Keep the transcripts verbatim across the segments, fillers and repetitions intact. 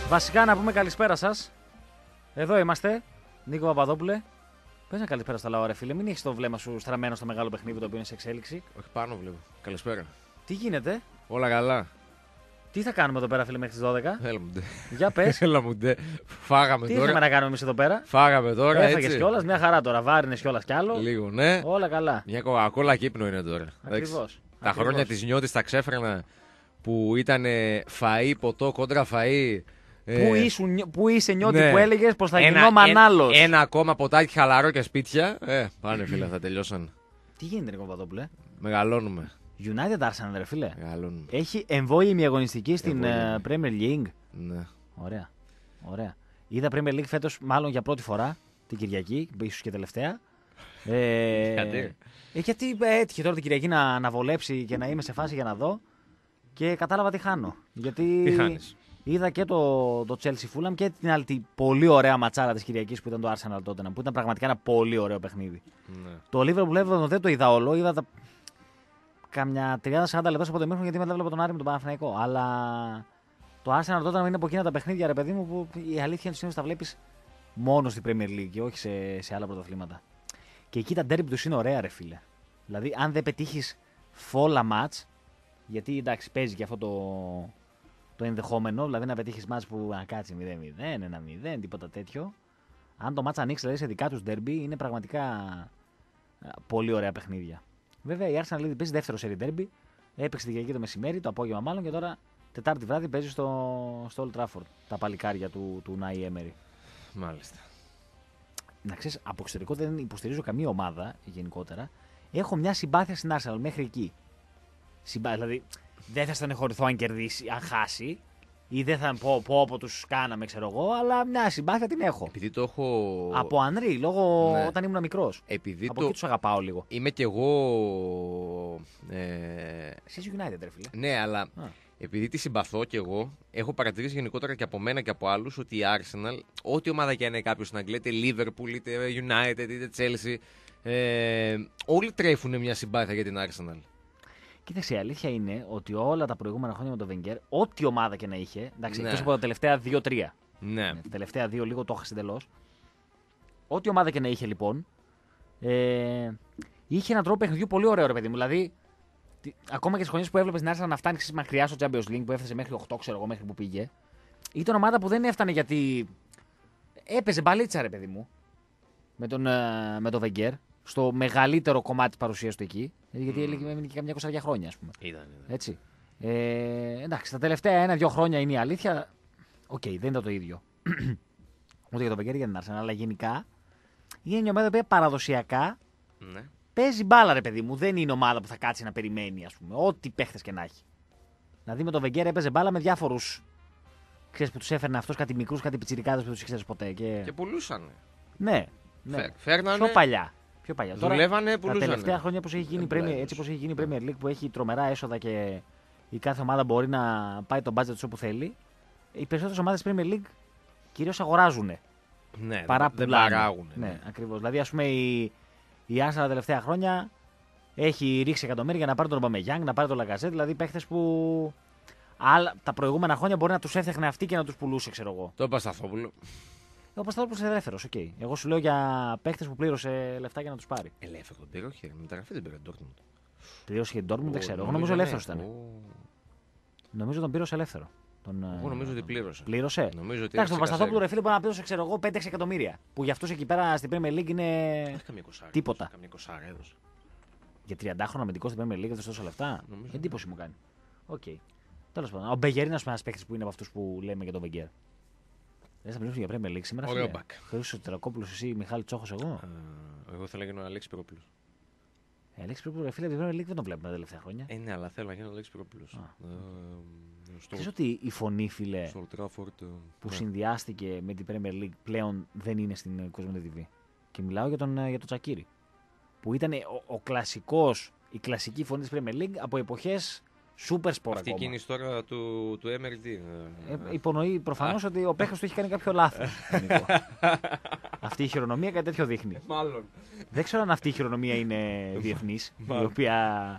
Βασικά να πούμε καλησπέρα σας. Εδώ είμαστε. Νίκο Παπαδόπουλε. Πες ένα καλησπέρα στα λαό, ρε φίλε. Μην έχεις το βλέμμα σου στραμμένο στο μεγάλο παιχνίδι το οποίο είναι σε εξέλιξη. Όχι, πάνω βλέπω. Καλησπέρα. Τι γίνεται, Όλα καλά. τι θα κάνουμε εδώ πέρα, φίλε, μέχρι τις δώδεκα. Έλα μου ντε. Για πες. Έλα μου ντε. Φάγαμε Τι τώρα. είχαμε να κάνουμε εμείς εδώ πέρα. Φάγαμε τώρα. Έφαγες έτσι. κιόλας, μια χαρά τώρα. Βάρινες κιόλας κι άλλο. Λίγο, ναι. Όλα καλά. Μια κοκακόλα και ύπνο είναι τώρα. Εντάξει. Ακριβώς. Τα Ακριβώς. χρόνια της νιώτης τα ξέφρανα που ήταν φαΐ, ποτό, κόντρα φαΐ. Πού, ήσουν, πού είσαι νιώτη ναι. που έλεγες πως θα Ένα- γινόμαν ένα- άλλος. Ένα ακόμα ποτάκι χαλαρό και σπίτια. Ε, πάνε φίλε, θα τελειώσαν. Τι γίνεται, Νίκο Παπαδόπουλε. Μεγαλώνουμε. United Arsenal, ρε φίλε. Μεγαλώνουμε. Έχει εμβόλυμη αγωνιστική στην ε, Premier League. Ναι. Ωραία. Ωραία. Είδα Premier League φέτος, μάλλον για πρώτη φορά, την Κυριακή, ίσως και τελευταία. Ε, Γιατί? ε, γιατί έτυχε τώρα την Κυριακή να, να βολέψει και να είμαι σε φάση για να δω. Και κατάλαβα τι χάνω. Γιατί Τι χάνεις? είδα και το, το Chelsea Fulham και την άλλη την πολύ ωραία ματσάρα της Κυριακής που ήταν το Arsenal τότε, που ήταν πραγματικά ένα πολύ ωραίο παιχνίδι. Ναι. Το Liverpool Everton δεν το είδα όλο, είδα τα... κάμια τριάντα σαράντα λεπτά από το μήχρονο γιατί μετά βλέπω τον Άρη με τον Παναθηναϊκό. Αλλά το Arsenal τότε είναι από εκείνα τα παιχνίδια, ρε παιδί μου, που η αλήθεια είναι ότι τα βλέπεις μόνο στην Premier League και όχι σε, σε άλλα πρωταθλήματα. Και εκεί τα derby τους είναι ωραία, ρε φίλε. Δηλαδή, αν δεν πετύχεις φόλα match, γιατί εντάξει, παίζει και αυτό το, το ενδεχόμενο, δηλαδή να πετύχεις match που να κάτσει μηδέν μηδέν, ένα μηδέν, τίποτα τέτοιο. Αν το match ανοίξει δηλαδή, σε δικά τους derby, είναι πραγματικά α, πολύ ωραία παιχνίδια. Βέβαια, η Arsenal δηλαδή, παίζει δεύτερο σερί derby, έπαιξε την Κυριακή το μεσημέρι, το απόγευμα μάλλον, και τώρα Τετάρτη βράδυ παίζει στο, στο Old Trafford. Τα παλικάρια του, του Νάι Emery. Μάλιστα. Να ξέρεις, από εξωτερικό δεν υποστηρίζω καμία ομάδα γενικότερα. Έχω μια συμπάθεια στην Arsenal μέχρι εκεί. Συμπά... Δηλαδή, δεν θα στενεχωρηθώ αν κερδίσει, αν χάσει, ή δεν θα πω πω από τους κάναμε, ξέρω εγώ, αλλά μια συμπάθεια την έχω. Επειδή το έχω. Από Ανρί, λόγω Ναι. όταν ήμουν μικρός. Επειδή Από το. εκεί τους αγαπάω λίγο. Είμαι κι εγώ. Ε... Εσείς United, ρε φίλε. Ναι, αλλά Α. επειδή τη συμπαθώ κι εγώ, έχω παρατηρήσει γενικότερα και από μένα και από άλλους ότι η Arsenal, ό,τι ομάδα και αν είναι κάποιο στην Αγγλία, είτε Liverpool, είτε United, είτε Chelsea, ε, όλοι τρέφουν μια συμπάθεια για την Arsenal. Κοίταξε, η αλήθεια είναι ότι όλα τα προηγούμενα χρόνια με τον Wenger, ό,τι ομάδα και να είχε, εντάξει, Ναι. εκτός από τα τελευταία δύο τρία. Ναι. Τα τελευταία δύο λίγο το έχασε εντελώς. Ό,τι ομάδα και να είχε λοιπόν, ε, είχε έναν τρόπο παιχνιδιού πολύ ωραίο, ρε παιδί μου. Δηλαδή, τι, ακόμα και στις χρονιές που έβλεπες την Arsenal να φτάνει ξέρεις, μακριά στο Champions League που έφτασε μέχρι οκτώ, ξέρω εγώ, μέχρι που πήγε, ήταν ομάδα που δεν έφτανε γιατί έπαιζε μπαλίτσα, ρε παιδί μου, με τον, ε, με τον Wenger, στο μεγαλύτερο κομμάτι της παρουσίας του εκεί. Γιατί mm. έμεινε και καμιά είκοσι χρόνια, ας πούμε. Ήταν, ήταν. Έτσι. Ε, εντάξει, τα τελευταία ένα-δύο χρόνια είναι η αλήθεια. Οκ, okay, δεν ήταν το ίδιο. Ούτε για τον Wenger για την Arsenal, αλλά γενικά είναι μια ομάδα που παραδοσιακά Ναι. παίζει μπάλα, ρε παιδί μου. Δεν είναι ομάδα που θα κάτσει να περιμένει, ας πούμε. Ό,τι παίχτες και να έχει. Δηλαδή με τον Wenger έπαιζε μπάλα με διάφορους. Ξέρεις που τους έφερνε αυτός κάτι μικρούς, κάτι πιτσιρικάδες που τους ήξερες ποτέ. Και... Και πουλούσαν. Ναι, ναι. Φε- Φέρνανε. Πιο παλιά. Πιο παλιά. Δουλεύανε, τα πουλούσανε. τελευταία χρόνια που έχει γίνει Δεν Premier- βλέπεις. έτσι όπως έχει γίνει η Premier League που έχει τρομερά έσοδα και η κάθε ομάδα μπορεί να πάει το budget του όπου θέλει, οι περισσότερες ομάδες της Premier League κυρίως αγοράζουν. Ναι, Παρά δεν πουλάνε. παράγουν. Ναι, ακριβώς. Δηλαδή, ας πούμε, η, η Arsenal τα τελευταία χρόνια έχει ρίξει εκατομμύρια για να πάρει τον Aubameyang, να πάρει τον Lacazette, δηλαδή παίχτες που άλλα, τα προηγούμενα χρόνια μπορεί να τους έφτιαχνε αυτή και να τους πουλούσε, ξέρω εγώ. Το Πασταθόπουλο. Ο Πασταθόπουλος είναι ελεύθερος, οκ. Okay. Εγώ σου λέω για παίχτες που πλήρωσε λεφτά για να τους πάρει. Ελεύθερο τον πήρε, όχι. Μεταγραφή δεν πήρε Dortmund. Πλήρωσε και την Dortmund, δεν ξέρω. Εγώ νομίζω ελεύθερος ήταν. Νομίζω τον πλήρωσε ελεύθερο. Τον, Εγώ νομίζω ότι πλήρωσε. Πλήρωσε. Νομίζω ότι Εντάξει, τον έριξε Πασταθόπουλο κασέρι. ρε φίλε μπορεί να πλήρωσε, ξέρω εγώ, πέντε έξι εκατομμύρια. Που για αυτούς εκεί πέρα στην Premier League είναι. Όχι καμία εικοσάρα. Τίποτα. Καμία εικοσάρα έδωσε. Για τριαντάχρονο αμυντικό στην Premier League έδωσε τόσα λεφτά. Νομίζω. Εντύπωση μου κάνει. Οκ. Okay. Τέλος πάντων. Ο Μπεγερ είναι ένα παίκτη που είναι από αυτούς που λέμε για τον Μπεγερ. Δεν θα μιλήσουμε για Premier League σήμερα. Ωραίο μπακ. Χρήστος Τερακόπουλος, εσύ, Μιχάλη Τσόχος, εγώ. Ε, Εγώ θέλω να γίνω Αλέξη Πυρόπουλο. Ε, Αλέξη Πυρόπουλο, φίλε, την Premier League δεν τον βλέπουμε τα τελευταία χρόνια. Ε, ναι, αλλά θέλω να γίνω Αλέξη Πυρόπουλο. Ξέρεις ότι η φωνή, φίλε, Στο Trafford. που συνδυάστηκε με την Premier League πλέον δεν είναι στην Κοσμοτέ τι βι. Και μιλάω για τον, για τον Τσακίρι. Που ήταν ο, ο κλασικός, η κλασική φωνή της Premier League από εποχές Super Sport Αυτή η ακόμα. κίνηση τώρα του, του Emery τι. Ε, υπονοεί προφανώς ότι ο παίχτης του έχει κάνει κάποιο λάθος. Αυτή η χειρονομία κάτι τέτοιο δείχνει. Μάλλον. Δεν ξέρω αν αυτή η χειρονομία είναι διεθνής, η οποία.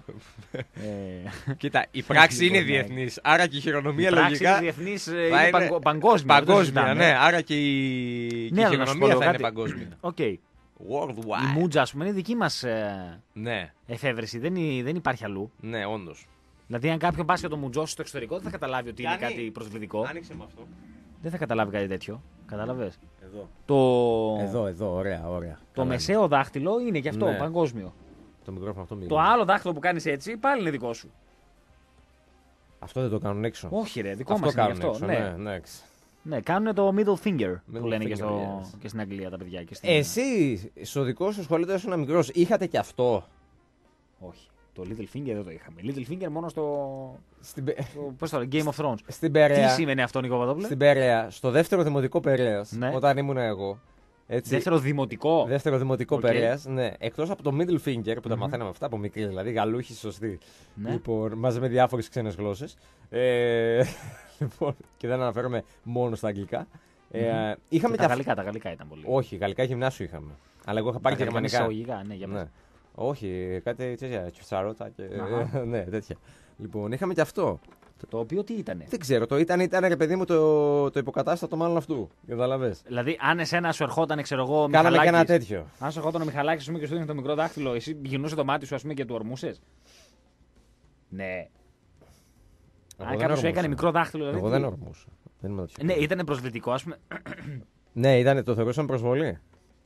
ε, Κοίτα, η πράξη είναι Λοιπόν, ναι. διεθνής. Άρα και η χειρονομία η πράξη λογικά. είναι διεθνής, ε, θα είναι είναι παγκο- παγκόσμια. δεν το Παγκόσμια, συζητάμε. ναι. Άρα και η, και η αλλά να σου πω χειρονομία λίγο θα είναι κάτι. παγκόσμια. Οκ. Η Worldwide. μούτζα, ας πούμε, είναι δική μας ε, Ναι, εφεύρεση. Δεν, είναι- δεν υπάρχει αλλού. ναι, όντως. Δηλαδή, αν κάποιον πας και το μουτζώσει στο εξωτερικό, δεν θα καταλάβει ότι είναι Γιάννη, κάτι προσβλητικό. Άνοιξε με αυτό. Δεν θα καταλάβει κάτι τέτοιο. Κατάλαβες. Εδώ. Το, Εδώ, εδώ, ωραία, ωραία. το Καλά μεσαίο δάχτυλο είναι και αυτό Ναι. παγκόσμιο. είναι. Το μικρόφωνο αυτό μιλάει. Το άλλο δάχτυλο που κάνεις έτσι πάλι είναι δικό σου. Αυτό δεν το κάνουν έξω. Όχι, ρε, δικό Αυτό μας είναι γι' κάνουν αυτό. έξω. Ναι. Ναι, ναι, εξ. Ναι, κάνουν το middle finger Middle που λένε και, finger, στο, yes. και στην Αγγλία τα παιδιά. Και στην... Εσύ, στο δικό σου σχολείο, όταν ήσουν μικρό, είχατε και αυτό. Όχι. Το little finger δεν το είχαμε. Little finger μόνο στο. Στην, Πε- στο πώς το λένε, Game of Thrones. στην Τι Περαία. σημαίνει αυτό, Νίκο Παπαδόπουλε? Στην Περαία, στο δεύτερο δημοτικό Περαίας, Ναι. όταν ήμουν εγώ. Έτσι, Δεύτερο δημοτικό. δεύτερο δημοτικό Οκ. Περαίας, ναι. Εκτός από το middle finger που τα Μμμ. μαθαίναμε αυτά από μικρή, δηλαδή γαλούχη σωστή. Ναι. Λοιπόν, μαζί με διάφορες ξένες γλώσσες. Ε, λοιπόν, και δεν αναφέρομαι μόνο στα αγγλικά. Ε, Μμμ. είχαμε Και και τα αυ- γαλλικά, τα γαλλικά ήταν πολύ. Όχι, γαλλικά γυμνάσιο είχαμε. Αλλά εγώ είχα πάρει Τα και γαλλικά γερμανικά. εισαγωγικά, ναι, για πες. Ναι. Όχι, κάτι τέτοια, τσαρώτα και. Αχα. ναι, τέτοια. Λοιπόν, είχαμε και αυτό. Το οποίο τι ήτανε. Δεν ξέρω, το ήταν, ήταν ρε παιδί μου το, το υποκατάστατο μάλλον αυτού. Καταλαβες. Δηλαδή, αν εσένα σου ερχόταν, ξέρω εγώ, Κάναμε και Μιχαλάκης, ένα τέτοιο. αν σου ερχόταν ο Μιχαλάκης ας πούμε, και σου δίνει το μικρό δάχτυλο, εσύ γυρνούσε το μάτι σου ας πούμε, και του ορμούσες. Ναι. Εγώ Αν δεν κάποιο σου έκανε ορμούσα. μικρό δάχτυλο, δηλαδή. Εγώ τι- δεν ορμούσα. Δεν είμαι τέτοιο. Ναι, ήταν προσβλητικό, α πούμε. Ναι, ήταν, το θεωρούσαν προσβολή.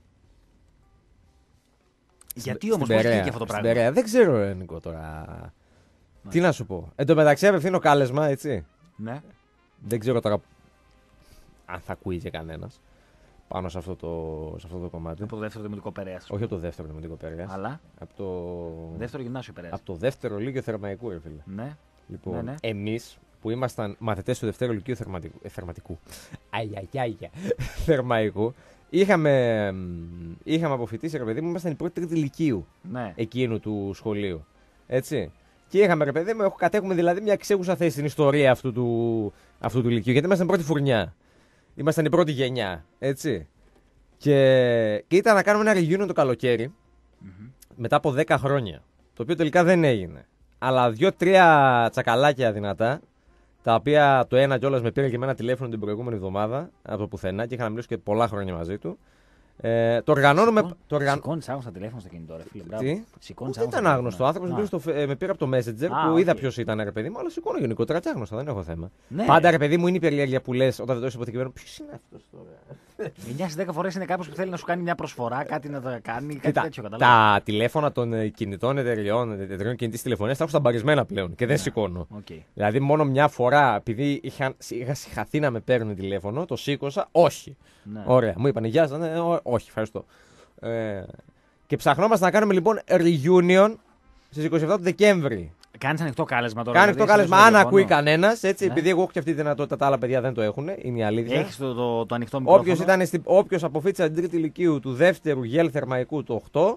Γιατί όμω, Στην πώ Περαία, βγήκε αυτό το στην πράγμα. Περαία. Δεν ξέρω, ρε, Νικό, τώρα. Τι να σου πω. Εν τω μεταξύ απευθύνω κάλεσμα, έτσι. Ναι. Δεν ξέρω τώρα αν θα ακούει και κανένα πάνω σε αυτό το, σε αυτό το κομμάτι. Από το δεύτερο δημοτικό Περαία. Όχι από το δεύτερο δημοτικό Περαία. Αλλά. Από το, Δεύτερο γυμνάσιο Περαία. από το δεύτερο Λύκειο Θερμαϊκού, ρε φίλε. Ναι. Λοιπόν, Ναι, ναι. εμείς που ήμασταν μαθητές του δευτέρου Λυκείου θερματικού, ε, θερματικού. Αϊαγιάγια. Θερμαϊκού. Είχαμε, μ, είχαμε αποφοιτήσει, ρε παιδί μου, ήμασταν η πρώτη τρίτη Λυκείου Ναι. εκείνου του σχολείου. Έτσι. Και είχαμε, ρε παιδί μου, έχω- κατέχουμε δηλαδή μια εξέχουσα θέση στην ιστορία αυτού του, αυτού του Λυκείου. Γιατί ήμασταν πρώτη φουρνιά. Ήμασταν η πρώτη γενιά. Έτσι. Και, και ήταν να κάνουμε ένα reunion το καλοκαίρι Μμμ. μετά από δέκα χρόνια. Το οποίο τελικά δεν έγινε. Αλλά δύο-τρία τσακαλάκια δυνατά, τα οποία το ένα κιόλας με πήρε και εμένα τηλέφωνο την προηγούμενη εβδομάδα από το πουθενά και είχα να μιλήσω και πολλά χρόνια μαζί του. Ε, το οργανώνουμε. Σηκώ- Το οργαν... Σηκώνεις άγνωστο τηλέφωνο στο κινητό, ρε φίλε. Μπράβο. Τι? Σηκώνεις Δεν ήταν άγνωστο. Ο άνθρωπο με, πήρε στο φε- ε, με πήρε από το Messenger Α, που οκ. είδα ποιο ήταν, ρε παιδί μου, αλλά σηκώνω γενικότερα και άγνωστα, δεν έχω θέμα. Ναι. Πάντα, ρε παιδί μου, είναι η περιέργεια που λε όταν δεν το έχει υποθηκευμένο. Ποιο είναι αυτό τώρα. εννιά στις δέκα φορές είναι κάποιο που θέλει να σου κάνει μια προσφορά, κάτι να τα κάνει, κάτι Κοίτα, τέτοιο. Κατάλαβα. τα τηλέφωνα των ε, κινητών εταιριών, εταιριών κινητή τηλεφωνία τα έχω σταμπαρισμένα πλέον και δεν σηκώνω. Okay. Δηλαδή, μόνο μια φορά, επειδή είχα, είχα συγχαθεί να με παίρνουν τηλέφωνο, το σήκωσα, όχι. Ναι. Ωραία, μου είπαν γεια σας, ναι, ό- όχι, ευχαριστώ. Ε, και ψαχνόμαστε να κάνουμε λοιπόν reunion στις είκοσι επτά του Δεκέμβρη. Κάνει ανοιχτό κάλεσμα τώρα. Κάνει αυτό το κάλεσμα, αν ακούει κανένα, έτσι, Ναι. επειδή εγώ έχω και αυτή τη δυνατότητα, τα άλλα παιδιά δεν το έχουν, είναι η αλήθεια. Έχει το, το, το ανοιχτό μικρόφωνο. Όποιος, ήταν στην, όποιος αποφύτησε την τρίτη ηλικίου του δεύτερου γέλ θερμαϊκού του οκτώ,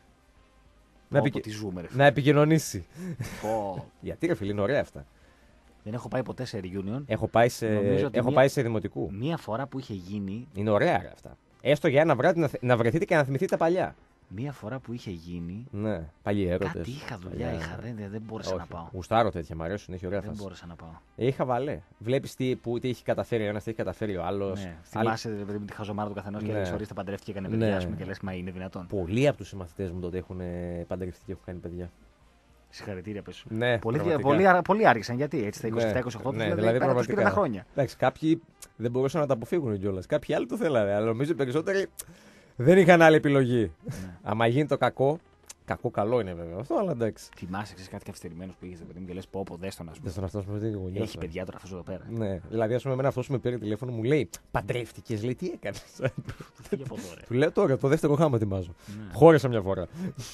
να, Πω, πω, επικοι- τι ζούμε, ρε να επικοινωνήσει. Πω. Γιατί ρε φίλε, είναι ωραία αυτά. Δεν έχω πάει ποτέ σε reunion. Έχω πάει σε, Νομίζω ότι έχω μία- πάει σε δημοτικού. Μία φορά που είχε γίνει. Είναι ωραία ρε αυτά. Έστω για ένα βράδυ να, θε- να βρεθείτε και να θυμηθείτε τα παλιά. Μία φορά που είχε γίνει. Ναι, παλιοί έρωτες. Κάτι είχα δουλειά, παλιά- είχα, δεν, δεν, δεν μπόρεσα Όχι, να πάω. Γουστάρω τέτοια, μου αρέσουν, έχει ωραία Δεν φάση. μπόρεσα να πάω. Είχα βαλέ. Βλέπει τι, που, τι έχει καταφέρει ο ένα, τι έχει καταφέρει ο άλλο. Ναι. Θυμάσαι ρε παιδί μου τη χαζομάρα του καθενό και Ναι. έλεγε ορίστε παντρεύτηκε και έκανε Ναι. παιδιά, ας πούμε, και λε, μα είναι δυνατόν. Πολλοί από του συμμαθητέ μου τότε έχουν παντρευτεί και έχουν κάνει παιδιά. Συγχαρητήρια πε. Ναι, Πολύ, πραγματικά. πολύ, αρα- πολύ άργησαν γιατί έτσι, στα είκοσι επτά είκοσι οκτώ ναι, δηλαδή, δηλαδή πέρα τους πήρε τα πραγματικά. χρόνια. Εντάξει, κάποιοι δεν μπορούσαν να τα αποφύγουν κιόλα. Κάποιοι άλλοι το θέλανε, αλλά νομίζω οι περισσότεροι δεν είχαν άλλη επιλογή. Ναι. Άμα γίνει το κακό, κακό καλό είναι βέβαια αυτό, αλλά εντάξει. Θυμάσαι, ξέρει κάτι καθυστερημένο που είχε, παιδί μου, και λε πω, πω, δέστον, α Δεν πούμε. στον αυτό μου πει γονιό. Έχει παιδιά τώρα αυτό εδώ πέρα. Ναι, δηλαδή, α πούμε, εμένα αυτό που με πήρε τηλέφωνο μου λέει παντρεύτηκε, λέει τι έκανε. Φύγε από εδώ, ρε. Του λέω τώρα, το δεύτερο γάμο ετοιμάζω. Ναι. Χώρισα μια φορά.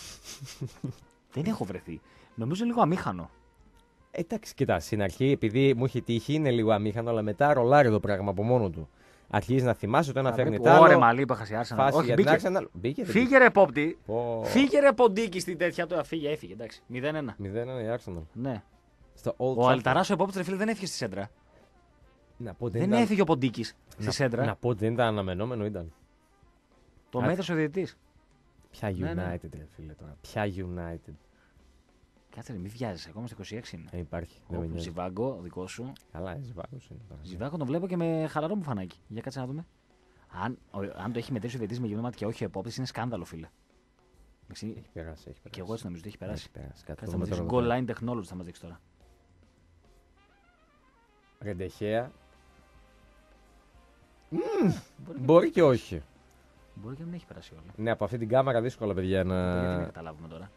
Δεν έχω βρεθεί. Νομίζω λίγο αμήχανο. Εντάξει, κοιτά, στην αρχή επειδή μου είχε τύχει είναι λίγο αμήχανο, αλλά μετά ρολάρει το πράγμα από μόνο του. Αρχίζει να θυμάσαι το ένα φέρνει το Ωραία, άλλο. μαλλί, είπα χασιάρσα. Φάση Όχι, για την μπήκε. Arsenal. Μπήκε. δεν Φύγε ρε πόπτη. Πω. Φύγε ρε ποντίκι στην τέτοια. Τώρα φύγε, έφυγε. Εντάξει. μηδέν ένα. μηδέν ένα η Arsenal. Ναι. Στο Old Ο Trafford. Αλταρά ο επόπτη, ρε φίλε, δεν έφυγε στη σέντρα. Να πω, Δεν ήταν- έφυγε ο ποντίκι στη να- σέντρα. Να πω ότι δεν ήταν αναμενόμενο, ήταν. Το μέτρησε ο διαιτητής. Ποια United, Ναι, ναι. ρε φίλε τώρα. Ποια United. Κάτσε, ρε, μη βιάζεσαι. Ακόμα στο είκοσι έξι είναι. Ε, υπάρχει. Δεν με Ο νοιάζει. Ζιβάγκο, δικό σου. Καλά, εσύ βάρος είναι. τώρα. Ζιβάγκο τον βλέπω και με χαλαρό μου φανάκι. Για κάτσε να δούμε. Αν, ο, αν το έχει μετρήσει ο διαιτητής με γυμνό μάτι και όχι ο επόπτης, είναι σκάνδαλο, φίλε. Μεξί, Έχει περάσει, έχει περάσει. και εγώ έτσι νομίζω ότι έχει περάσει. Έχει περάσει. Κάτι Κάτσε το να μας μετρώ δείξει. εδώ. Goal line technology θα μας δείξει τώρα. Ρεντεχέα. Μπορεί, Μπορεί και όχι. μπορεί και να μην έχει περάσει όλα. Ναι, από αυτή την κάμερα δύσκολα, παιδιά, Γιατί να να. καταλάβουμε τώρα.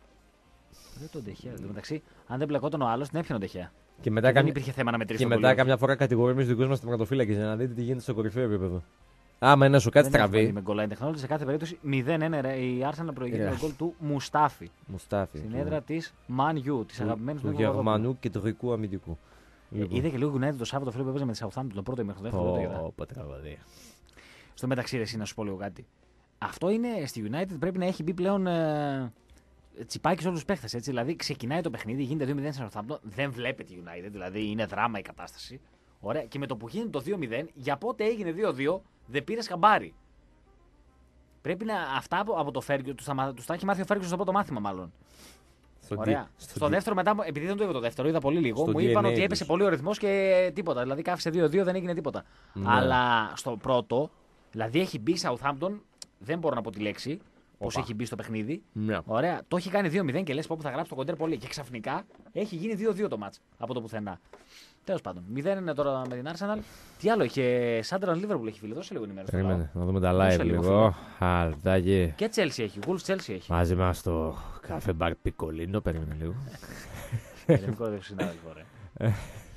Δεν τον Ντεχέα. Εν τω μεταξύ, αν δεν μπλεκόταν ο άλλο, την έπιανε ο Ντεχέα. Και μετά, Δεν καμ... υπήρχε θέμα να μετρήσει και το μετά goal. καμιά φορά κατηγορούμε του δικού μα τερματοφύλακε για να δείτε τι γίνεται στο κορυφαίο επίπεδο. Άμα ένα σου κάτι Δεν έχουμε δει στραβεί. με goal line technology. Σε κάθε περίπτωση μηδέν ένα ρε, η Arsenal προηγείται με Ρε. γκολ του Μουστάφη. Μουστάφι. Στην του- έδρα τη Man U, τη του- αγαπημένη του του Γερμανού και του Γρικού αμυντικού. Λοιπόν. Είδε και λίγο United το Σάββατο φίλο που έπαιζε με τη Southampton το πρώτο μέχρι το δεύτερο. δεν το είδα. Πω, πω, τραγωδία. Στο μεταξύ, ρε, εσύ, να σου πω λίγο κάτι. Αυτό είναι στη United πρέπει να έχει μπει πλέον ε, τσιπάκι σε όλου του παίχτε. Δηλαδή ξεκινάει το παιχνίδι, γίνεται δύο μηδέν στην Southampton, δεν βλέπετε United, δηλαδή είναι δράμα η κατάσταση. Ωραία. Και με το που γίνεται το δύο μηδέν, για πότε έγινε δύο δύο, δεν πήρε χαμπάρι. Πρέπει να αυτά από, από το Ferguson, του τα, τους τα έχει μάθει ο Ferguson στο πρώτο μάθημα, μάλλον. Στο Ωραία. D- Στο, D- δεύτερο μετά, επειδή δεν το είδα το δεύτερο, είδα πολύ λίγο, Στο μου είπαν ντι εν έι ότι έπεσε τους. πολύ ο ρυθμό και τίποτα. Δηλαδή κάφησε δύο δύο, δεν έγινε τίποτα. Ναι. Αλλά στο πρώτο, δηλαδή έχει μπει Southampton, δεν μπορώ να πω τη λέξη, πώ Όπα. έχει μπει στο παιχνίδι. Ναι. Ωραία. Το έχει κάνει δύο μηδέν και λε πω που θα γράψει το κοντέρ πολύ. Και ξαφνικά έχει γίνει δύο δύο το μάτς από το πουθενά. Τέλος πάντων. μηδέν είναι τώρα με την Arsenal. Τι άλλο είχε. Σάντεραν Liverpool έχει φίλε. Δώσε λίγο ενημέρωση. τώρα. Περίμενε, να δούμε τα Δώσε live λίγο, λίγο. Αλτάκι. Και Chelsea έχει. Wolves Chelsea έχει. Μαζί μα στο καφέ μπαρ Πικολίνο. Περίμενε λίγο. Ελληνικό δεν συνάδελφο, ρε.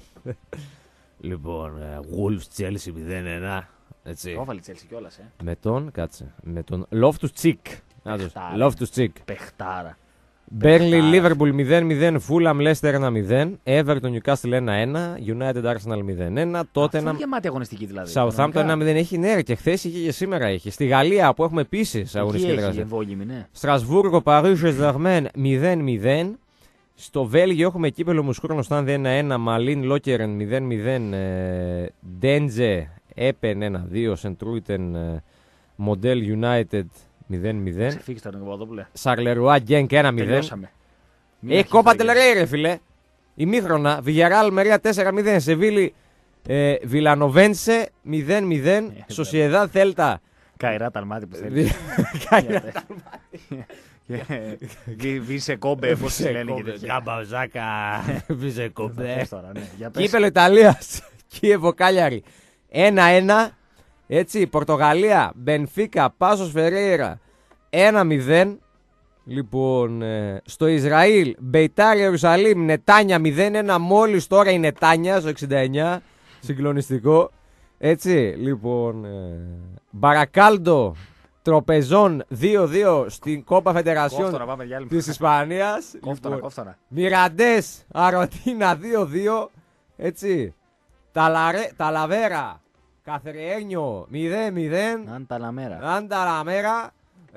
Λοιπόν, ε, Wolves Chelsea μηδέν ένα. Έτσι. Το έβαλε η Chelsea κιόλα, ε. Με τον, κάτσε, με τον Loftus Cheek. Παιχτάρα. Loftus Cheek. Παιχτάρα. Burnley Liverpool μηδέν μηδέν, Fulham Leicester ένα μηδέν, Everton Newcastle ένα ένα, United Arsenal μηδέν ένα, Αυτό Tottenham είναι γεμάτη αγωνιστική δηλαδή. Southampton Κανονικά. ένα μηδέν. Έχει ναι, και χθε είχε και σήμερα έχει. Στη Γαλλία που έχουμε επίση αγωνιστική Εκεί έχει εργασία. εμβόλυμη, ναι. Στρασβούργο Paris Saint-Germain μηδέν μηδέν. Στο Βέλγιο έχουμε κύπελο Μουσκούρνο Στάνδη ένα ένα, Μαλίν Λόκερεν μηδέν μηδέν, ε, Ντέντζε Έπεν ένα δύο, Σεντρούιτεν Μοντέλ United μηδέν μηδέν, Ξεφύγει τώρα, Νικοπαδόπουλε. Σαρλερουά Γκένκ ένα μηδέν. Τελειώσαμε. Μην Ε, αρχίσεις κόπα να τελερέι ρε φίλε. Ημίχρονα, Βιγιαράλ Μερία τέσσερα μηδέν, Σεβίλη ε, Βιλανοβένσε μηδέν μηδέν, Ε, Σοσιεδά Θέλτα. Καϊρά τα μάτια που θέλει. Καϊρά Βίσε κόμπε, πώ τη λένε και τέτοια. Καμπαουζάκα, Βίζε κομπέ. Πες τώρα, ναι. Για πες. Κύπελο Ιταλίας, Κίεβο Κάλιαρη ένα ένα. Έτσι, Πορτογαλία, Μπενφίκα, Πάσος Φερέιρα ένα μηδέν. Λοιπόν, ε, στο Ισραήλ, Μπεϊτάρ Ιερουσαλήμ, Νετάνια μηδέν ένα. Μόλις τώρα η Νετάνια στο εξήντα εννιά. Συγκλονιστικό. Έτσι, λοιπόν, ε, Μπαρακάλντο, Τροπεζόν δύο δύο στην Κόπα Φεντερασιόν Κόφτονα, πάμε διάλειμμα. της Ισπανίας. Κόφτονα, Λοιπόν, κόφτονα. Μιραντές, Αρωτίνα δύο δύο. Έτσι. Ταλαρέ, Ταλαβέρα, Καθρεένιο μηδέν μηδέν. Αν τα λαμέρα. Άντα Λαμέρα.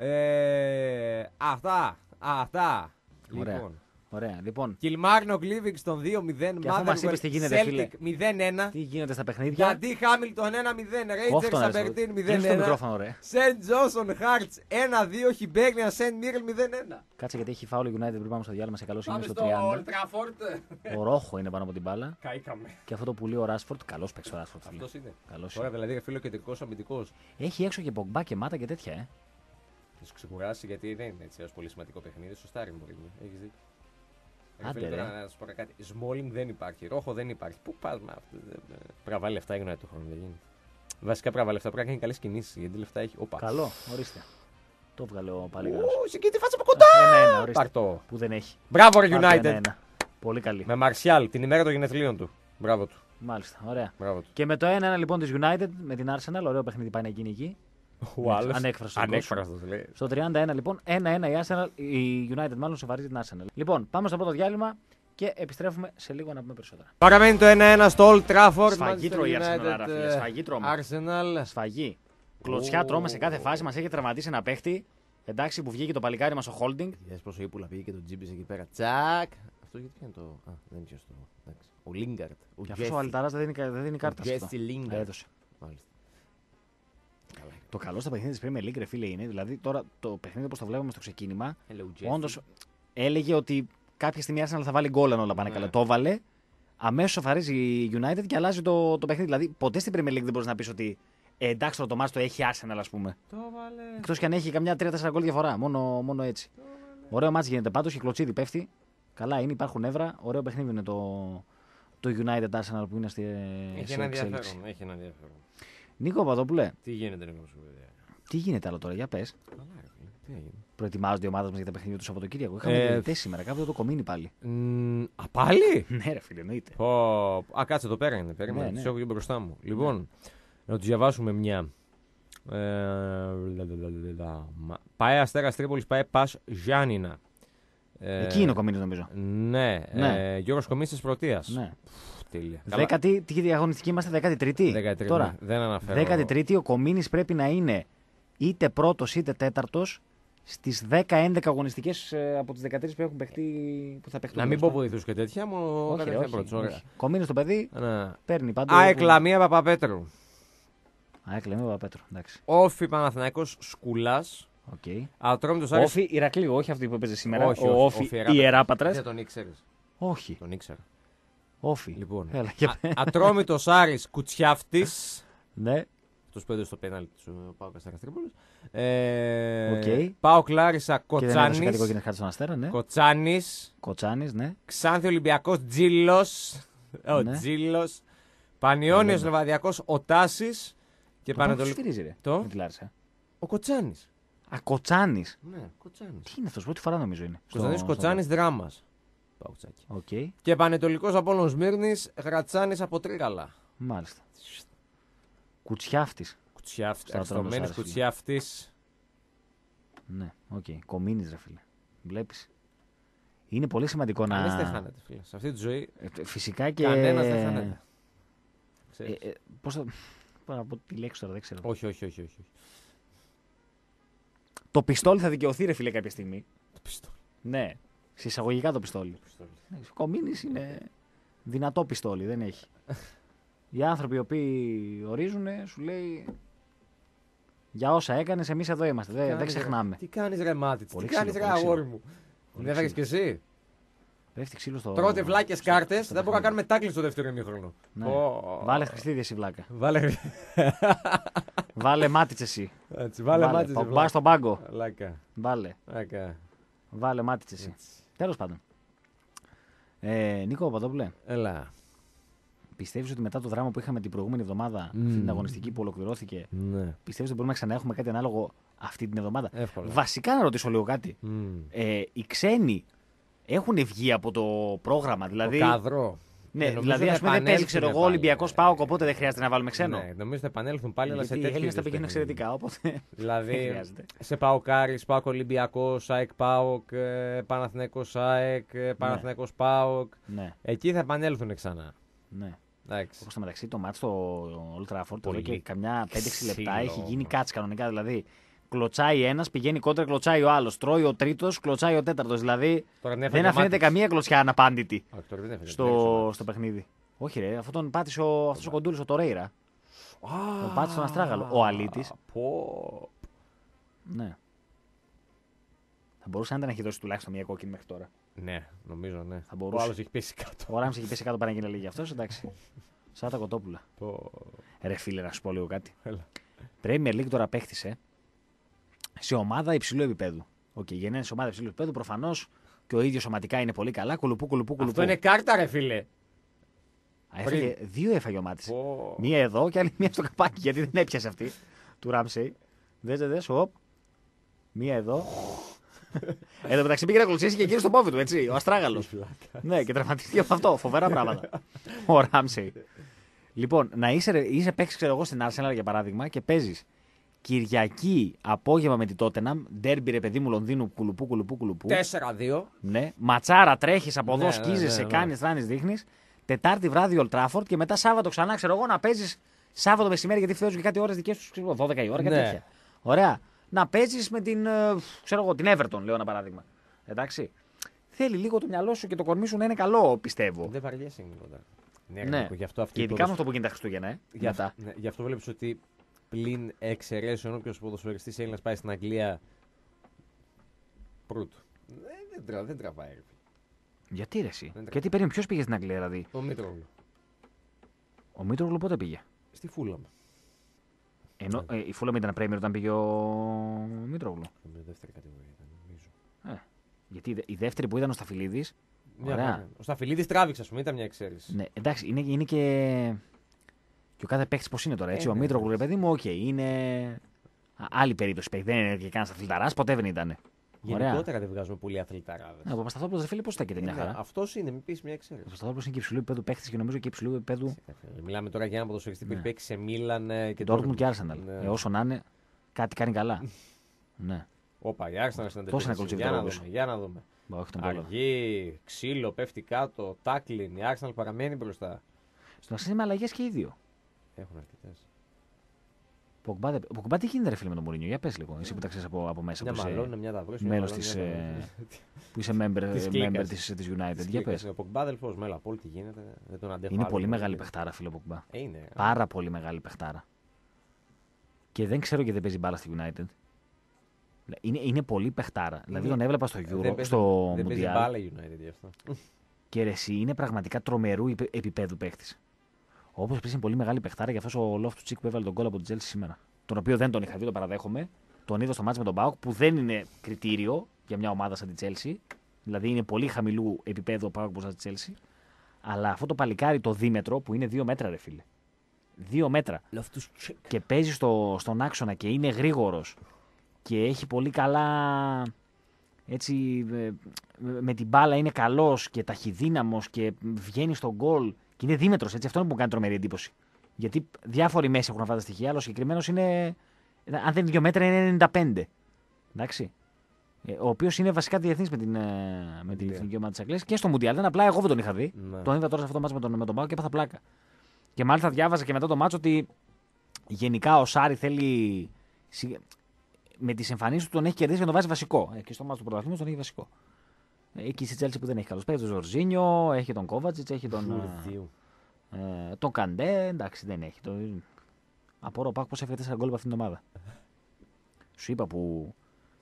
Ε, αυτά. Αυτά. Ωραία. Λοιπόν. Ωραία, λοιπόν. Κιλμάρνο Λίβινγκστον δύο μηδέν. Και αφού μας είπες τι γίνεται, φίλε. Celtic μηδέν ένα. Τι γίνεται στα παιχνίδια. Γιατί Χάμιλτον ένα μηδέν. Ρέιτζερ Κόφτονα, ρε, Σαμπερτίν στο- μηδέν κλείσε το ένα. μικρόφωνο, ρε. Σεντ Τζόνσον Χάρτς ένα δύο. Χιμπέρνια Σεντ Μίρελ μηδέν ένα. Κάτσε γιατί έχει φάουλ United πριν πάμε στο διάλειμμα σε καλό σημείο Πάμε στο στο τριάντα. Ολτραφόρτ. Ο Ρόχο είναι πάνω από την μπάλα. Καήκαμε. Και αυτό το πουλί ο Ράσφορντ. Καλό παίξει ο Ράσφορντ. φίλε. Αυτός είναι. Καλός Τώρα είναι. δηλαδή φίλο κεντρικός αμυντικός. Έχει έξω και Πογκμπά και Μάτα και τέτοια, ε. Θα σου ξεκουράσει γιατί δεν είναι έτσι ως πολύ σημαντικό παιχνίδι. Σωστά, ρε μπορεί. Έχεις δίκιο. Ρε Άντε, φίλε, ρε. τώρα να σου πω κάτι. Σμόλινγκ δεν υπάρχει. Ρόχο δεν υπάρχει. Πού πα με αυτό. Πρέπει να βάλει λεφτά για το χρόνο. Δεν γίνει. Βασικά πρέπει να βάλει λεφτά. Πρέπει να κάνει καλές κινήσεις. Γιατί λεφτά έχει. Οπα. Καλό, ορίστε. Το βγάλε ο Παλίγαρος. Ου, σε εκεί τη φάτσα από κοντά. Ένα-ένα, ορίστε. Πάρτο. Που δεν έχει. Μπράβο, ρε Πάρτε United. ένα-ένα. Πολύ καλή. Με Μαρσιάλ την ημέρα των γενεθλίων του. Μπράβο του. Μάλιστα, ωραία. Μπράβο του. Και με το ένα ένα λοιπόν τη United με την Arsenal, ωραίο παιχνίδι πάει να γίνει εκεί. Ο άλλος. Ανέκφραστος. Ανέκφραστος λέει. Στο τριάντα ένα λοιπόν, ένα ένα η Arsenal, η United μάλλον σοβαρίζει την Arsenal. Λοιπόν, πάμε στο πρώτο διάλειμμα και επιστρέφουμε σε λίγο να πούμε περισσότερα. Παραμένει το ένα ένα στο Old Trafford. Σφαγή Manchester τρώει η Arsenal, United, άρα, φίλε, ε, σφαγή τρώμε. Arsenal. Σφαγή. Κλωτσιά τρώμε σε κάθε φάση, μα έχει τραυματίσει ένα παίχτη. Εντάξει, που βγήκε το παλικάρι μα ο Holding. Είδες πόσο ύπουλα πήγε και το Τζίμπης εκεί πέρα. Τσακ. Αυτό γιατί είναι το. Α, δεν είναι σωστό. Εντάξει. Ο Λίγκαρτ. Και αυτό ο Αλταρά δεν δίνει, δεν δίνει κάρτα σε αυτό. Γκέσι Λίγκαρτ. Έδωσε. Μάλιστα. Το καλό στα παιχνίδια της Premier League, ρε φίλε, είναι. Δηλαδή τώρα το παιχνίδι όπως το βλέπαμε στο ξεκίνημα, όντως έλεγε ότι κάποια στιγμή η Arsenal θα βάλει γκολ αν όλα πάνε Ναι. καλά. Το έβαλε, αμέσως σοφαρίζει η United και αλλάζει το, το παιχνίδι. Δηλαδή ποτέ στην Premier League δεν μπορείς να πεις ότι ε, εντάξει τώρα το μάτς το έχει Arsenal, ας πούμε. Το βάλε. Εκτός και αν έχει καμιά τρία τέσσερα γκολ διαφορά. Μόνο, μόνο έτσι. Ωραίο μάτς γίνεται πάντως και κλωτσίδι πέφτει. Καλά είναι, υπάρχουν νεύρα. Ωραίο παιχνίδι είναι το, το United Arsenal που είναι στη, Έχει σε ένα εξέλιξη. ενδιαφέρον. Έχει ένα ενδιαφέρον. Νίκο Παπαδόπουλε, Τι γίνεται, Νίκο σου, παιδιά. τι γίνεται άλλο τώρα, για πες. Καλά, ρε φίλε. Τι έγινε. Προετοιμάζονται οι ομάδες μας για τα παιχνίδια του Σαββατοκύριακο. Είχαμε Ε, διαιτητές σήμερα, κάποιο το κομίνι πάλι. Μ, Α, πάλι! Ναι, ρε φίλε, εννοείται. Πω, Α, κάτσε, το πέρα είναι. Περίμενε, Ναι, ναι. τους έχω και μπροστά μου. Λοιπόν, να τους διαβάσουμε μια. Ε, λα, λα, λα, λα, λα. Μα- Πάει Αστέρας Τρίπολης, πάει Πας Γιάννηνα. Ε, Εκεί είναι ο κομίνι, νομίζω. Ναι, Ναι. Ε, Γιώργος Κομής της Πρωτείας. Ναι. Πφ, τέλεια. Καλά. Δέκατη, τι διαγωνιστική είμαστε, δέκατη τρίτη. δεκατρία, Τώρα, ναι, δεν αναφέρω. δέκατη τρίτη ο κομίνης πρέπει να είναι είτε πρώτος είτε τέταρτος στις δέκα έντεκα αγωνιστικές ε, από τις δεκατρείς που έχουν παιχτεί, που θα παιχτούν. Να μην πω βοηθούς και τέτοια, μόνο Όχι, ρε, κατευθείαν όχι, πρώτος. Ωραία. όχι. Κομίνης το παιδί Ναι. παίρνει πάντα. ΑΕΚ Λαμία Παπαπέτρου. ΑΕΚ Λαμία Παπαπέτρου. Εντάξει. Όφι Παναθηναϊκός Σκουλάς. Okay. Ατρόμητος Άρης. Όφι Ηρακλείου, όχι αυτή που παίζει σήμερα. Όχι, ο όχι, Όφι Όφι Ιεράπατρας. Ιεράπατρας. Δεν τον ήξερες. Όχι. Τον ήξερα. Όφι. Λοιπόν, Έλα, για α- πες. Ατρόμητος Άρης Κουτσιάφτης. Ναι. Τους πέντε στο πέναλτι του Πάοκ Αστέρας Τρίπολης. Ε, Οκ. Πάοκ Λάρισα Και δεν έδωσε κάτι Κοτσάνης. κόκκινες κάρτες στον Αστέρα, ναι. Κοτσάνης. Κοτσάνης, ναι. Ξάνθη Ολυμπιακός Τζίλος. Ο Ναι. Τζίλος. Πανιώνιος Ναι. Λεβαδιακός ο Τάσης. Και Το Πάοκ Πανετολικό. σφυρίζει, ρε. Το? Με τη Λάρισα. Ο Κοτσάνης. Α, Κοτσάνης. Ναι, Κοτσάνης. Τι είναι αυτός, πρώτη φορά νομίζω είναι. Κωνσταντίνος Στο- Κοτσάνης Δράμας. Παουτσάκι. Οκ, Και Πανετολικός Απόλλων Σμύρνης Γρατσάνης από Τρίγαλα. μάλιστα. Κουτσιάφτης. Κουτσιάφτη. Στα Ατρόμητος Αριστομένης Άρης, Κουτσιάφτης. Ναι, οκ. Κομίνης, ρε φίλε. Βλέπεις. Είναι πολύ σημαντικό να. Κανείς δεν χάνεται, φίλε. Σε αυτή τη ζωή Ε, Φυσικά και. κανένας δεν χάνεται. Ε, Ξέρεις. ε, πώς θα. Πάω να πω τη λέξη τώρα, δεν ξέρω. Όχι, όχι, όχι, όχι. Το πιστόλι θα δικαιωθεί, ρε φίλε, κάποια στιγμή. Το πιστόλι. Ναι. Συσσαγωγικά το πιστόλι. πιστόλι. Ναι, ο Κομίνης είναι δυνατό πιστόλι, δεν έχει. Οι άνθρωποι οι οποίοι ορίζουν, σου λέει. Για όσα έκανες, εμείς εδώ είμαστε. Δεν, δεν Κάνεις, ρε- ξεχνάμε. Τι κάνεις ρε μάτι, Πολύ τι κάνεις ξύλο, ρε πολύ αγόρι ξύλο. μου. Πολύ Δεν έφαγες κι ξύλο. εσύ. Πέφτει ξύλο στο. Τρώτε βλάκες στο- κάρτες, στο δεν μπορούμε να παιχνίδι. κάνουμε τάκλι στο δεύτερο ημίχρονο. Ναι. Ω. Βάλε Χριστίδη εσύ βλάκα. Βάλε. Βάλε μάτιτς εσύ. Έτσι, βάλε μάτι. Πα στον πάγκο. Λάκα. Βάλε. Λάκα. Βάλε μάτιτς εσύ. Έτσι. Τέλος πάντων. Ε, Νίκο Παπαδόπουλε, Έλα. πιστεύεις ότι μετά το δράμα που είχαμε την προηγούμενη εβδομάδα, Μμμ. αυτή την αγωνιστική που ολοκληρώθηκε, Ναι. πιστεύεις ότι μπορούμε να ξαναέχουμε κάτι ανάλογο αυτή την εβδομάδα? Εύκολα. Βασικά να ρωτήσω λίγο κάτι. Μμ. Ε, οι ξένοι έχουν βγει από το πρόγραμμα, δηλαδή. Το κάδρο. Ναι, Ε, νομίζω δηλαδή, θα ας πούμε, δεν παίζει, επανέλθουνε ξέρω εγώ, πάλι. Ολυμπιακός ΠΑΟΚ, οπότε δεν χρειάζεται να βάλουμε ξένο. Ναι, νομίζω θα επανέλθουν πάλι, αλλά σε Γιατί οι τέτοιο Έλληνες τα είδους πηγαίνουν παιχνίδι. εξαιρετικά, οπότε. δεν Δηλαδή, χρειάζεται. σε Παοκάρης, Πάοκ Ολυμπιακός, ΑΕΚ Πάοκ, ε, Παναθηναϊκός ΑΕΚ, ε, Παναθηναϊκός Πάοκ. Ναι, Εκεί θα επανέλθουν ξανά. ναι. Εντάξει. Όπω στο μεταξύ το μάτι στο Old Trafford εδώ Πολύ και καμιά πέντε έξι λεπτά ξύλο, έχει γίνει μα. κάτς κανονικά. Δηλαδή, κλωτσάει ένα, πηγαίνει κόντρα, κλωτσάει ο άλλο. Τρώει ο τρίτο, κλωτσάει ο τέταρτο. Δηλαδή, Τώρα δεν έφαγε αφήνεται μάτι. καμία κλωτσιά αναπάντητη Όχι, τώρα δεν έφαγε. στο, στο παιχνίδι. Όχι, ρε, αυτόν τον πάτησε ο, αυτός ο κοντούλης ο Τορέιρα. Τον πάτησε τον Αστράγαλο. Ο Αλίτης. Πω. Ναι. Θα μπορούσε να έχει δώσει τουλάχιστον μία κόκκινη μέχρι τώρα. Ναι, νομίζω ναι. Θα μπορούσε. Ο άλλος έχει πέσει κάτω. Ο Ράμς έχει πέσει κάτω παραγγείλε λίγη αυτό, εντάξει. Σαν τα κοτόπουλα. Πω. Ρε φίλε, να σου πω λίγο κάτι. Έλα. Premier League τώρα παίχτησε σε ομάδα υψηλού επίπεδου. Οκ, okay, για να είναι σε ομάδα υψηλού επίπεδου, προφανώς και ο ίδιος σωματικά είναι πολύ καλά. Κουλουπού, κουλουπού, κουλουπού. Αυτό είναι κάρτα, ρε φίλε. Α, έφαγε, δύο έφαγε ο Μάτης. Πω. Μία εδώ και άλλη μία στο καπάκι, γιατί δεν έπιασε αυτή του Ράμσεϊ. Δες, δες, δες, οπ. Μία εδώ. Εν τω μεταξύ πήγε να κλωτσίσει και εκείνο στο πόβι του, έτσι, ο Αστράγαλος. ναι, και τραυματίστηκε από αυτό. Φοβερά πράγματα. ο Ράμσεϊ. Λοιπόν, να είσαι, ρε- είσαι παίξει, ξέρω εγώ, στην Arsenal για παράδειγμα και παίζει Κυριακή απόγευμα με τη Tottenham, ντέρμπι ρε παιδί μου Λονδίνου, κουλουπού, κουλουπού, κουλουπού. τέσσερα δύο. Ναι, ματσάρα, τρέχει από εδώ, Ναι, σκίζεσαι, ναι, ναι, κάνει, τράνει, δείχνει. Τετάρτη βράδυ Old Trafford και μετά Σάββατο ξανά, ξέρω εγώ, να παίζει Σάββατο μεσημέρι γιατί φεύγουν και κάτι ώρε δικέ του, δώδεκα η ώρα, κάτι Ναι. τέτοια. Ωραία. Να παίζει με την, ε, ξέρω εγώ, την Everton, λέω ένα παράδειγμα. Εντάξει. Θέλει λίγο το μυαλό σου και το κορμί σου να είναι καλό, πιστεύω. Δεν βαριέσαι τίποτα. Ναι, Ναι. ναι. Γι' αυτό αυτή Και η ειδικά με ποδοσ- αυτό που γίνεται τα Χριστούγεννα, ε. Γι' αυτό, Μετά. ναι, γι' αυτό βλέπεις ότι πλην εξαιρέσεων, όποιος ποδοσφαιριστής Έλληνας πάει στην Αγγλία. Πρώτο. Δεν, δεν, τρα, δεν τραβάει. Ρε. Γιατί ρε εσύ. Γιατί περίμενε, ποιος πήγε στην Αγγλία δηλαδή. Ο Μήτρογλου. Ο Μήτρογλου πότε πήγε. Στη Φούλαμ. Ενώ ε, η Φούλαμ ήταν Πρέμιερ όταν πήγε ο Μήτρογλου. Με δεύτερη κατηγορία ήταν, νομίζω. Ε, γιατί η, η δεύτερη που ήταν ο Σταφυλίδης. Ωραία. Ο Σταφυλίδης τράβηξε, α πούμε, ήταν μια εξαίρεση. Ναι, εντάξει, είναι, είναι και. Και ο κάθε παίχτη πώ είναι τώρα. Έτσι. Ε, ο ναι, Μήτρογλου, ρε ναι. παιδί μου, οκ, okay, είναι. Α, άλλη περίπτωση παίχτη. Δεν είναι και κανένα αθληταρά, ποτέ δεν ήταν. Γενικότερα δεν βγάζουμε πολύ αθληταράδες. Ναι, ο Παπασταθόπουλος, δε φίλε, πώ στέκεται μια χαρά. Αυτός είναι, μην πει μια Ο εξαίρεση. Παπασταθόπουλος είναι και υψηλού επίπεδου παίχτη και νομίζω και υψηλού επίπεδου. Μιλάμε τώρα για ένα ποδοσφαιριστή που Ναι. έχει παίξει σε Μίλαν και Dortmund και Arsenal. Ναι. Ε, όσο να είναι, κάτι κάνει καλά. Ναι. Όπα, η Arsenal στην Τόσο να αντεπίθεση. ακολουθεί Για να τρόπος. δούμε. Για να δούμε. Μπα, όχι τον Πόλο. Αργή, ξύλο, πέφτει κάτω, τάκλιν. Η Arsenal παραμένει μπροστά. Στο Ασίσι με αλλαγέ και οι δύο. Έχουν αρκετές. Πογκμπά, δε- Πογκμπά τι γίνεται, ρε φίλε, με τον Μουρίνιο. Για πε λίγο. Εσύ που τα ξέρει από, από μέσα. Μια που είσαι μαλώνει, μια ταυρός. μέλος της, ε, που είσαι member, Της member κλίκας. της, της United. Για πες. Ο Πογκμπάδελφος, μέλα, από όλη τι γίνεται. Δεν τον αντέχω. Είναι άλλο, πολύ δεν μεγάλη είναι. παιχτάρα, φίλε Πογκμπά. Ε, είναι. Πάρα πολύ μεγάλη παιχτάρα. Και δεν ξέρω γιατί δεν παίζει μπάλα στη United. Είναι, είναι πολύ παιχτάρα. Δηλαδή τον έβλεπα στο Δεν Euro, παίζει- στο Δεν παίζει Mundial. μπάλα η United γι' αυτό. Και ρε, εσύ είναι πραγματικά τρομερού υπε- επίπεδου παίχτη. Όπω επίση είναι πολύ μεγάλη παιχτάρα για αυτό ο Λόφ του Τσίκ που έβαλε τον κόλλο από την Chelsea σήμερα. Τον οποίο δεν τον είχα δει, το παραδέχομαι. Τον είδα στο μάτς με τον Μπάουκ που δεν είναι κριτήριο για μια ομάδα σαν την Chelsea. Δηλαδή είναι πολύ χαμηλού επίπεδου ο Μπάουκ που σαν την Chelsea. Αλλά αυτό το παλικάρι το δίμετρο που είναι δύο μέτρα, ρε φίλε. Δύο μέτρα. Και παίζει στο, στον άξονα και είναι γρήγορο και έχει πολύ καλά. Έτσι, ε, με την μπάλα είναι καλός και ταχυδύναμος και βγαίνει στον γκολ και είναι δίμετρος, έτσι, αυτό είναι που μου κάνει τρομερή εντύπωση. Γιατί διάφοροι μέσα έχουν αυτά τα στοιχεία, αλλά ο συγκεκριμένος είναι, αν δεν είναι δύο μέτρα, είναι ενενήντα πέντε. Εντάξει. Ε, ο οποίος είναι βασικά διεθνής με την, ε, με την Yeah. εθνική ομάδα της Αγγλίας και στο Μουντιάλ. Δεν απλά εγώ δεν τον είχα δει. Ναι. Τον είδα τώρα σε αυτό το μάτσο με τον, με τον Πάο και έπαθα πλάκα. Και μάλιστα διάβαζα και μετά το μάτσο ότι γενικά ο Σάρι θέλει. Με τις εμφανίσεις του τον έχει κερδίσει και τον βάζει βασικό. Ε, και στο μάτσο του πρωταθλήματος τον έχει βασικό. Ε, εκεί στη Chelsea που δεν έχει καλούς παίκτες, τον Ζορζίνιο, έχει τον Κόβατσιτς, έχει τον. Βουρδίου. Ε, τον Καντέ, εντάξει δεν έχει. Το... Απορώ Πάκ πώς έφερε τέσσερα γκολ από αυτήν την ομάδα. Σου είπα που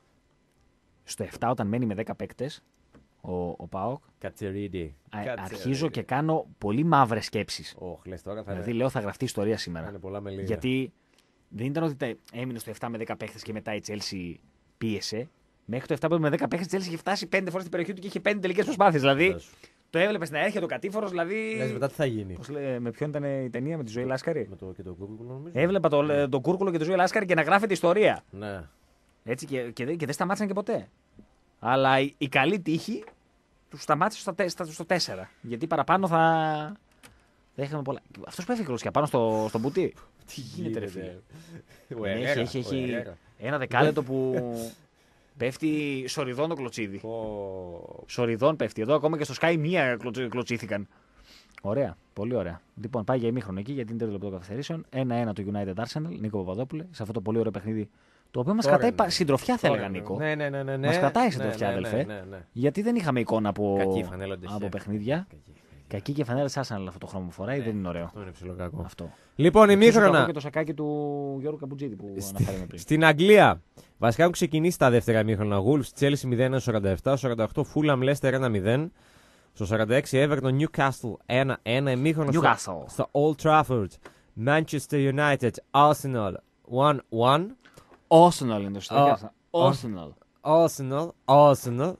στο επτά όταν μένει με δέκα παίκτες ο, ο Πάοκ, Κατσερίδη. αρχίζω και κάνω πολύ μαύρες σκέψεις. Ωχ, λες τώρα θα Δηλαδή είναι, λέω θα γραφτεί ιστορία θα σήμερα. είναι πολλά με λίγα. Γιατί δεν ήταν ότι τα- έμεινε στο επτά με δέκα παίχτες και μετά η Chelsea πίεσε. Μέχρι το επτά με δέκα παίχτες η Chelsea είχε φτάσει πέντε φορές στην περιοχή του και είχε πέντε τελικές προσπάθειες. Δηλαδή Δες. το έβλεπε να έρχεται ο κατήφορος. Δηλαδή. Λες μετά τι θα γίνει. Πώς λέει, με ποιον ήταν η ταινία, με τη Ζωή Λάσκαρη. Με το, και το κούκκουλο νομίζω. Έβλεπα το, τον Κούρκουλο και τη Ζωή Λάσκαρη και να γράφεται ιστορία. Ναι. Έτσι και, και, δεν- και δεν σταμάτησαν και ποτέ. Αλλά η, η καλή τύχη του σταμάτησε στο, τε- στα- στο τέσσερα. Γιατί παραπάνω θα. Θα είχαμε πολλά. Αυτό που έφυγε κλωσιά πάνω στο, στο μπουτί. Τι γίνεται, ρε φίλε. Ο Έχει, Ερέρα, έχει, ο έχει Ερέρα. ένα δεκάλεπτο που πέφτει σοριδών το κλωτσίδι. Ω, Σοριδών πέφτει. Εδώ ακόμα και στο Sky μία κλωτσι- κλωτσίθηκαν. Ωραία, πολύ ωραία. Λοιπόν, πάει για ημίχρονο εκεί για την τρίτο λεπτό καθυστερήσεων. ένα-ένα το United Arsenal, Νίκο Παπαδόπουλε, σε αυτό το πολύ ωραίο παιχνίδι. Το οποίο μα Τώρα κρατάει είναι. πα- συντροφιά, θα τώρα έλεγα, είναι. Νίκο. Ναι, ναι, ναι, ναι, ναι. Μας κρατάει Ναι, συντροφιά, ναι, αδελφέ. Ναι, ναι, ναι. Γιατί δεν είχαμε εικόνα από, Κακή φανέλα της, από ε. παιχνίδια. Κακή φανέλα. Κακή και φανέλα τη Arsenal αυτό το χρώμα που φοράει, δεν είναι ωραίο. Αυτό είναι ψιλοκακό. Αυτό. Λοιπόν, Εξίσου κακό ημίχρονα. και το σακάκι του Γιώργου Καμπουτζίδη που αναφέραμε πριν. Στην Αγγλία. Βασικά έχουν ξεκινήσει τα δεύτερα ημίχρονα. Wolves, Chelsea μηδέν ένα σαράντα επτά, στο σαράντα οκτώ Fulham, Leicester ένα μηδέν. Στο σαράντα έξι Everton, Newcastle ένα ένα. Ημίχρονο στο, Newcastle. στο Old Trafford. Manchester United, Arsenal ένα ένα. Arsenal είναι το στοιχείο. Α, Arsenal. Arsenal, Arsenal.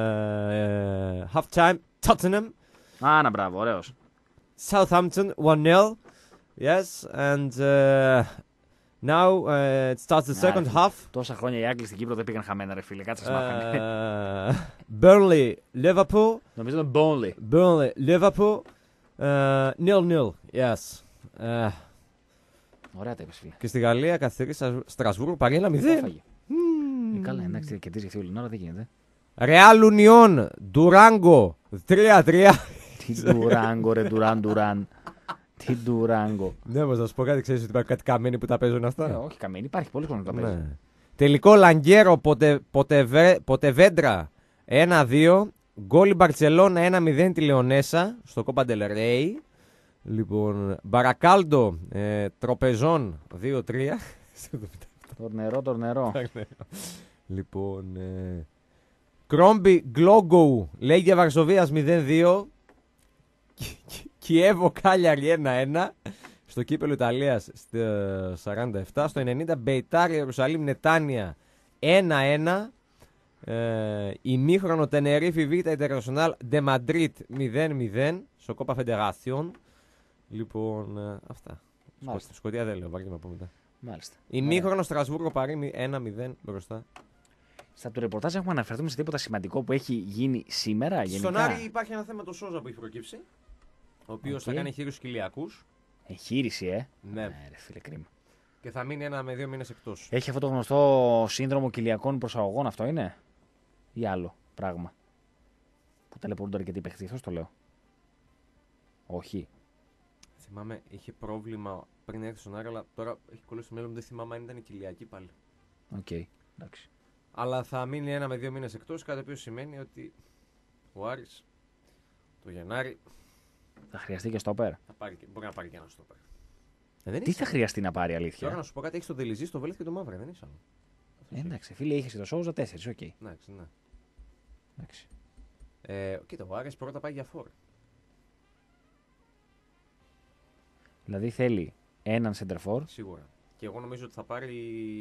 Uh, half time, Tottenham. Άνα, μπράβο, ωραίος. Southampton one nil. Yes, and uh, now uh, it starts the Ναι, second ρε, half. Τόσα χρόνια οι Άγγλοι στην Κύπρο δεν πήγαν χαμένα, ρε φίλε. Κάτσε να μάθανε. Uh, Burnley, Liverpool. Νομίζω ήταν Burnley. Burnley, Liverpool. Uh, nil nil. Yes. Uh, Ωραία τα είπες, φίλε. και στη Γαλλία καθυστερήσει στα Στρασβούργο πάρει ένα Το μηδέν. έφαγε. Ε, καλά, εντάξει, κερδίζει αυτή όλη την ώρα, δεν γίνεται. Real Union, Durango τρία τρία. Τι Ντουράγκο, ρε Ντουράν, Ντουράν. Τι Ντουράγκο. Ναι, όμως να σου πω κάτι, ξέρεις ότι υπάρχουν κάτι καμένοι που τα παίζουν Ε, αυτά. όχι, καμένη, υπάρχει πολλοί κόσμοι που τα παίζει. Ναι. Τελικό Λαγκέρο, Ποτε, Ποτεβε, Ποτεβέντρα ένα δύο. Γκόλ η Μπαρτσελώνα ένα μηδέν τη Λεωνέσα στο Copa del Rey. Λοιπόν, Μπαρακάλντο, ε, Τροπεζόν δύο τρία. Το νερό, το νερό. Λοιπόν, ε, Κρόμπι Γκλόγκοου, Λέγια Βαρσοβίας μηδέν δύο. Κιέβο Κάλιαρη ένα ένα. Στο κύπελο Ιταλίας στο σαράντα επτά. Στο ενενήντα Μπεϊτάρ Ιερουσαλήμ Νετάνια ένα ένα. Ε, ημίχρονο Τενερίφη Β' Ιντερνασιονάλ Ντε Μαντρίτ μηδέν μηδέν. Στο Κόπα Φεντεράσιον. Λοιπόν, ε, αυτά. Μάλιστα. Σκοτία δεν λέω, βάρκε να πω μετά. Μάλιστα. Ημίχρονο Στρασβούργο Παρί ένα μηδέν μπροστά. Στα του ρεπορτάζ έχουμε αναφερθούμε σε τίποτα σημαντικό που έχει γίνει σήμερα γενικά. Στον Άρη υπάρχει ένα θέμα το Σόζα που έχει προκύψει. Ο οποίος Okay. θα κάνει χείρους κοιλιακούς. Εγχείρηση, ε. Ναι. Ε, ρε φίλε, κρίμα. Και θα μείνει ένα με δύο μήνες εκτός. Έχει αυτό το γνωστό σύνδρομο κοιλιακών προσαγωγών, αυτό είναι. Ή άλλο πράγμα. Που ταλαιπωρούνται αρκετοί παίχτες, αυτό το λέω. Όχι. Θυμάμαι, είχε πρόβλημα πριν έρθει στον Άρη, αλλά τώρα έχει κολλήσει το μέλλον μου. Δεν θυμάμαι αν ήταν η κοιλιακή πάλι. Οκ. Okay. Εντάξει. Αλλά θα μείνει ένα με δύο μήνες εκτός, κάτι που σημαίνει ότι ο Άρης το Γενάρη Θα χρειαστεί και στόπερ. θα πάρει, μπορεί να πάρει και ένα στόπερ. Ε, Τι θα χρειαστεί να πάρει, αλήθεια. Τώρα να σου πω κάτι, έχει το Δελιζή, το Βέλεθ και το Μαύρε, δεν έχει άλλο. Ε, εντάξει, φίλε, είχε και το Σόουζα τέσσερι, οκ. Okay. Εντάξει, ναι. Εντάξει. Ε, κοίτα, ο Άρης πρώτα πάει για φόρ. Δηλαδή θέλει έναν center for. Σίγουρα. Και εγώ νομίζω ότι θα πάρει.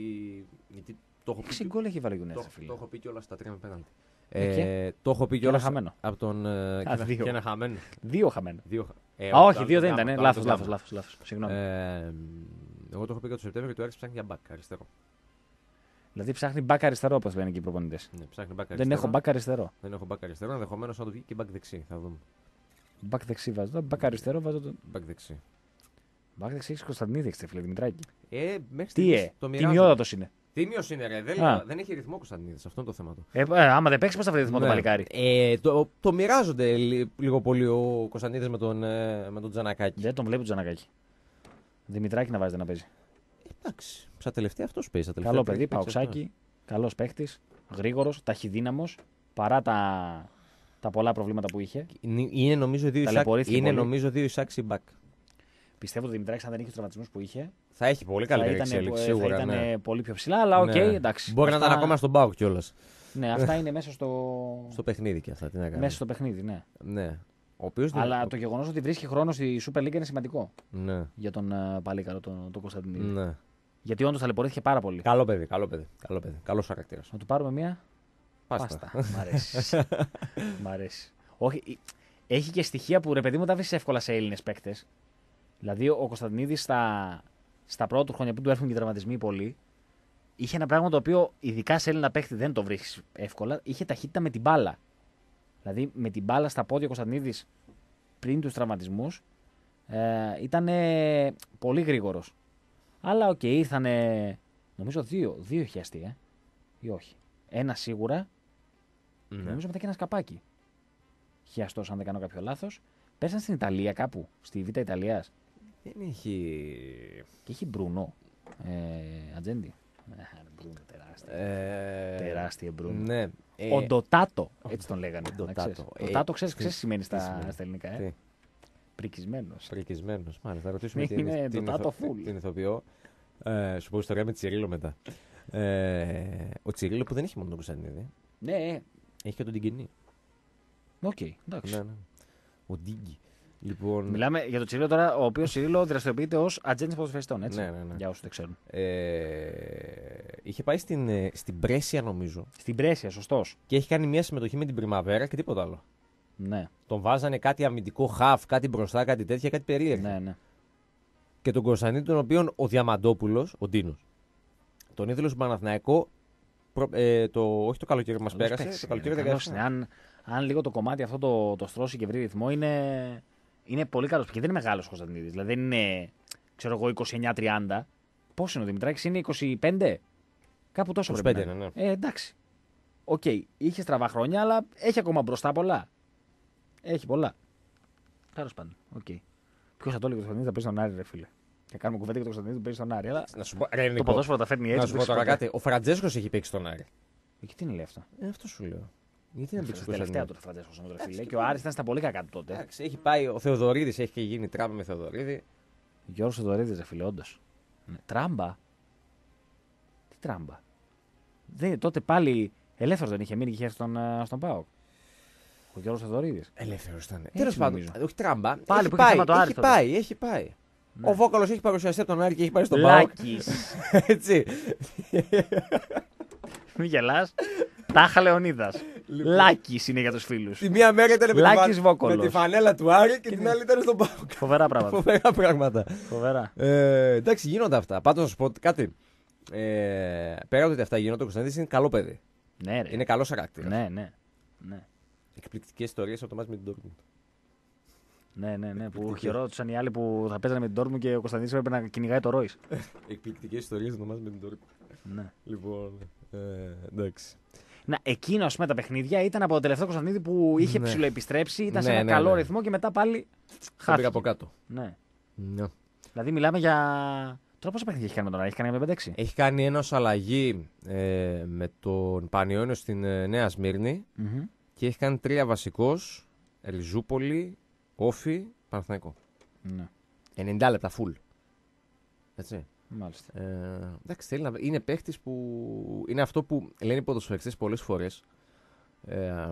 Γιατί το έχω πει. Έξι γκολ έχει βάλει ο Το, United, φίλε. το έχω πει κιόλας στα τρία με πέναλτι. Ε, Ε, το έχω πει και κιόλας ένα χαμένο. από τον. Ε, Α, και, ένα, δύο. και ένα χαμένο. Δύο χαμένα. Δύο, ε, Α, όχι, το δύο άλλο δεν το ήταν. γάμα, Λάθος, το άλλο λάθος, το λάθος. Συγγνώμη. Ε, εγώ το έχω πει και το Σεπτέμβριο και το Άρης ψάχνει για μπακ αριστερό. Δηλαδή ψάχνει μπακ αριστερό, όπως λένε και οι προπονητές. Ναι, ψάχνει μπακ Δεν αριστερό. έχω μπακ αριστερό. Δεν έχω μπακ αριστερό. Ενδεχομένω να το βγει και μπακ δεξί. Θα δούμε. Μπακ δεξί βάζω. Μπακ αριστερό βάζω το. Μπακ δεξί. Μπακ δεξί έχει Κωνσταντινίδη, εξ φίλε Δημητράκη. Ε, μέχρι Τι στιγμής ε, το τι μοιράζομαι. μειόδατος είναι. Τίμιος είναι, ρε. Δεν, Α. λέω, δεν έχει ρυθμό ο Κωνσταντινίδης. Αυτό είναι το θέμα του. Ε, ε, άμα δεν παίξει, πώ θα βρει ρυθμό το Ναι. παλικάρι. Ε, το, το μοιράζονται λι- λίγο πολύ ο Κωνσταντινίδης με τον, ε, με τον Τζανακάκη. Δεν τον βλέπει το Τζανακάκι. Δημητράκη να βάζετε να παίζει. Εντάξει. Στα τελευταία αυτό παίζει. στα τελευταία Καλό τρία παιδί, έχει παίξει παοξάκι. Καλό παίχτη. Γρήγορο, ταχυδύναμο. Παρά τα, τα πολλά προβλήματα που είχε. αυτό. Είναι, είναι νομίζω δύο Ταλαιπωρήθηκε εισάξ- είναι πολύ. νομίζω δύο εισάξι μπακ. Πιστεύω ότι ο Δημητράκη, αν δεν είχε του τραυματισμού που είχε, Θα έχει πολύ θα καλύτερη ήταν, εξέλιξη. ε, Σίγουρα. θα ήταν ναι. πολύ πιο ψηλά. Αλλά οκ, Ναι. εντάξει. Μπορεί να Αυτά- ήταν ακόμα στον Πάοκ κιόλα. Ναι, αυτά είναι μέσα στο, Στο παιχνίδι και αυτά. Τι να κάνει. μέσα στο παιχνίδι. Ναι. Ναι. Ο οποίος δεν- Αλλά το γεγονό ότι βρίσκει χρόνο στη Super League είναι σημαντικό Ναι. για τον uh, παλίκαρο, τον, τον Κωνσταντινίδη. ναι. Γιατί όντω ταλαιπωρήθηκε πάρα πολύ. Καλό παιδί, καλό παιδί. Καλό παιδί. Καλός χαρακτήρας. Να του πάρουμε μία. Πάστα. Μ' αρέσει. Μ' αρέσει. Όχι, έχει και στοιχεία που ρε παιδί μου τα βρίσκει εύκολα σε Έλληνες παίκτες. Δηλαδή ο Κωνσταντινίδης στα, στα πρώτα του χρόνια που του έρχονται και τραυματισμοί πολλοί, είχε ένα πράγμα το οποίο ειδικά σε Έλληνα παίκτη δεν το βρίσκει εύκολα. Είχε ταχύτητα με την μπάλα. Δηλαδή με την μπάλα στα πόδια ο Κωνσταντινίδης πριν τους τραυματισμούς ε, ήταν πολύ γρήγορος. Αλλά οκ, okay, ήρθανε. Νομίζω δύο, δύο είχε αστεί, ε. Ή όχι. Ένα σίγουρα. Ναι. Νομίζω μετά και ένα σκαπάκι. Χιαστό, αν δεν κάνω κάποιο λάθος. Πέρασαν στην Ιταλία κάπου, στη Β' Ιταλίας. Δεν έχει. Και έχει Μπρούνο. Ε, Ατζέντη. Ε, Μπρούνο, τεράστια. Ε... Τεράστια Μπρούνο. Ναι. Ε... Ο Ντοτάτο, έτσι τον λέγανε. Ντοτάτο. να ξέρεις. Ε, Ντοτάτο, ξέρεις, τι- ξέρεις τι σημαίνει τι στα, σημαίνει? στα ελληνικά. Ε? Τι? Πρικισμένος. Πρικισμένος. Μάλιστα, θα ρωτήσουμε Είναι την, την, Ντοτάτο ηθο- full. την ηθοποιό. Ε, σου πω ιστορία με Τσιρίλο μετά. Ε, ο Τσιρίλο που δεν έχει μόνο τον Κωνσταντινίδη. Ναι, ε, Έχει και τον Τιγκινή. οκ, εντάξει. Ναι, ναι. Ο Ντίγκη. Λοιπόν, Μιλάμε για τον Τσιρίλο τώρα, ο οποίο Τσιρίλο δραστηριοποιείται ω ατζέντη ποδοσφαιριστών, έτσι. Ναι, ναι, ναι. Για όσου δεν ξέρουν. ε, είχε πάει στην, ε, στην Πρέσια νομίζω Στην Πρέσια, σωστό. και έχει κάνει μια συμμετοχή με την Πριμαβέρα και τίποτα άλλο. Ναι, Τον βάζανε κάτι αμυντικό χαφ, κάτι μπροστά, κάτι τέτοια, κάτι περίεργο. ναι, ναι. Και τον Κωνσταντίνο, τον οποίον ο Διαμαντόπουλος, ο Ντίνος, τον είδε στον Παναθηναϊκό, προ- ε, το, όχι το καλοκαίρι που μας Καλώς πέρασε, παίξει, το καλοκαίρι είναι, καλώς είναι. δεκαεπτά. Αν, αν λίγο το κομμάτι αυτό το, το στρώσει και βρει ρυθμό, είναι, είναι πολύ καλό. Και δεν είναι μεγάλο ο Κωνσταντινίδης. Δηλαδή δεν είναι, ξέρω εγώ, είκοσι εννιά τριάντα. Πώς είναι ο Δημητράκης, είναι είκοσι πέντε. Κάπου τόσο είκοσι πρέπει πέντε, να είναι. ναι, Ε, εντάξει. Οκ, είχε στραβά χρόνια, αλλά έχει ακόμα μπροστά πολλά. Έχει πολλά. Τέλος πάντων. Οκ. Ποιο θα το έλεγε ο Κωνσταντινίδης θα παίζει στον Άρη, ρε φίλε. Και κάνουμε κουβέντα για τον Κωνσταντινίδη που παίζει στον Άρη. Αλλά Να σου πω, ρε, το Νικό, ποδόσφαιρο τα φέρνει έτσι. να σου πω δεν τώρα ξέρεις κάτι. Ο Φραντζέσκος έχει παίξει στον Άρη. ποτέ. Και τι είναι λέει αυτό. Ε, αυτό σου λέω. Γιατί να μπει Στα τελευταία του Φραντζέσκο Σαμοντρεφίλε. Και ο Άρης ήταν στα πολύ κακά του τότε. Εντάξει, έχει πάει ο Θεοδωρίδης, έχει και γίνει τράμπα με Θεοδωρίδη. Γιώργος Θεοδωρίδης, ρε φίλε, όντως. Ναι. Τράμπα. Τι τράμπα. Δεν, τότε πάλι ελεύθερο δεν είχε μείνει και είχε έρθει στον, στον ΠΑΟΚ. Ο Γιώργος Θεοδωρίδης. Ελεύθερο ήταν. Τέλος πάντων. Όχι τράμπα. Πάλι έχει που πάει, είχε θέμα το Άρη. έχει πάει, έχει πάει. Ναι. Ο Βόκαλος έχει παρουσιαστεί από τον Άρη και έχει πάει στον ΠΑΟΚ. Λάκης. Έτσι. Μην γελάς. Τάχα Λεωνίδας. Λοιπόν. Λάκης είναι για τους φίλους. Τη μία μέρα ήταν με, Λάκης τη, Βόκολος. με τη φανέλα του Άρη και την άλλη ήταν στον ΠΑΟΚ. Φοβερά πράγματα. Φοβερά πράγματα. Φοβερά. Ε, εντάξει, γίνονται αυτά. Πάντως να σου πω κάτι. Ε, πέρα από ότι αυτά γίνονται, ο Κωνσταντίνης είναι καλό παιδί. Ναι, ρε. Είναι καλός χαρακτήρας. Ναι, ναι. ναι. Εκπληκτικές ιστορίες από το μάτς με την Dortmund. Ναι, ναι, ναι. Που χαιρόντουσαν οι άλλοι που θα παίζανε με την Dortmund και ο Κωνσταντίνης έπρεπε να κυνηγάει το Ρόις. Εκπληκτικές ιστορίες από το μάτς με την Dortmund. Ναι. Λοιπόν. Ε, εντάξει. Να, εκείνο ας πούμε τα παιχνίδια ήταν από το τελευταίο Κωνσταντίνη που είχε Ναι. ψηλοεπιστρέψει, ήταν σε Ναι, ένα ναι, καλό ναι. ρυθμό και μετά πάλι Θα πήγα χάθηκε. από κάτω. Ναι. Ναι. Δηλαδή μιλάμε για. Τώρα πόσα παιχνίδια έχει κάνει με τον Άρη, έχει κάνει με πέντε έξι. Έχει κάνει ένα ως αλλαγή ε, με τον Πανιόνιο στην ε, Νέα Σμύρνη Mm-hmm. και έχει κάνει τρία βασικός. Ριζούπολη, Όφη, Παναθηναϊκό. Ναι. ενενήντα λεπτά full. Έτσι. Μάλιστα. Ε, εντάξει, θέλει να... είναι παίχτης που. Είναι αυτό που λένε οι ποδοσφαιριστές πολλές φορές. Ε,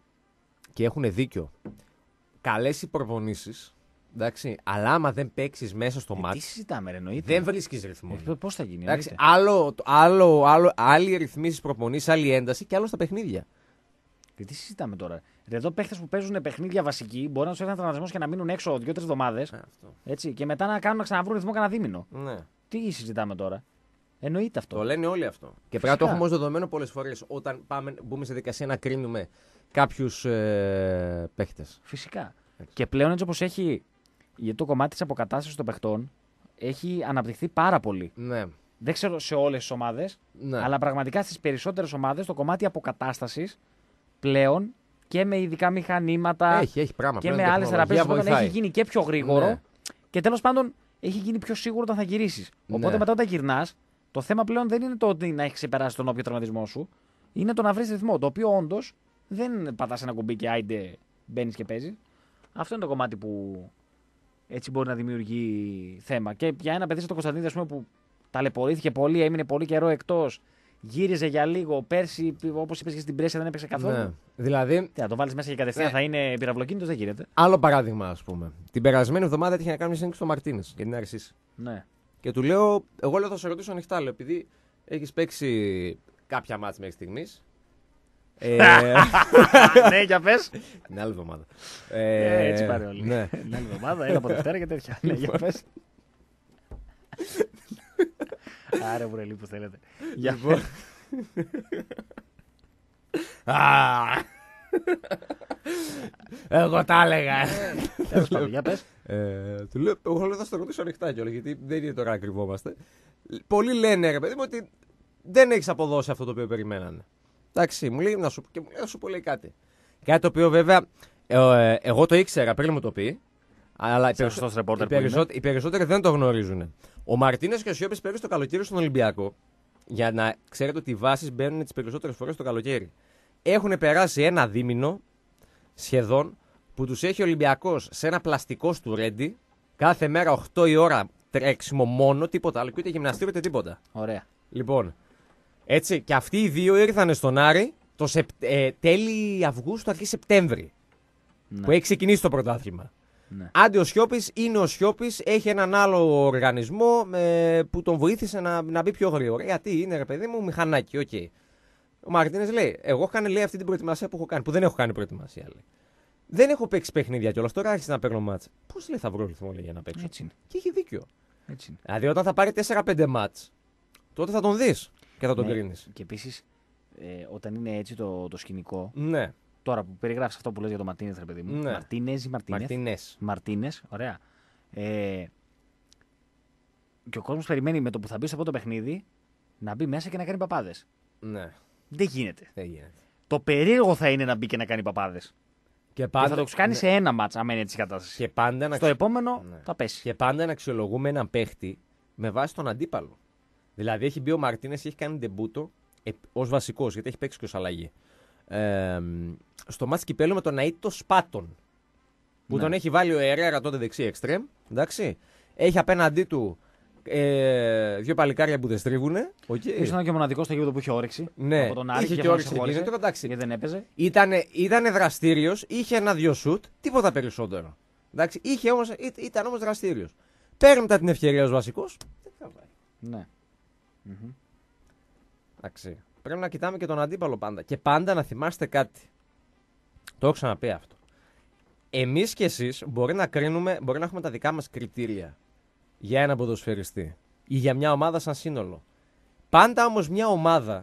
και έχουν δίκιο. Καλές οι προπονήσεις. Εντάξει, αλλά άμα δεν παίξεις μέσα στο Ε, τι μάτς, συζητάμε, ρε, εννοείται. δεν βρίσκεις ρυθμό. Ε, πώς θα γίνει, Εντάξει, εννοείται. άλλο, άλλο, άλλο, άλλοι ρυθμίσεις προπονήσεις, άλλη ένταση και άλλο στα παιχνίδια. Και τι συζητάμε τώρα. Ρε, εδώ παίχτες που παίζουν παιχνίδια βασικοί μπορεί να του έρθει ένα τραυματισμό και να μείνουν έξω δύο-τρει εβδομάδες. Ε, αυτό. Έτσι, και μετά να κάνουν να ξαναβρούν ρυθμό κανένα δίμηνο. Ναι. Τι συζητάμε τώρα. Εννοείται αυτό. Το λένε όλοι αυτό. Και Φυσικά. πρέπει να το έχουμε ως δεδομένο πολλές φορές όταν πάμε, μπούμε σε δικασία να κρίνουμε κάποιους ε, παίχτες. Φυσικά. Έτσι. Και πλέον έτσι όπως έχει. Γιατί το κομμάτι της αποκατάστασης των παιχτών έχει αναπτυχθεί πάρα πολύ. Ναι. Δεν ξέρω σε όλες τις ομάδες, Ναι. αλλά πραγματικά στις περισσότερες ομάδες το κομμάτι αποκατάστασης πλέον και με ειδικά μηχανήματα Έχει, έχει πράγμα. και πλέον με άλλες τεχνολογία θεραπείες βοηθάει. έχει γίνει και πιο γρήγορο Ναι. και τέλος πάντων έχει γίνει πιο σίγουρο όταν θα γυρίσεις. Οπότε Ναι. μετά όταν γυρνάς, το θέμα πλέον δεν είναι το ότι να έχει ξεπεράσει τον όποιο τραυματισμό σου, είναι το να βρεις ρυθμό. Το οποίο όντως δεν πατάς ένα κουμπί και άιντε μπαίνεις και παίζεις. Αυτό είναι το κομμάτι που έτσι μπορεί να δημιουργεί θέμα. Και για ένα παιδί σαν τον Κωνσταντίνη, ας πούμε, που ταλαιπωρήθηκε πολύ, έμεινε πολύ καιρό εκτός, γύριζε για λίγο. Πέρσι, όπως είπες και στην Πρέσια, δεν έπαιξε καθόλου. Ναι. Δηλαδή, Τι, να το βάλεις μέσα και κατευθείαν Ναι. θα είναι πυραυλοκίνητος, δεν γίνεται. άλλο παράδειγμα, ας πούμε. Την περασμένη εβδομάδα έτυχε να κάνει μια συνέντευξη στο Μαρτίνες για την Άρση. Ναι. Και του λέω, εγώ λέω θα σε ρωτήσω ανοιχτά, λέω, επειδή έχεις παίξει κάποια μάτς μέχρι στιγμής. ε, Ναι, για πες. την άλλη εβδομάδα. Ε, έτσι πάρει όλοι. Ναι. Την άλλη εβδομάδα, ένα από Δευτέρα και τέτοια. Ναι, για πες. Άρε βουρελί που θέλετε. Για Λοιπόν. Α, εγώ τα έλεγα. Τέλος πάντων, για πες. Ε, του λέω, εγώ λέω θα στο ρωτήσω ανοιχτά κιόλας, γιατί δεν είναι τώρα να κρυβόμαστε. Πολλοί λένε, ρε παιδί μου, ότι δεν έχεις αποδώσει αυτό το οποίο περιμένανε. Εντάξει, μου λέει να σου, και μου λέει, να σου πω λέει κάτι. Κάτι το οποίο βέβαια ε, ε, εγώ το ήξερα πριν μου το πει. Αλλά οι, Σαν σωστός ρεπόρτερ οι, που είναι. περισσότεροι, οι περισσότεροι δεν το γνωρίζουν. Ο Μαρτίνες και ο Σιώπης πέρυσι το καλοκαίρι στον Ολυμπιακό. Για να ξέρετε ότι οι βάσεις μπαίνουν τις περισσότερες φορές το καλοκαίρι. Έχουν περάσει ένα δίμηνο σχεδόν που τους έχει ο Ολυμπιακός σε ένα πλαστικό του ρέντι κάθε μέρα οκτώ η ώρα τρέξιμο μόνο, τίποτα άλλο και ούτε γυμναστήριο ούτε τίποτα. Ωραία. Λοιπόν, έτσι και αυτοί οι δύο ήρθαν στον Άρη το Σεπ... ε, τέλη Αυγούστου, αρχή Σεπτέμβρη. Ναι. Που έχει ξεκινήσει το πρωτάθλημα. Ναι. Άντε ο Σιώπης είναι ο Σιώπης, έχει έναν άλλο οργανισμό ε, που τον βοήθησε να, να μπει πιο γρήγορα. Γιατί είναι ρε παιδί μου μηχανάκι, οκ. Okay. Ο Μαρτίνες λέει: εγώ έχω κάνει λέει, αυτή την προετοιμασία που έχω κάνει, που δεν έχω κάνει προετοιμασία. Λέει. Δεν έχω παίξει παιχνίδια κιόλας, τώρα άρχισε να παίρνω μάτς. Πώς λέει θα βρω ρυθμό λέει, για να παίξω. Έτσι είναι. Και έχει δίκιο. Έτσι είναι. Δηλαδή όταν θα πάρει τέσσερα πέντε μάτς, τότε θα τον δεις και θα τον Ναι. κρίνεις. Και επίσης, ε, όταν είναι έτσι το, το σκηνικό, Ναι, τώρα που περιγράφεις αυτό που λες για τον Μαρτίνεθ, ρε παιδί μου. Ναι. Μαρτίνez ή Μαρτίνεθ. Μαρτίνες. Μαρτίνες, ωραία. Ε, και ο κόσμος περιμένει με το που θα μπει στο πρώτο παιχνίδι να μπει μέσα και να κάνει παπάδες. Ναι, Δεν γίνεται. δεν γίνεται. Το περίεργο θα είναι να μπει και να κάνει παπάδες. Και Και πάντα, θα το κάνει ναι. σε ένα μάτς, αν είναι έτσι η κατάσταση. Και πάντα να Στο επόμενο Ναι. θα πέσει. Και πάντα να αξιολογούμε έναν παίχτη με βάση τον αντίπαλο. Δηλαδή έχει μπει ο Μαρτίνες και έχει κάνει ντεμπούτο ε, ως βασικός, γιατί έχει παίξει και ως αλλαγή. ε, στο μάτς κυπέλλου με τον Αΐτο Σπάτον. Που Ναι. τον έχει βάλει ο Ερέρα τότε δεξί εξτρέμ. Εντάξει. Έχει απέναντί του ε, δύο παλικάρια που δεν στρίβουνε. Okay. Ήσουν ήταν και μοναδικό στο γήπεδο που είχε όρεξη. Ναι, Από τον Άρη είχε και και όρεξη χώρισε, εκείνο, εντάξει. γιατί δεν έπαιζε. Ήτανε, ήτανε δραστήριος, είχε ένα-δυο σουτ, τίποτα περισσότερο. Εντάξει, είχε όμως, ή, ήταν όμως δραστήριος. Παίρνει μετά την ευκαιρία ως βασικός. Δεν τραβάει. Ναι. Mm-hmm. Εντάξει. Πρέπει να κοιτάμε και τον αντίπαλο πάντα. Και πάντα να θυμάστε κάτι. Το έχω ξαναπεί αυτό. Εμείς και εσείς μπορεί να κρίνουμε, μπορεί να έχουμε τα δικά μας κριτήρια για ένα ποδοσφαιριστή ή για μια ομάδα σαν σύνολο. Πάντα όμως μια ομάδα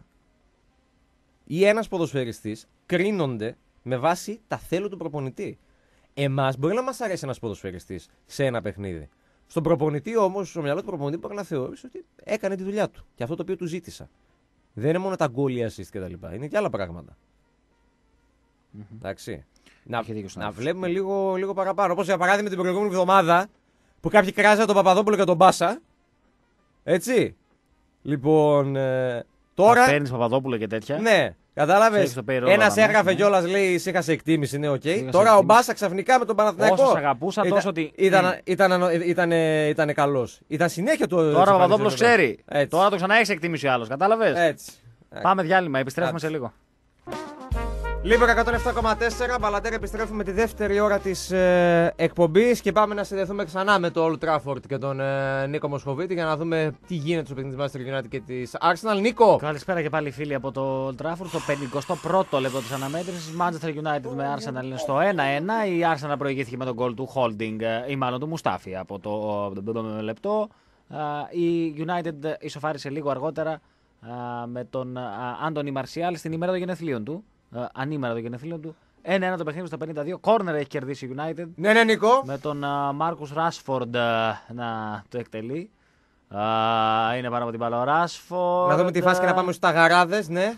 ή ένας ποδοσφαιριστής κρίνονται με βάση τα θέλω του προπονητή. Εμάς μπορεί να μας αρέσει ένας ποδοσφαιριστής σε ένα παιχνίδι. Στον προπονητή όμως, στο μυαλό του προπονητή μπορεί να θεωρήσει ότι έκανε τη δουλειά του και αυτό το οποίο του ζήτησα. Δεν είναι μόνο τα γκολ, οι assist κτλ. Είναι και άλλα πράγματα. Mm-hmm. Εντάξει. Να, να βλέπουμε λίγο, λίγο παραπάνω. Όπως για παράδειγμα την προηγούμενη εβδομάδα που κάποιοι κράζαν τον Παπαδόπουλο και τον Μπάσα. Έτσι. Λοιπόν. Ε, τώρα. Παίρνει Παπαδόπουλο και τέτοια. Ναι, κατάλαβες. Ένας έγραφε ναι. κιόλας, λέει: είχα εκτίμηση, είναι οκ. Okay. Τώρα ο Μπάσα ξαφνικά με τον Παναθηναϊκό. Όσο αγαπούσα, ήταν, τόσο ότι. Ήταν, ήταν, ήταν, ήταν, ήταν καλός. Ήταν συνέχεια το. Τώρα ο Παπαδόπουλος ξέρει. Έτσι. Τώρα το ξανά έχει εκτίμηση ο άλλος. Κατάλαβες. Έτσι. Πάμε διάλειμμα, επιστρέφουμε Έτσι. σε λίγο. Λίμπερο εκατόν επτά κόμμα τέσσερα, Μπαλαντέρ, επιστρέφουμε τη δεύτερη ώρα της ε, εκπομπής και πάμε να συνδεθούμε ξανά με το Old Trafford και τον ε, Νίκο Μοσχοβίτη για να δούμε τι γίνεται στο παιχνίδι της Manchester United και της Arsenal. Νίκο! Καλησπέρα και πάλι φίλοι από το Old Trafford, το πενηκοστό πρώτο λεπτό της αναμέτρησης. Manchester United με Arsenal είναι στο ένα ένα. Η Arsenal προηγήθηκε με τον γκολ του Holding ή μάλλον του Μουστάφη από το λεπτό. Η United ισοφάρισε λίγο αργότερα με τον Άντονι Μαρσιάλ στην ημέρα των γενεθλίων του. Uh, ανήμερα των γενεθλίων του. ένα ένα το παιχνίδι στο πενήντα δύο. Κόρνερ έχει κερδίσει η United. Ναι, ναι, Νίκο. Με τον Μάρκους uh, Ράσφορντ uh, να το εκτελεί. Uh, είναι πάνω από την μπάλα ο Ράσφορντ. Να δούμε τη φάση και να πάμε στους ταγαράδες, ναι.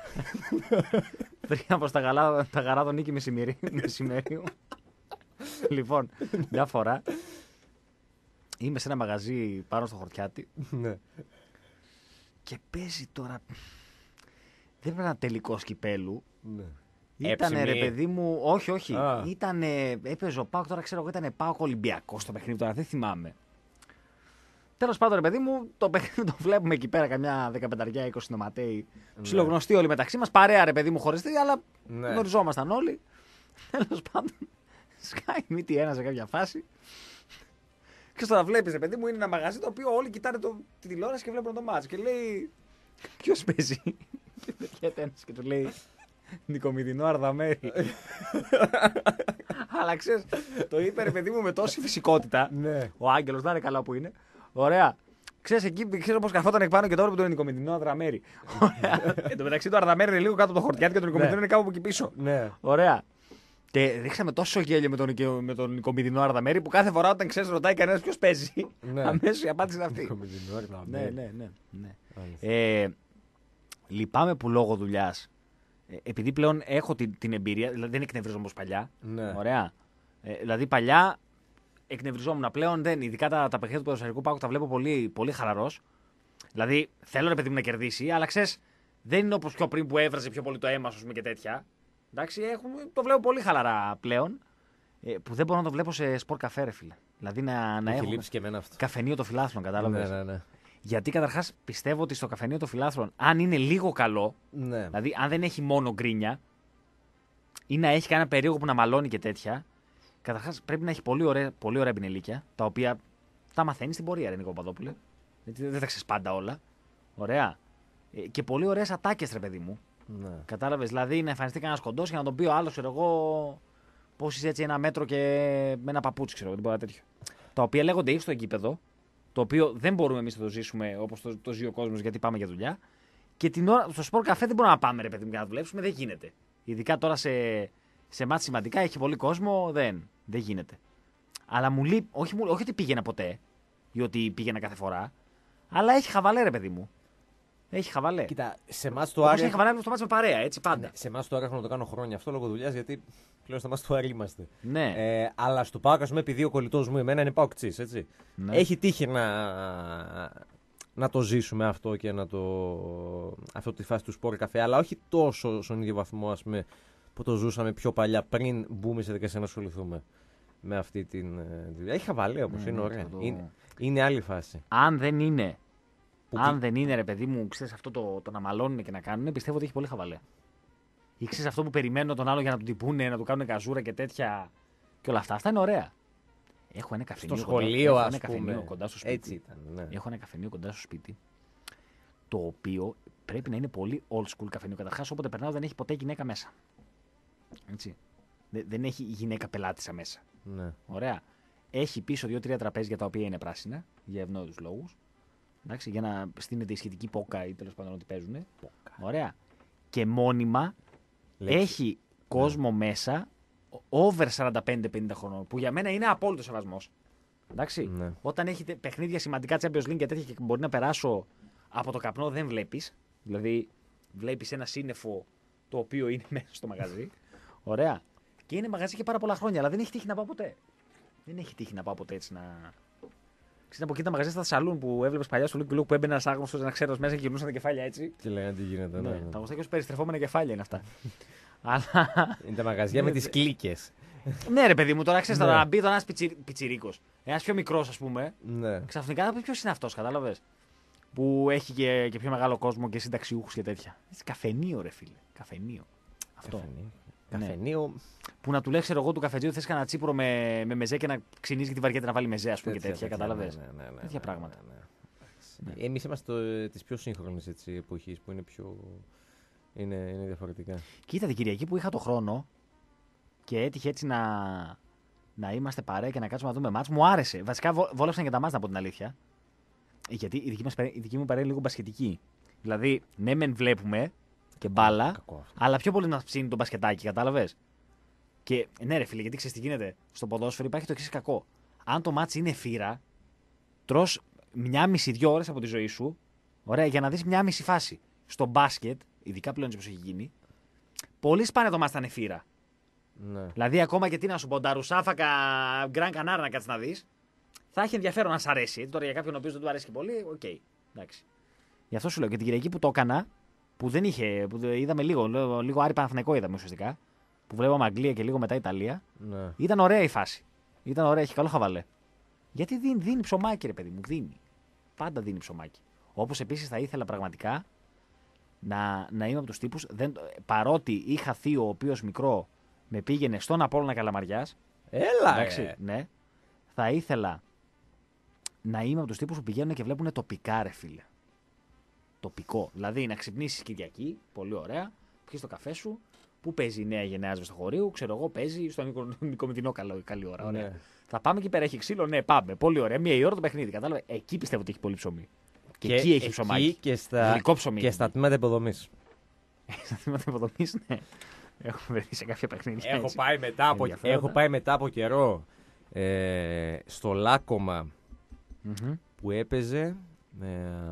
Τρία προς τα, γαλά, τα γαρά τον νίκη μεσημερίου. Λοιπόν, μια φορά είμαι σε ένα μαγαζί πάνω στο Χορτιάτι. Ναι. Και παίζει τώρα. Δεν πρέπει να είναι τελικό κυπέλου. Ναι. Ήτανε ρε παιδί μου, όχι, όχι. Α. Ήτανε, έπαιζε ο Πάοκ, τώρα ξέρω εγώ, ήταν Πάοκ Ολυμπιακό στο παιχνίδι, τώρα δεν θυμάμαι. Τέλος πάντων, ρε παιδί μου, το παιχνίδι το βλέπουμε εκεί πέρα, καμιά δεκαπενταριά είκοσι νοματέοι. Ναι. Ψιλογνωστοί όλοι μεταξύ μας, παρέα ρε παιδί μου χωριστή, αλλά ναι. Γνωριζόμασταν όλοι. Τέλος πάντων, σκάει μύτη ένα σε κάποια φάση. Και τώρα βλέπεις, ρε παιδί μου, είναι ένα μαγαζί το οποίο όλοι κοιτάνε το, τη τηλεόραση και βλέπουν το μάτς. Και λέει, ποιος παίζει. Και πετιέται ένας και του λέει Νικομιδινό Αρδαμέρι. Αλλά ξέρεις, το είπε ρε παιδί μου με τόση φυσικότητα. Ναι. Ο Άγγελος, να είναι καλά που είναι. Ωραία. Ξέρεις εκεί, ξέρεις όπως καθόταν εκ πάνω και τώρα που τον Νικομιδινό Αρδαμέρι. Εν τω μεταξύ το Αρδαμέρι είναι λίγο κάτω από το χορτιάτι και το Νικομιδινό ναι. είναι κάπου εκεί πίσω. Ναι. Ωραία. Και ρίξαμε τόσο γέλιο με τον, με τον Νικομιδινό Αρδαμέρι που κάθε φορά όταν ξέρεις ρωτάει κανένας ποιος παίζει. Ναι. Αμέσως η απάντηση είναι αυτή. Ναι, ναι, ναι. ναι. Ε, λυπάμαι που λόγω δουλειάς, επειδή πλέον έχω την, την εμπειρία, δηλαδή δεν εκνευρίζομαι όπως παλιά. Ναι. Ωραία. Ε, δηλαδή παλιά εκνευριζόμουν πλέον, δεν, ειδικά τα, τα παιχνίδια του ποδοσφαιρικού Πάοκ τα βλέπω πολύ, πολύ χαλαρός. Δηλαδή θέλω ρε παιδί μου να κερδίσει, αλλά ξέρεις, δεν είναι όπως πιο πριν που έβραζε πιο πολύ το αίμα σου και τέτοια. Εντάξει, έχουμε, το βλέπω πολύ χαλαρά πλέον. Ε, που δεν μπορώ να το βλέπω σε σπορ καφέ, ρε φίλε. Δηλαδή να, να έχω και αυτό. Καφενείο των φιλάθλων, κατάλαβες. Ναι, ναι, ναι. Γιατί καταρχάς πιστεύω ότι στο καφενείο των φιλάθλων, αν είναι λίγο καλό, ναι. δηλαδή αν δεν έχει μόνο γκρίνια ή να έχει κανένα περίεργο που να μαλώνει και τέτοια, καταρχάς πρέπει να έχει πολύ ωραία, πολύ ωραία πινελίκια, τα οποία τα μαθαίνει στην πορεία, ρε Νίκο Παπαδόπουλε. Γιατί δεν θα ξέρει πάντα όλα. Ωραία. Ε, και πολύ ωραίες ατάκες, ρε παιδί μου. Ναι. Κατάλαβες, δηλαδή να εμφανιστεί κανένα κοντό και να τον πει ο άλλο, ξέρω εγώ, πώ είσαι έτσι ένα μέτρο και με ένα παπούτσι, ξέρω εγώ, τίποτα τέτοιο. Τα οποία λέγονται ή στο γήπεδο, το οποίο δεν μπορούμε εμείς να το ζήσουμε όπως το, το ζει ο κόσμος γιατί πάμε για δουλειά. Και την ώρα, στο σπορ καφέ δεν μπορούμε να πάμε, ρε παιδί μου, για να δουλέψουμε, δεν γίνεται. Ειδικά τώρα σε, σε μάτς σημαντικά, έχει πολύ κόσμο, δεν, δεν γίνεται. Αλλά μου λείπει, όχι, όχι ότι πήγαινα ποτέ ή ότι πήγαινα κάθε φορά, αλλά έχει χαβαλέ, ρε παιδί μου. Έχει χαβαλέ. Κοίτα, σε εμάς το Άρη. Έχει χαβαλέ στο μάτς με παρέα, έτσι πάντα. Ναι, σε εμάς το Άρη έχω να το κάνω χρόνια αυτό λόγω δουλειάς γιατί πλέον στο εμάς το Άρη είμαστε. Ναι. Ε, αλλά στο Πάοκ, α πούμε, επειδή ο κολλητός μου εμένα είναι Πάοκτσής, έτσι. Ναι. Έχει τύχει να, να το ζήσουμε αυτό και να το. Αυτό τη φάση του σπορ καφέ, αλλά όχι τόσο στον ίδιο βαθμό, ας πούμε, που το ζούσαμε πιο παλιά πριν μπούμε σε δικασία να ασχοληθούμε με αυτή την δουλειά. Έχει χαβαλέ όμως, Ναι, είναι ναι, ωραία. το- Είναι, είναι άλλη φάση. Αν δεν είναι, Που αν τι- δεν είναι ρε παιδί μου, ξέρεις αυτό το, το να μαλώνουν και να κάνουν, πιστεύω ότι έχει πολύ χαβαλέ. Ή ξέρεις αυτό που περιμένουν τον άλλο για να του τυπούνε, να του κάνουν καζούρα και τέτοια. Και όλα αυτά. Αυτά είναι ωραία. Έχω ένα καφενείο, Στο κοντά- σχολείο, έχω ας ένα καφενείο πούμε. κοντά στο σπίτι. Έτσι ήταν. Ναι. Έχω ένα καφενείο κοντά στο σπίτι. Το οποίο πρέπει να είναι πολύ old school καφενείο. Καταρχάς, όποτε περνάω δεν έχει ποτέ γυναίκα μέσα. Έτσι. Δε- δεν έχει γυναίκα πελάτησα μέσα. Ναι. Ωραία. Έχει πίσω δύο-τρία τραπέζια τα οποία είναι πράσινα για ευνόητους λόγους. Εντάξει, για να στείνεται η σχετική πόκα ή τέλος πάντων ότι παίζουν. Ωραία. Και μόνιμα Λέξη. έχει κόσμο μέσα over σαράντα πέντε πενήντα χρονών. Που για μένα είναι απόλυτο σεβασμός. Εντάξει. Ναι. Όταν έχετε παιχνίδια σημαντικά Champions League και τέτοια και μπορεί να περάσω από το καπνό, δεν βλέπεις. Δηλαδή, βλέπεις ένα σύννεφο το οποίο είναι μέσα στο μαγαζί. Ωραία. Και είναι μαγαζί και πάρα πολλά χρόνια, αλλά δεν έχει τύχει να πάω ποτέ. Δεν έχει τύχει να πάω ποτέ έτσι να. Ξέρετε από εκεί τα μαγαζιά στα σαλούν που έβλεπε παλιά στο Luke Luke που έμπαινε ένα άγνωστο, ένα ξέρω μέσα και γυρνούσαν τα κεφάλια έτσι. Και λέγανε τι γίνεται. Ναι, Ναι, ναι. τα γνωστά και ω περιστρεφόμενα κεφάλια είναι αυτά. Αλλά. Είναι τα μαγαζιά με τις κλίκες. Ναι, ρε παιδί μου, τώρα ξέρει Ναι. τώρα να μπει ένα πιτσιρίκο. Ένα πιο μικρό, α πούμε. Ναι. Ξαφνικά θα πει ποιο είναι αυτό, κατάλαβε. Που έχει και, και πιο μεγάλο κόσμο και συνταξιούχου και τέτοια. Έτσι, καφενείο, ρε φίλε. Καφενείο. Αυτό. Καφενείο. Ναι. Καφενείο. Που να του λέει, ξέρω εγώ, του καφετζίου θε κανένα τσίπουρο με, με μεζέ και να ξυνίζει και τη βαριέται να βάλει μεζέ, α πούμε και τέτοια. Κατάλαβε. Ναι, ναι, ναι, ναι, Τέτοια ναι, πράγματα. ναι, ναι. Εμείς είμαστε τη πιο σύγχρονη εποχή που είναι πιο. Είναι, είναι διαφορετικά. Κοίτα την Κυριακή που είχα το χρόνο και έτυχε έτσι να, να είμαστε παρέα και να κάτσουμε να δούμε μάτς, μου άρεσε. Βασικά βο- βόλεψαν και τα μάτς, να πω την αλήθεια. Γιατί η δική, μας, παρέα- η δική μου παρέα είναι λίγο μπασκετική. Δηλαδή, ναι, μεν βλέπουμε και μπάλα, Κακό αυτό. αλλά πιο πολύ να ψήνει τον μπασκετάκι, κατάλαβε. Και ναι, ρε φίλε, γιατί ξέρει τι γίνεται. Στο ποδόσφαιρο υπάρχει το εξή κακό. Αν το μάτς είναι φύρα, τρως μια μισή-δύο ώρες από τη ζωή σου, ωραία, για να δεις μια μισή φάση. Στο μπάσκετ, ειδικά πλέον όπως έχει γίνει, πολύ σπάνια το μάτς θα είναι φύρα. Ναι. Δηλαδή, ακόμα και τι να σου πω, Νταρουσάφακα, Γκραν Κανάρα να κάτσει να δει, θα έχει ενδιαφέρον να σ' αρέσει. Τώρα για κάποιον ο οποίο δεν του αρέσει και πολύ, οκ. Okay, εντάξει. Γι' αυτό σου λέω και την Κυριακή που το έκανα, που δεν είχε, που είδαμε λίγο, λίγο, λίγο Άρη Παναθηναϊκό είδαμε ουσιαστικά, που βλέπαμε Αγγλία και λίγο μετά Ιταλία, Ναι. ήταν ωραία η φάση. Ήταν ωραία, έχει καλό χαβαλέ. Γιατί δίνει, δίνει ψωμάκι, ρε παιδί μου, δίνει. Πάντα δίνει ψωμάκι. Όπως επίσης θα ήθελα πραγματικά να, να είμαι από τους τύπους, δεν, παρότι είχα θείο ο οποίος μικρό με πήγαινε στον Απόλλωνα Καλαμαριάς. Έλα! Εντάξει, ε. ναι. Θα ήθελα να είμαι από τους τύπους που πηγαίνουν και βλέπουν τοπικά, ρε φίλε. Τοπικό. Δηλαδή να ξυπνήσεις Κυριακή, πολύ ωραία, πιεις το καφέ σου, που παίζει η νέα γενναία στο χωρίου, ξέρω εγώ, παίζει στο Νικο- Νικομετινό καλό, καλή ώρα. Ωραία. Ναι. Θα πάμε εκεί πέρα, έχει ξύλο, ναι, πάμε. Πολύ ωραία. Μία η ώρα το παιχνίδι, κατάλαβε. Εκεί πιστεύω ότι έχει πολύ ψωμί. Και, εκεί έχει ψωμάκι. Και στα, Γλυκό ψωμί. και στα τμήματα υποδομή. Στα θύματα υποδομή, ναι. Έχουμε βρει σε κάποια παιχνίδια. Έχω, έτσι. πάει μετά από, Ενδιαφέροντα. έχω πάει μετά από καιρό ε, στο Λάκωμα Μμμ. που έπαιζε ε,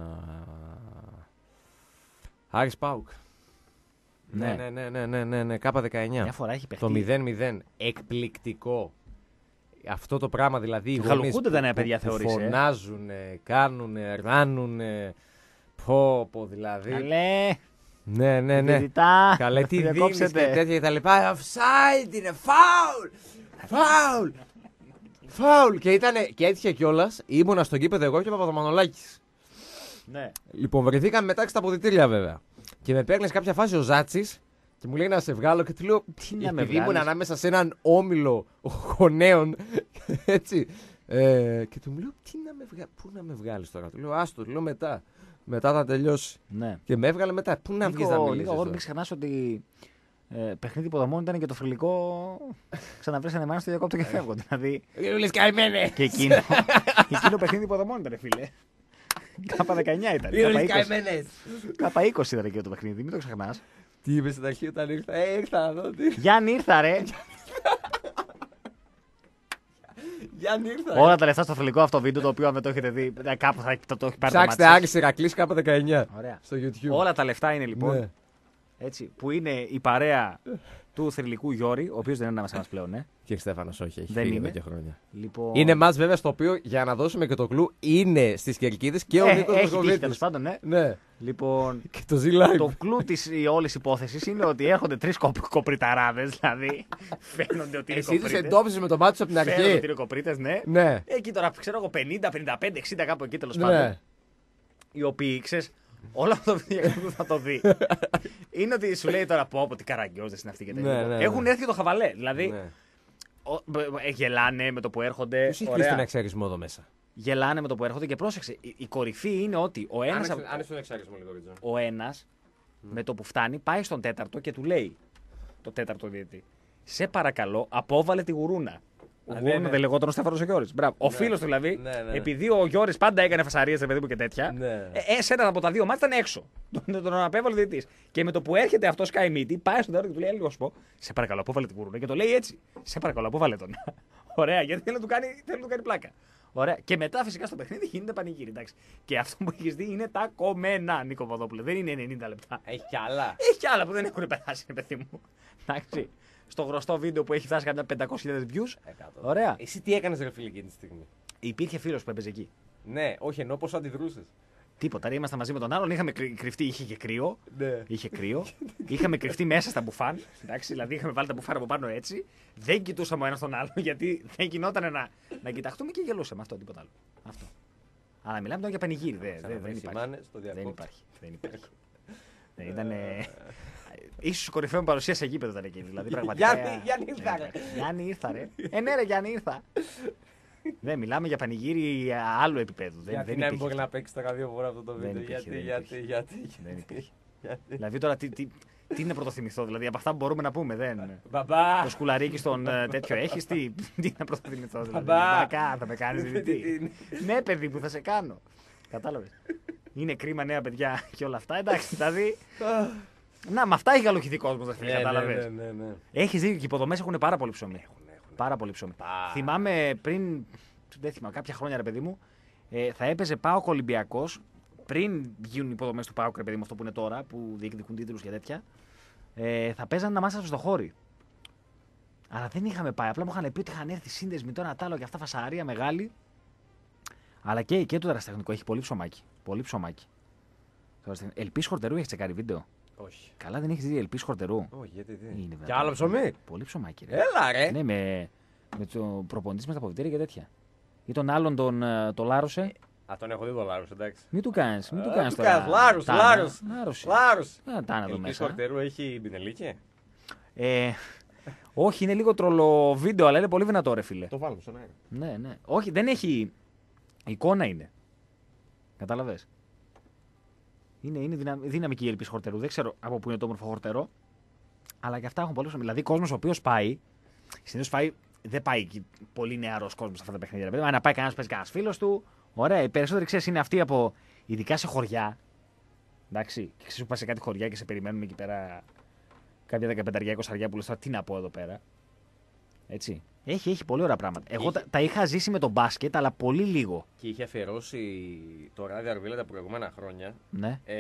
Άρης Πάουκ. Ναι, Ναι. ναι, ναι, ναι, ναι, ναι, ναι, κάπα Μια δεκαεννιά. φορά έχει παιχτεί. Το μηδέν μηδέν. Εκπληκτικό. Αυτό το πράγμα δηλαδή οι γονείς Χαλουχούνται τα που- νέα που- παιδιά, που θεωρείς, ε. φωνάζουν, κάνουν, ράνουν. Πω, πω, δηλαδή. Καλέ, Ναι, ναι, ναι. διτά, Καλέ, τι δίνεις και διακόψετε. τέτοια και τα λοιπά. Offside είναι, φάουλ! Φάουλ! Φάουλ! Και, ήτανε, και έτυχε κιόλας, ήμουνα στο γήπεδο εγώ και ο Παπαδομανολάκης. Ναι. Λοιπόν, βρεθήκαμε μετά στα αποδυτήρια βέβαια. Και με παίρνει σε κάποια φάση ο Ζάτσης και μου λέει να σε βγάλω και του λέω. Τι να με επειδή ήμουν βγάλεις? ανάμεσα σε έναν όμιλο γονέων. Έτσι. Ε, και του μου λέω, τι να με βγα... πού να με βγάλει τώρα. Του λέω, άστο, του λέω μετά. Μετά θα τελειώσει. Ναι. Και με έβγαλε μετά. Πού να βγει να Λίγο, μιλήσεις λίγο αγόρι, τώρα. μην ξεχνάς ότι ε, παιχνίδι υποδομών ήταν και το θρυλικό. Ξαναβρέσανε μάνα στο διακόπτω και φεύγω. Δηλαδή. Λες καημένε. Και εκείνο. εκείνο παιχνίδι υποδομών ήταν, φίλε. Κάπα δεκαεννιά ήταν. Κάπα Λες είκοσι. καημένες. Κάπα είκοσι ήταν και το παιχνίδι, μην το ξεχνάς. Τι είπε στην αρχή όταν ήρθα. Ε, ήρθα να δω. τι- Γιάννη ήρθα, ρε. Γιάννη ήρθα. Όλα τα λεφτά στο θρυλικό αυτό βίντεο το οποίο αν δεν το έχετε δει. ε, Κάπου θα το, το έχει πάρει το Ψάξτε μάτι σας. Άρης Ηρακλής κάπα δεκαεννιά. Ωραία. Στο YouTube. Όλα τα λεφτά είναι λοιπόν Ναι. Έτσι, που είναι η παρέα του θρυλικού Γιώρη, ο οποίος δεν είναι ανάμεσα μας πλέον, ναι. Και Στέφανος, όχι, έχει Δεν φύγει είναι. εδώ και χρόνια. Λοιπόν... Είναι μάτς βέβαια στο οποίο, για να δώσουμε και το κλου, είναι στις Κερκίδες και ο ε, Νίκος έχει τύχει Μοσχοβίτης. τέλος πάντων, ναι. Ναι. Λοιπόν, Και το ζηλάει. το κλου της όλης υπόθεσης είναι ότι έρχονται τρεις κο, κοπριταράδες, δηλαδή φαίνονται ότι είναι Εσύ τους κοπρίτες. εντόπισες με το μάτι σου από την Φαίνονται αρχή. ότι είναι κοπρίτες, ναι. Ναι. Εκεί τώρα ξέρω εγώ πενήντα, πενήντα πέντε, εξήντα κάπου εκεί τέλος Ναι. πάντων. Οι οποίοι, ξέρεις, όλο αυτό το βίντεο που θα το δει. Είναι ότι σου λέει τώρα πω από τι καραγκιόζες είναι αυτοί και τέτοια. Ναι, ναι, ναι. Έχουν έρθει και το χαβαλέ. Δηλαδή, Ναι. ο, ε, γελάνε με το που έρχονται. Ποιος έχει κλείσει τον εξαρισμό εδώ μέσα. Γελάνε με το που έρχονται και πρόσεξε. Η, η κορυφή είναι ότι ο ένας, Άνοιξε άνοιξε τον εξαρισμό λίγο, Ριτζό. ο ένας με το που φτάνει πάει στον τέταρτο και του λέει το τέταρτο διαιτητή. Σε παρακαλώ, απόβαλε τη γουρούνα. Ο Α, ναι, Γουρούνα ναι. δεν λεγόταν ο Στέφανος ο Γιώρης. Μπράβο. Ο φίλος του δηλαδή, Ναι, ναι. επειδή ο Γιώρης πάντα έκανε φασαρίες, ρε παιδί μου και τέτοια, Ναι. ε, ε, σε ένα από τα δύο μάτια ήταν έξω. Τον, τον απέβαλε ο διαιτητής. Και με το που έρχεται αυτό Sky Meaty, πάει στον τέταρτο και του λέει: Λίγο σου πω, σε παρακαλώ, απόβαλε τη γουρούνα. Και το λέει έτσι. Σε παρακαλώ, απόβαλε τον. Ωραία, γιατί θέλει να του κάνει, θέλει να του κάνει πλάκα. Ωραία. Και μετά φυσικά στο παιχνίδι γίνεται πανηγύρι. Εντάξει. Και αυτό που έχει δει είναι τα κομμένα, Νίκο Παδόπουλε. Δεν είναι ενενήντα λεπτά. Έχει κι άλλα. Έχει κι άλλα που δεν έχουν περάσει, ρε παιδί μου. Εντάξει. Στο γνωστό βίντεο που έχει φτάσει κάποια πεντακόσιες χιλιάδες views. Ωραία. Εσύ τι έκανες ρε φίλε εκείνη τη στιγμή. Υπήρχε φίλος που έπαιζε εκεί. Ναι, όχι εννοώ πώς αντιδρούσες. Τίποτα. Ρε, ήμασταν μαζί με τον άλλον, είχαμε κρυ- κρυφτεί, είχε και κρύο. Ναι. Είχε κρύο. Είχαμε κρυφτεί μέσα στα μπουφάν. Εντάξει, δηλαδή είχαμε βάλει τα μπουφάν από πάνω έτσι. Δεν κοιτούσαμε ο ένας τον άλλον γιατί δεν γινόταν να, να κοιταχτούμε και γελούσαμε. Αυτό, τίποτα άλλο. Αυτό. Αλλά μιλάμε τώρα για πανηγύρι. Δεν, δεν, δεν υπάρχει. Στο Δεν υπάρχει. Δεν υπάρχει. Δεν ήταν. Ίσως η κορυφαία μου παρουσία σε γήπεδο ήταν εκείνη. Δηλαδή, πραγματικά. Γιάννη, Γιάννη ήρθα, ρε. Γιάννη ήρθα, ρε. Ε, ναι, ρε, Γιάννη ήρθα. Δεν μιλάμε για πανηγύρι άλλου επίπεδου. Δεν, Γιατί δεν να μην υπήρχε. μπορεί να παίξει τα δύο φορά αυτό το Δεν βίντεο. υπήρχε, Γιατί, δεν γιατί, υπήρχε. γιατί. Δεν υπήρχε. γιατί. Δηλαδή τώρα τι, τι, τι να πρωτοθυμηθώ, δηλαδή από αυτά που μπορούμε να πούμε. Δεν. Μπαμπά. Το σκουλαρίκι στον ε, τέτοιο έχει, τι, τι να πρωτοθυμηθώ. Δηλαδή. Μπαμπά. Μπακά, θα με κάνει διαιτητή. Ναι, παιδί που θα σε κάνω. Κατάλαβε. Είναι κρίμα νέα παιδιά και όλα αυτά. Εντάξει, δηλαδή. Να, με αυτά έχει γαλουχηθεί κόσμο, δεν Ναι, κατάλαβε. ναι, ναι, ναι. Έχει δίκιο και οι υποδομέ έχουν πάρα πολύ ψωμί. Έχουν, έχουν. Πάρα πολύ ψωμί. Πάρα. Θυμάμαι πριν. Δεν θυμάμαι, κάποια χρόνια ρε παιδί μου, ε, θα έπαιζε ΠΑΟΚ Ολυμπιακός πριν γίνουν οι υποδομές του ΠΑΟΚ, ρε παιδί μου, αυτό που είναι τώρα, που διεκδικούν τίτλους και τέτοια. Ε, θα παίζαν να μάσαζαν στο χώρι. Αλλά δεν είχαμε πάει. Απλά μου είχαν πει ότι είχαν έρθει σύνδεσμοι τώρα τ' άλλο και αυτά φασαρία μεγάλη. Αλλά και, και το δραστηχνικό έχει πολύ ψωμάκι. Πολύ ψωμάκι. Ελπίς Χορτερού έχει τσεκάρει βίντεο. Όχι. Καλά, δεν έχει δει Ελπίς Χορτερού. Όχι, γιατί τι. Είναι, Και βέβαια. άλλο ψωμί. Πολύ ψωμάκι, ρε. Έλα ρε. Ναι, με, με το προπονητή με τα ποδητήρια και τέτοια. Ή τον άλλον τον ε, το λάρωσε. Α, τον έχω δει το Λάρος, εντάξει. Μην του κάνει, μην του Α, κάνει του τώρα. κάνεις, Λάρος, Τάνα. Λάρος. Λάρος. Λάρος. Α, τα να εδώ Ελπίς μέσα. Χορτερού έχει μπινελίκι. Ε, όχι, είναι λίγο τρολο βίντεο, αλλά είναι πολύ δυνατό, ρε φίλε. Το βάλουμε στον αέρα. Ναι, ναι. Όχι, δεν έχει. Εικόνα είναι. Κατάλαβες. Είναι, είναι δυνα... δυναμική η Ελπίς Χορτερού. Δεν ξέρω από πού είναι το όμορφο χορτερό. Αλλά και αυτά έχουν πολύ. Δηλαδή, κόσμο ο οποίο πάει. Συνήθω πάει. Δεν πάει εκεί πολύ νεαρό κόσμο σε αυτά τα παιχνίδια. Δηλαδή, αν πάει κανένα, παίζει κανένα φίλο του. Ωραία. Οι περισσότεροι ξέρει είναι αυτοί από. Ειδικά σε χωριά. Εντάξει. Και ξέρει που πα σε κάτι χωριά και σε περιμένουν εκεί πέρα. Κάποια δεκαπενταριά, εικοσαριά που λε τώρα τι να πω εδώ πέρα. Έτσι. Έχει, έχει πολύ ωραία πράγματα. Εγώ Είχε. τα, τα είχα ζήσει με τον μπάσκετ, αλλά πολύ λίγο. Και είχε αφιερώσει το ράδιο Αρβίλα τα προηγούμενα χρόνια Ναι. ε,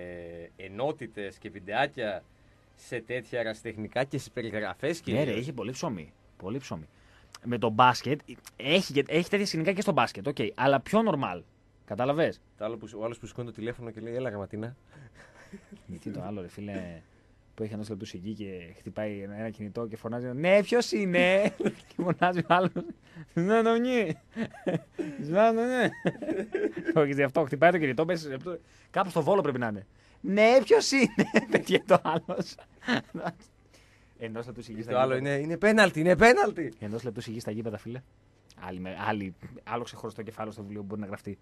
ενότητες και βιντεάκια σε τέτοια αεραστεχνικά και σε περιγραφές και. Ναι, ρε, έχει πολύ ψωμί. Πολύ ψωμί. Με το μπάσκετ έχει, και- έχει τέτοια σκηνικά και στο μπάσκετ, okay, αλλά πιο normal. Κατάλαβες. Το άλλο που, ο άλλο που σηκώνει το τηλέφωνο και λέει: Έλα, γαματίνα. Γιατί το άλλο, ρε φίλε, που έχει ενό λεπτού εκεί και χτυπάει ένα, ένα κινητό και φωνάζει: Ναι, ποιο είναι! Και φωνάζει ο άλλο: Ναι, ναι, ναι. Ναι. Το έχει δει αυτό, χτυπάει το κινητό, πέσει σε λεπτό. Κάπου στο Βόλο πρέπει να είναι. Ναι, ποιο είναι! Πετυχαίνει το άλλο. Ενό λεπτού σιγή Το άλλο είναι, είναι πέναλτι, είναι πέναλτι. Ενό λεπτού σιγή στα γήπεδα, φίλε. Άλλη, με- άλλη, άλλο ξεχωριστό κεφάλαιο στο βιβλίο που μπορεί να γραφτεί.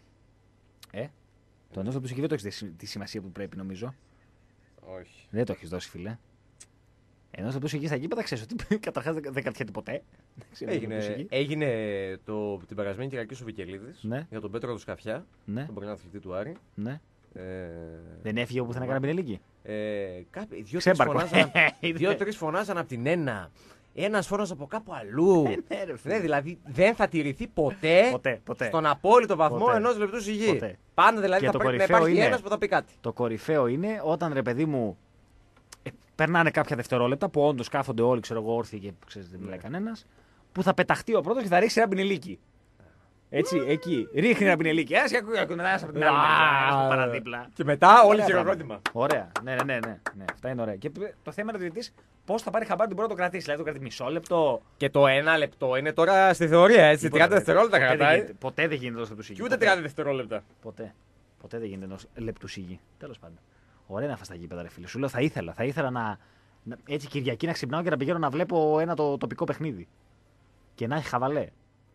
Ε, το ενό λεπτού σιγή δεν το έχει τη σημασία που πρέπει, νομίζω. Όχι. Δεν το έχει δώσει, φίλε. Ενό λεπτού σιγή στα γήπεδα, ξέρει ότι καταρχά δεν δεν κρατιέται ποτέ. Έγινε, έγινε το, την περασμένη Κυριακή στο Βικελίδης Ναι. για τον Πέτρο του Σκαφιά, Ναι, τον πρωταθλητή του Άρη. ναι. Ε, Δεν έφυγε όπου θα έκανε πινελίκη. ε, κάποιοι- Δύο-τρεις Ξέμπαρκο. φωνάζαν, Είδε. δύο-τρεις φωνάζαν από την ένα. Ένα φώναζε από κάπου αλλού. Ναι, ρε, φίλε. Ναι, δηλαδή δεν θα τηρηθεί ποτέ, Ποτέ, ποτέ. στον απόλυτο βαθμό Ποτέ. ενός λεπτού σιγή. Ποτέ. Πάντα δηλαδή Και θα το πρέπει να κορυφαίο υπάρχει είναι- ένας που θα πει κάτι. Το κορυφαίο είναι όταν, ρε παιδί μου, ε, περνάνε κάποια δευτερόλεπτα που όντως κάθονται όλοι, ξέρω εγώ, όρθιοι και ξέρεις, δεν μιλάει κανένας. Που θα πεταχτεί ο πρώτος και θα ρίξει ένα πινελίκι. Έτσι, εκεί. Ρίχνει ένα πινελίκι. Ένα και ακούει από την άλλη μεριά. Παραδίπλα. Και μετά όλοι Ωραία χειροκρότημα. Ωραία. Ναι, ναι, ναι, ναι, ναι. Αυτά είναι ωραία. Και το θέμα είναι ο διαιτητής πώς θα πάρει χαμπάρι την πρώτο κρατήσει. Δηλαδή το κρατήσει μισό λεπτό. Και το ένα λεπτό είναι τώρα στη θεωρία, έτσι. τριάντα δευτερόλεπτα ποτέ δεν κρατάει. γίνεται- Ποτέ δεν γίνεται ενό λεπτού σιγή. Και ούτε τριάντα δευτερόλεπτα. Ποτέ. Ποτέ δεν γίνεται ενό λεπτού σιγή. Τέλος πάντων. Ωραία να φας τα γήπεδα, ρε φίλε. Σου λέω θα ήθελα. Θα ήθελα να, να- έτσι Κυριακή να ξυπνάω και να πηγαίνω να βλέπω ένα το, τοπικό παιχνίδι. Και να έχει χαβαλέ.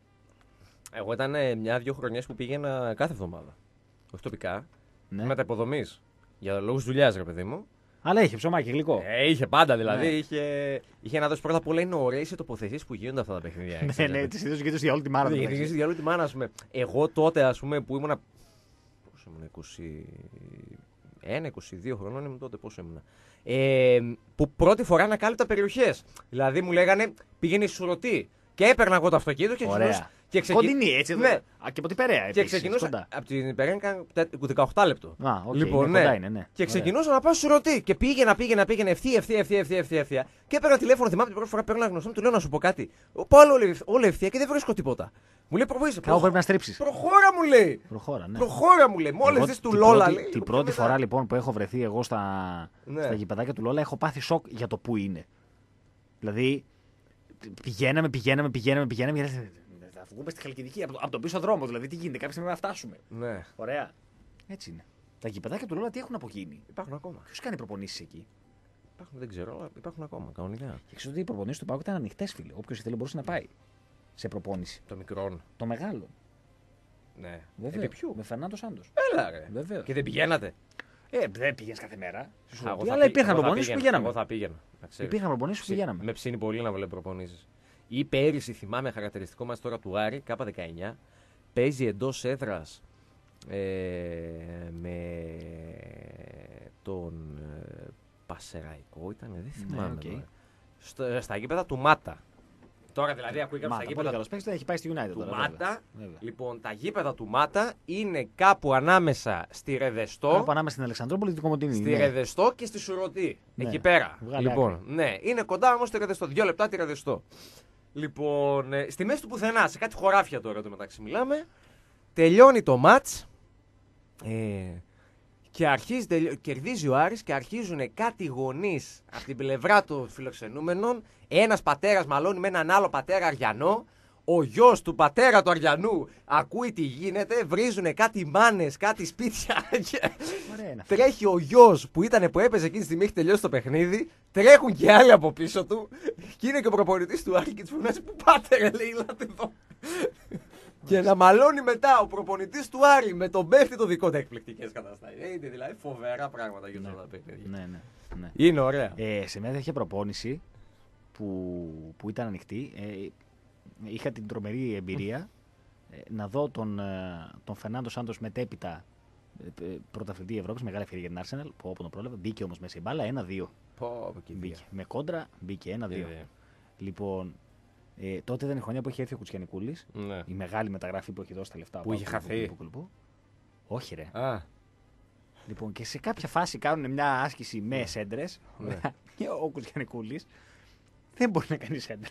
Εγώ ήταν ε, μια-δυο χρονιές που πήγαινα κάθε εβδομάδα. Όχι τοπικά. Ναι. Μεταϋποδομή. Για λόγους δουλειάς, ρε παιδί μου. Αλλά είχε ψωμάκι γλυκό. Ε, είχε πάντα δηλαδή. Ναι. Είχε, είχε να δώσει πρώτα απ' όλα είναι ωραίες οι τοποθεσίες που γίνονται αυτά τα παιχνίδια. Ναι, ξέρετε. ναι, τη συνήθω γίνεται για όλη τη μάρα. Ναι, μεταξύ. γιατί για όλη τη μάνα, ας πούμε. Εγώ τότε, ας πούμε, που ήμουνα. Πόσο ήμουνα, είκοσι ένα είκοσι δύο χρονών ήμουν τότε, πόσο ήμουνα. Ε, που πρώτη φορά ανακάλυπτα περιοχές. Δηλαδή μου λέγανε πήγαινε στη Σουρωτή. Και έπαιρνα εγώ το αυτοκίνητο και Ωραία. Και ξεκι... Κοντινή έτσι. Ναι. Εδώ. Α, και από την Περαία. Και επίσης, ξεκινούσα. κοντά. Από την Περαία έκανα δεκαοκτώ λεπτό. Α, οκ, Λοιπόν, είναι, ναι. κοντά είναι, ναι. Και Ωραία. ξεκινούσα να πάω στη Σουρωτή. Και πήγαινα, πήγαινα, πήγαινα ευθεία, ευθεία, ευθεία, ευθεία, ευθεία, ευθεία. Και έπαιρνα τηλέφωνο, θυμάμαι την πρώτη φορά παίρνω ένα γνωστό μου, του λέω να σου πω κάτι. Πάω όλη ευθεία και δεν βρίσκω τίποτα. Μου λέει προβοήθησε. Κάπου πρέπει να στρίψει. Προχώρα μου λέει. Προχώρα, ναι. Προχώρα μου λέει. Μόλι Εγώ δει του την Λόλα πρώτη- λέει. Την λοιπόν, πρώτη μετά. φορά λοιπόν που έχω βρεθεί εγώ στα, Ναι. στα γηπεδάκια του Λόλα έχω πάθει σοκ για το που είναι. Δηλαδή πηγαίναμε, πηγαίναμε, πηγαίναμε, πηγαίναμε. Και λέτε, θα βγούμε στη Χαλκιδική από το, από τον πίσω δρόμο. Δηλαδή τι γίνεται, κάποια στιγμή να φτάσουμε. Ναι. Ωραία. Έτσι είναι. Τα γηπεδάκια του Λόλα τι έχουν απογίνει. Υπάρχουν ακόμα. Ποιο κάνει προπονήσει εκεί. Υπάρχουν, δεν ξέρω, αλλά υπάρχουν ακόμα κανονικά. Και ξέρω ότι οι προπονήσει του Πάουκ ήταν ανοιχτέ, φίλε. Όποιο ήθελε μπορούσε να πάει σε προπόνηση. Το μικρόν. Το μεγάλο. Ναι. Βέβαια. Επί ποιου. Με Φερνάντο Σάντο. Έλα ρε. Βέβαια. Και δεν πηγαίνατε. Ε, δεν πήγαινε κάθε μέρα. Α, Σου εγώ πει, θα αλλά πή- υπήρχαν εγώ θα προπονήσει που πήγαινα. πηγαίναμε. Εγώ θα πήγαινα. να ξέρεις. Υπήρχαν προπονήσει που Ψη- πηγαίναμε. Με ψήνει πολύ να βλέπω προπονήσεις. Ή πέρυσι, θυμάμαι χαρακτηριστικό μας τώρα του Άρη, Κάπα δεκαεννιά, παίζει εντός έδρας ε, με τον ε, Πασεραϊκό, ήταν, δεν θυμάμαι. οκ. τώρα. Στο- στα γήπεδα του Μάτα. Τώρα δηλαδή ακούει κάποιος στα Μάτα, πολύ γήπεδα καλός παίκτης, έχει πάει στη United του τώρα. Μάτα. βέβαια. Βέβαια. Λοιπόν, τα γήπεδα του Μάτα είναι κάπου ανάμεσα στη Ρεδεστό. Κάπου ανάμεσα στην Αλεξανδρούπολη και την Κομωτινή. Στη ναι. Ρεδεστό και στη Σουρωτή. Ναι. Εκεί πέρα. Βγάλε Λοιπόν, άκρη. ναι, είναι κοντά όμως στη Ρεδεστό. Δύο λεπτά τη Ρεδεστό. Λοιπόν, ε, στη μέση του πουθενά, σε κάτι χωράφια τώρα το μεταξύ μιλάμε. Τελειώνει το μάτς. Ε, και αρχίζει, τελειώ- κερδίζει ο Άρης και αρχίζουν κάτι γονείς από την πλευρά των φιλοξενούμενων. Ένας πατέρας μαλώνει με έναν άλλο πατέρα Αριανό. Ο γιος του πατέρα του Αριανού ακούει τι γίνεται. Βρίζουν κάτι μάνες, κάτι σπίτια. Ωραία είναι αυτό. Τρέχει ο γιος που ήταν που έπαιζε εκείνη τη στιγμή, έχει τελειώσει το παιχνίδι. Τρέχουν και άλλοι από πίσω του. Και είναι και ο προπονητής του Άρη και του φωνάζει: Πού πάτε, ρε, λέει, ελάτε εδώ. Και να μαλώνει μετά ο προπονητής του Άρη με τον παίχτη το δικό του. Εκπληκτικές καταστάσεις. Ε, Είναι δηλαδή φοβερά πράγματα για αυτά τα παιχνίδια. Ναι, ναι, ναι. Είναι ωραία. Ε, σε μια τέτοια προπόνηση που, που ήταν ανοιχτή, ε, είχα την τρομερή εμπειρία ε, να δω τον, ε, τον Φερνάντο Σάντος μετέπειτα ε, ε, πρωταθλητή Ευρώπης, μεγάλη ευκαιρία για την Arsenal, που όπου τον πρόλαβε, μπήκε όμως μέσα η μπάλα ένα δύο. Πω, από εκεί Μπήκε. Με κόντρα μπήκε ένα δύο. Βέβαια. Λοιπόν, ε, τότε ήταν η χρονιά που είχε έρθει ο Κουτσιανικούλης, Ναι. η μεγάλη μεταγραφή που έχει δώσει τα λεφτά. Που είχε Πάου, χαθεί. που, που, που, που. Όχι ρε. Α, Λοιπόν, και σε κάποια φάση κάνουν μια άσκηση με σέντρες. Ναι. Και ο Κουτσιανικούλης δεν μπορεί να κάνει σέντρα.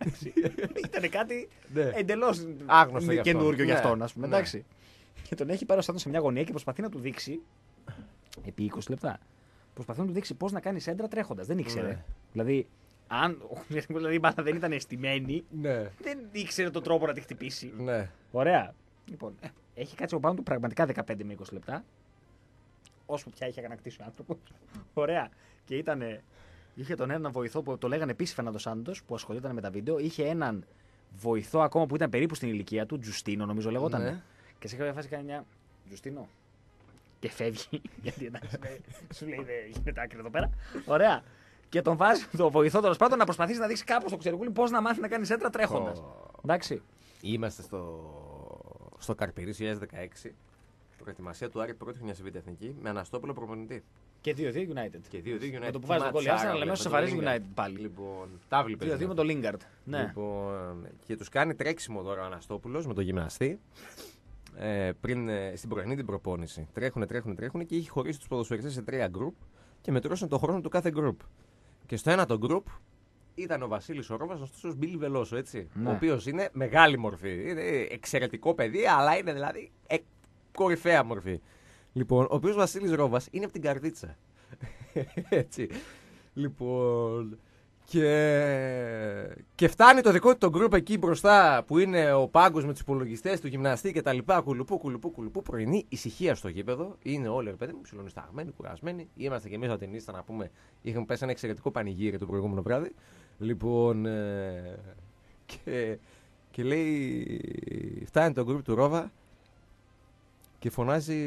Ήταν κάτι Ναι. εντελώς Άγνωστο για αυτόν. καινούριο για Ναι. αυτόν, ας πούμε. Ναι. Εντάξει. Και τον έχει πάρει ο Σάντος σε μια γωνία και προσπαθεί να του δείξει. Επί είκοσι λεπτά. Προσπαθεί να του δείξει πώς να κάνει σέντρα τρέχοντας. Δεν ήξερε. Ναι. Δηλαδή, αν ο Κουτσιανικούλης δηλαδή, η μπάλα δεν ήταν αισθημένη, ναι. δεν ήξερε τον τρόπο να τη χτυπήσει. Ναι. Ωραία. Λοιπόν, ε, έχει κάτσει ο πάνω του πραγματικά δεκαπέντε με είκοσι λεπτά. Όσο πια είχε ανακτήσει ο άνθρωπο. Ωραία. Και ήταν. Είχε τον έναν βοηθό που το λέγανε επίση Φερνάντο Σάντος, που ασχολιόταν με τα βίντεο. Είχε έναν βοηθό ακόμα που ήταν περίπου στην ηλικία του, Τζουστίνο νομίζω λεγόταν. Ναι. Και σε κάποια φάση κάνει μια. Τζουστίνο. Και φεύγει. Γιατί εντάξει, ναι, σου λέει δεν γίνεται άκρη εδώ πέρα. Ωραία. Και τον βάζει το βοηθό τέλο πάντων να προσπαθήσει να δείξει κάπως στο Ξερικούλη πώς να μάθει να κάνει έντρα τρέχοντα. Εντάξει. Είμαστε στο, στο Καρπυρί δύο χιλιάδες δεκαέξι. Προετοιμασία του Άρη πρώτη χρονιά σε Β' Εθνική με Αναστόπουλο προπονητή. Και δύο δύο United. Και δύο δύο United. Με το που βάζει τον κόλλη Arsenal, αλλά μέσα σε βαρύζει United πάλι. Λοιπόν, τάβλη δύο δύο με τον Lingard. Ναι. Λοιπόν, και τους κάνει τρέξιμο τώρα ο Αναστόπουλος με τον γυμναστή. Ε, πριν, ε, στην πρωινή την προπόνηση. Τρέχουνε, τρέχουνε, τρέχουνε και έχει χωρίσει τους ποδοσφαιριστές σε τρία γκρουπ. και μετρούσαν το χρόνο του κάθε group. Και στο ένα το group ήταν ο Βασίλης ο Ρόβας, γνωστός ως Μπίλι Βελόσο, έτσι. Ναι. Ο οποίος είναι μεγάλη μορφή. Είναι εξαιρετικό παιδί, αλλά είναι δηλαδή ε, κορυφαία μορφή. Λοιπόν, ο οποίος Βασίλης Ρόβας είναι από την Καρδίτσα. Έτσι. Λοιπόν. Και... και φτάνει το δικό του το group εκεί μπροστά που είναι ο πάγκος με τους υπολογιστές του γυμναστή και τα λοιπά. Κουλουπού, κουλουπού, κουλουπού. Πρωινή ησυχία στο γήπεδο. Είναι όλοι ρε παιδί μου ψιλονισταγμένοι, κουρασμένοι. Είμαστε κι εμείς ατενίστα να πούμε. Είχαμε πέσει ένα εξαιρετικό πανηγύρι το προηγούμενο βράδυ. Λοιπόν. Ε... Και... και λέει. Φτάνει το group του Ρόβα και φωνάζει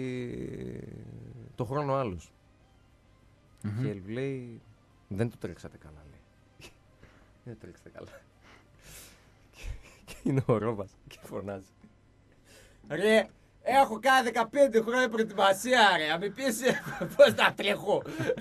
το χρόνο άλλος. Mm-hmm. Και λέει. Δεν το τρέξατε καλά, λέει. Δεν το τρέξατε καλά. Και είναι ο Ρόβας και φωνάζει. Ρε, έχω κάνει δεκαπέντε χρόνια προετοιμασία, ρε. Να μην πεις πώς να τρέχω.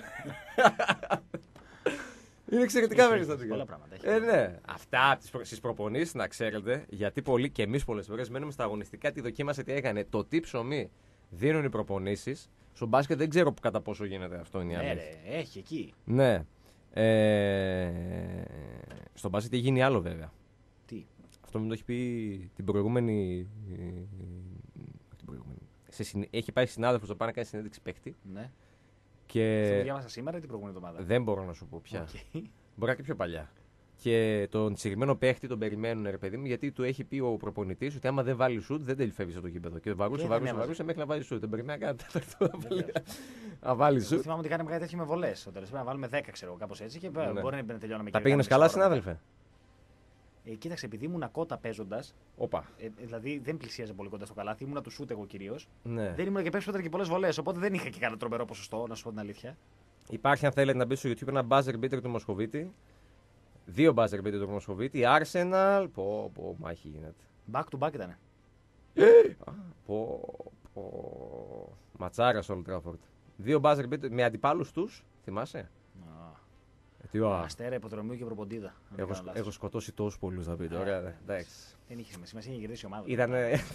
Είναι εξαιρετικά περιστατικά. Πολλά πράγματα. Ε, ναι. Αυτά στις προπονήσεις να ξέρετε, γιατί πολλοί και εμείς πολλές φορές μένουμε στα αγωνιστικά. Τι δοκίμασε, τι έκανε. Το τι ψωμί δίνουν οι προπονήσεις. Στο μπάσκετ δεν ξέρω κατά πόσο γίνεται αυτό, είναι η αλήθεια. Ναι, ρε, έχει εκεί. Ναι. Ε, στο μπάσκετ έχει γίνει άλλο βέβαια. Τι. Αυτό μου το έχει πει την προηγούμενη. Την προηγούμενη. Σε συν, έχει πάει συνάδελφος να πάει να κάνει συνέντευξη παίκτη. Ναι. Και αυτό το διάβασα σήμερα ή την προηγούμενη εβδομάδα. Δεν μπορώ να σου πω πια. Okay. Μπορεί να και πιο παλιά. Και τον συγκεκριμένο παίχτη τον περιμένουν, ρε παιδί μου, γιατί του έχει πει ο προπονητής ότι άμα δεν βάλει σουτ δεν τελειφεύει στο γήπεδο. Και βαρούσε, και βαρούσε, βαρούσε μέχρι να βάλει σουτ. Δεν περιμένει να κάνει να βάλει σουτ. Θυμάμαι ότι κάναμε κάτι τέτοιο με βολές. Στο τέλος, να βάλουμε δέκα, ξέρω, κάπως έτσι και ναι. Μπορεί να τελειώναμε. Τα πήγαινε καλά, συνάδελφε. Ε, κοίταξε, επειδή ήμουν κότα παίζοντας. Ε, δηλαδή δεν πλησίαζε πολύ κοντά στο καλάθι, ήμουν του σουτ εγώ κυρίως. Ναι. Δεν ήμουν και περισσότερο και πολλές βολές. Οπότε δεν είχα και κανένα τρομερό ποσοστό, να σου πω την αλήθεια. Υπάρχει, αν θέλετε να μπει στο YouTube, ένα buzzer beater του Μοσχοβίτη. Δύο buzzer beater του Μοσχοβίτη. Arsenal. Πω, πω, μάχη γίνεται. Back to back ήταν. Πω, πω. Ματσάρα στο Old Trafford. Δύο buzzer beater με αντιπάλους τους, θυμάσαι. Αστέρα, υποδρομίου και προποντίδα. Έχω, έχω σκοτώσει τόσους πολλούς να πείτε. Ωραία, εντάξει. Δεν είχε σημασία, είχε κερδίσει η ομάδα. Ήταν.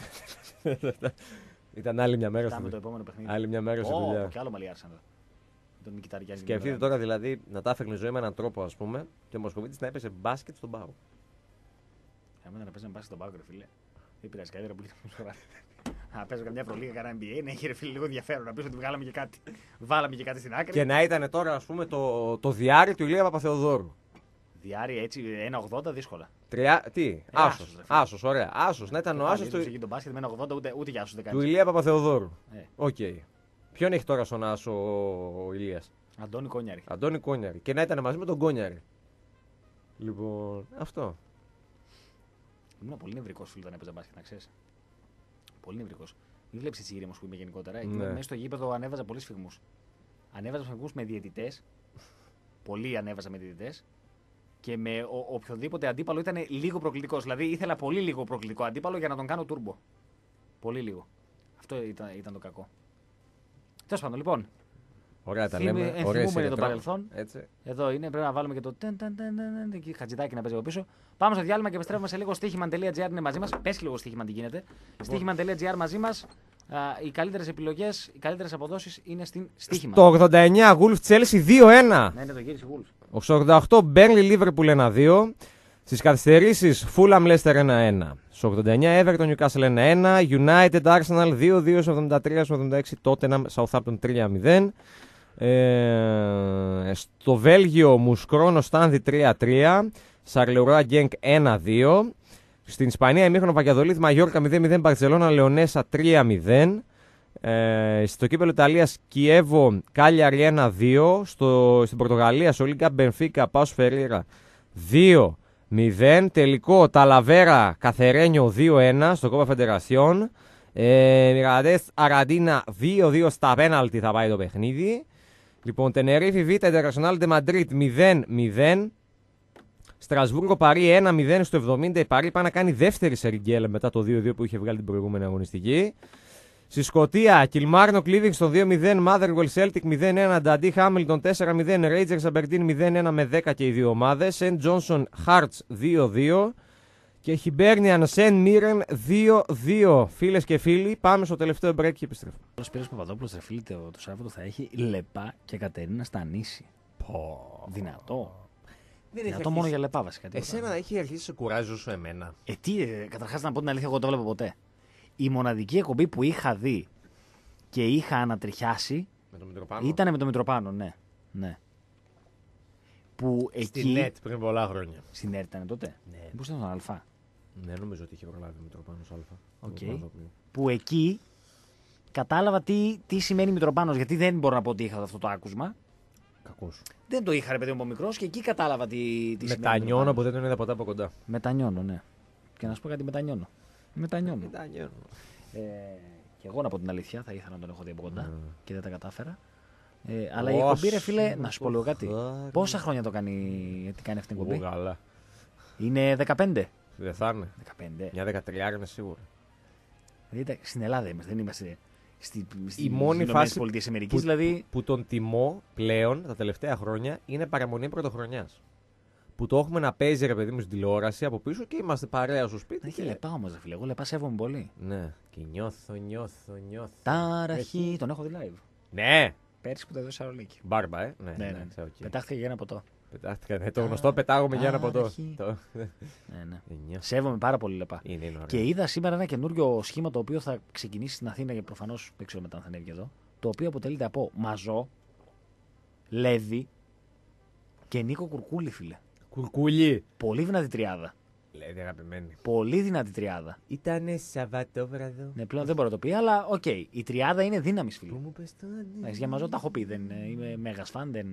Ήταν άλλη μια μέρα στη δουλειά. Το επόμενο παιχνίδι. Άλλη μια μέρα στη δουλειά. Και άλλο μαλλιάρσαν. Σκεφτείτε τώρα δηλαδή να τα έφερνε ζωή με έναν τρόπο, ας πούμε, και ο Μοσκοβίτης να έπαιζε μπάσκετ στον πάγο. Εμένα να παίζει μπάσκετ στον πάγο, ρε φίλε. Δεν πειράζει, καλύτερα που είχε. Να παίζω καμιά προλίγα, κανένα N B A, να έχει ρε φίλε λίγο ενδιαφέρον να πει ότι βγάλαμε και κάτι. Βάλαμε και κάτι στην άκρη. Και να ήταν τώρα, ας πούμε, το, το διάρρη του Ηλία Παπαθεοδόρου. Διάρρη έτσι, ένα ογδόντα δύσκολα. Τριά, τι, ε, άσος, άσος, ωραία. Άσος, να ήταν ο άσος του. Δεν μπάσκετ με ένα ογδόντα ούτε, ούτε για άσος δεν κάνει. Του Ηλία Παπαθεοδόρου. Ε. Okay. Ποιον έχει τώρα στον άσο ο Ηλίας? Αντώνη Κόνιαρη. Αντώνη Κόνιαρη. Και να ήταν μαζί με τον Κόνιαρη. Λοιπόν, αυτό. Ήμουν πολύ νευρικό φίλο όταν έπαιζα μπάσκετ, να ξέρει. Πολύ νευρικό. Μην βλέπει τι ήρεμο που είμαι γενικότερα. Ναι. Μέσα στο γήπεδο ανέβαζα πολλού σφιγμού. Ανέβαζα σφιγμού με διαιτητές. Πολύ ανέβαζα με διαιτητές. Και με ο, οποιοδήποτε αντίπαλο ήταν λίγο προκλητικό. Δηλαδή ήθελα πολύ λίγο προκλητικό αντίπαλο για να τον κάνω τούρμπο. Πολύ λίγο. Αυτό ήταν, ήταν το κακό. Τέλος πάντων, λοιπόν. Ωραία τα λέμε. Ενθυμούμε το παρελθόν. Έτσι. Εδώ είναι, πρέπει να βάλουμε και το ταν, ταν, ταν, ταν, ταν, χατζητάκι να παίζει από πίσω. Πάμε στο διάλειμμα και επιστρέφουμε σε λίγο. Στοίχημαν.gr είναι μαζί μας. Πες λίγο στοίχημαν τι γίνεται. Στοίχημαν.gr μαζί μας. Οι καλύτερες επιλογές, οι καλύτερες αποδόσεις είναι στην στοίχημα. Το ογδόντα εννιά Wolves Chelsea δύο ένα. Ναι, είναι το γύρισε Wolves. Στο ογδόντα οκτώ Burnley Liverpool ένα δύο. Στις καθυστερήσεις Fulham Leicester ένα ένα. Στο ογδόντα εννιά Everton Newcastle ένα ένα. United Arsenal δύο δύο. Στο ογδόντα τρία ογδόντα έξι Tottenham Southampton τρία μηδέν. Ε, στο Βέλγιο Μουσκρόνο Στάνδη τρία τρία. Σαρλεουρά Γκένκ ένα δύο. Στην Ισπανία ημίχρονο Βαγιαδολίδ Μαγιόρκα μηδέν μηδέν. Μπαρτσελώνα Λεωνέσα τρία μηδέν. Ε, στο κύπελλο Ιταλίας Κιέβο Κάλιαρι ένα δύο. Στο, στην Πορτογαλία Σολίγκα Μπενφίκα Πάους Φερίρα δύο μηδέν. Τελικό Ταλαβέρα Καθερένιο δύο ένα στο Κόπα Φεντερασιόν. ε, Μιραντές Αραντίνα δύο δύο στα πέναλτι θα πάει το παιχνίδι. Λοιπόν, Τενερίφη Β' Ιντερνασιονάλ Ντε Μαντρίτ μηδέν μηδέν. Στρασβούργο Παρί ένα μηδέν στο εβδομήντα. Η Παρί πάει να κάνει δεύτερη σεριγγέλα μετά το δύο δύο που είχε βγάλει την προηγούμενη αγωνιστική. Στη Σκωτία, Κιλμάρνο Livingston δύο μηδέν. Motherwell Celtic μηδέν ένα. Νταντί Χάμιλτον τέσσερα μηδέν. Rangers Aberdeen μηδέν ένα με δέκα και οι δύο ομάδες. Σεντ Τζόνσον Hearts δύο δύο. Και Hibernian Sen Mirren δύο δύο. Φίλες και φίλοι, πάμε στο τελευταίο break και επιστρέφουμε. Ο Σπύρος Παπαδόπουλος, ρε φίλε, το, το Σάββατο θα έχει Λεπά και Κατερίνα στα νήσι. Πω. Δυνατό. Δεν Δυνατό μόνο για Λεπά βασικά. τίποτα. Εσένα έχει αρχίσει να σε κουράζει όσο εμένα. Ε, τι, ε, καταρχάς να πω την αλήθεια, εγώ δεν το βλέπω ποτέ. Η μοναδική εκπομπή που είχα δει και είχα ανατριχιάσει Με το Μητροπάνο. ήταν με τον Μητροπάνο, ναι. ναι. Που εκεί. Στη νετ πριν πολλά χρόνια. Στην ΕΡΤ ήταν τότε. Ναι. Πού ήταν τον Α. Ναι, νομίζω ότι είχε προλάβει ο Μητροπάνος Α. Οκ. Το Παπαδόπουλο. Που εκεί κατάλαβα τι, τι σημαίνει Μητροπάνος. Γιατί δεν μπορώ να πω ότι είχα αυτό το άκουσμα. Κακός. Δεν το είχα ρε παιδί μου από μικρός και εκεί κατάλαβα τι, τι σημαίνει. Μετανιώνω Μητροπάνος. που δεν τον είδα ποτέ από κοντά. Μετανιώνω, ναι. Και να σου πω κάτι, μετανιώνω. Μετανιώνω. Μετανιώνω. Ε, και εγώ να πω την αλήθεια, θα ήθελα να τον έχω δει από κοντά Mm. και δεν τα κατάφερα. Ε, αλλά η Όσο εκπομπή, ρε φίλε, να να σου το πω λίγο κάτι. χάρη. Πόσα χρόνια το κάνει, τι κάνει αυτή την εκπομπή. Καλά. Είναι δεκαπέντε. Δεν θα είναι. δεκαπέντε. Μια δεκατρία είναι σίγουρα. Δηλαδή, στην Ελλάδα είμαστε, δεν είμαστε στη, στη, Η μόνη στις φάση Πολιτείες που, Αμερικής, δηλαδή. που τον τιμώ πλέον τα τελευταία χρόνια είναι παραμονή πρωτοχρονιάς. Που το έχουμε να παίζει ρε παιδί μου στην τηλεόραση από πίσω και είμαστε παρέα στο σπίτι. Έχει και- Λεπά όμως, ρε φίλε. Εγώ Λεπά σέβομαι πολύ. Ναι. Και νιώθω, νιώθω, νιώθω. Ταραχή, τον έχω δει live. Ναι! Πέρσι που το έδωσε Σαρολίκη. Μπάρμπα, ε. Ναι, Ναι, ναι, ναι. ξέρω, οκ. Πετάχτηκε για ένα ποτό. Πετάχτηκα. Ναι, το γνωστό πετάγομαι για ένα ποτό. Ταραχή. Το- Ναι, ναι. Ε, νιώθω. Σέβομαι πάρα πολύ Λεπά. Είναι, είναι ωραίο. Και είδα σήμερα ένα καινούριο σχήμα το οποίο θα ξεκινήσει στην Αθήνα και προφανώς δεν ξέρω μετά αν θα ανέβει και εδώ. Το οποίο αποτελείται από Μαζό, Λέβη και Νίκο Κουρκούλη, φίλε. Κουρκούλι. Πολύ δυνατή τριάδα. Λέει αγαπημένη. Πολύ δυνατή τριάδα. Ήτανε Σαββατόβραδο. Ναι, πλέον δεν μπορώ να το πει, αλλά οκ. Η τριάδα είναι δύναμη, φίλε. Που μου πες το Εντάξει, για Μαζό τα έχω πει. Δεν, ε, είμαι μέγα φαν. Δεν...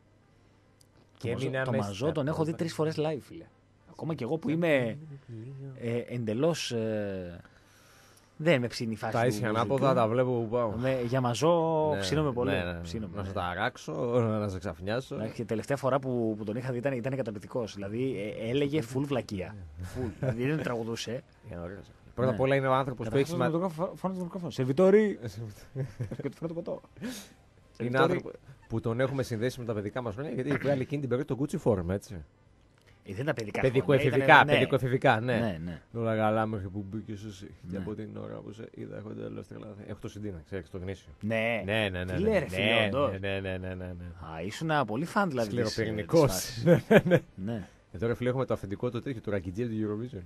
Και το μαζό, έμεινα το μέσα μαζό στα τον έχω δει πόδια. τρεις φορές live, φίλε. Ακόμα και εγώ που είμαι ε, εντελώς. Ε, δεν με ψήνει η φάση. Τα του ίσια ανάποδα, μουσικού. τα βλέπω που πάω. Με, για Μαζό Ναι, ψήνομαι πολύ. ναι, ναι. Ψήνομαι, Να ναι. σε ταράξω, να σε ξαφνιάσω. Εντάξει, η τελευταία φορά που, που τον είχα δει ήταν, ήταν καταπληκτικό. Δηλαδή ε, έλεγε full βλακεία. Full. Δηλαδή δεν τραγουδούσε. Είναι ωραίος. Πρώτα απ' Ναι. όλα είναι ο άνθρωπος που έχει σημασία. Φώναζε το μικρόφωνο. Σερβιτόρι! Και του φέρω το ποτό. Είναι Σερβιτόρι. άνθρωπο που τον έχουμε συνδέσει με τα παιδικά μας χρόνια γιατί έχει βγάλει εκείνη την περίοδο το Gucci Form, έτσι. Ε, δεν τα παιδικά Παιδικοεφηβικά, χρόνια, ήταν- παιδικοεφηβικά, ναι. Ναι, ναι. Όλα καλά μέχρι που μπήκες εσύ. Και Ναι. από την ώρα που σε είδα έχω εντελώς τρελαθεί. Έχω το συντήνα, ξέρεις, το γνήσιο. Ναι. Ναι, ναι, ναι. Τι ναι. λέει, ρε φίλε, Ναι, όντως. ναι, ναι, ναι, ναι, ναι, ναι. Α, ήσουν πολύ φαν δηλαδή. της, ε, της Σκληροπυρηνικός. φάσης. Ναι. Εδώ ρε φίλε έχουμε το αφεντικό του τέτοιο, του Ρακιτζή του Eurovision.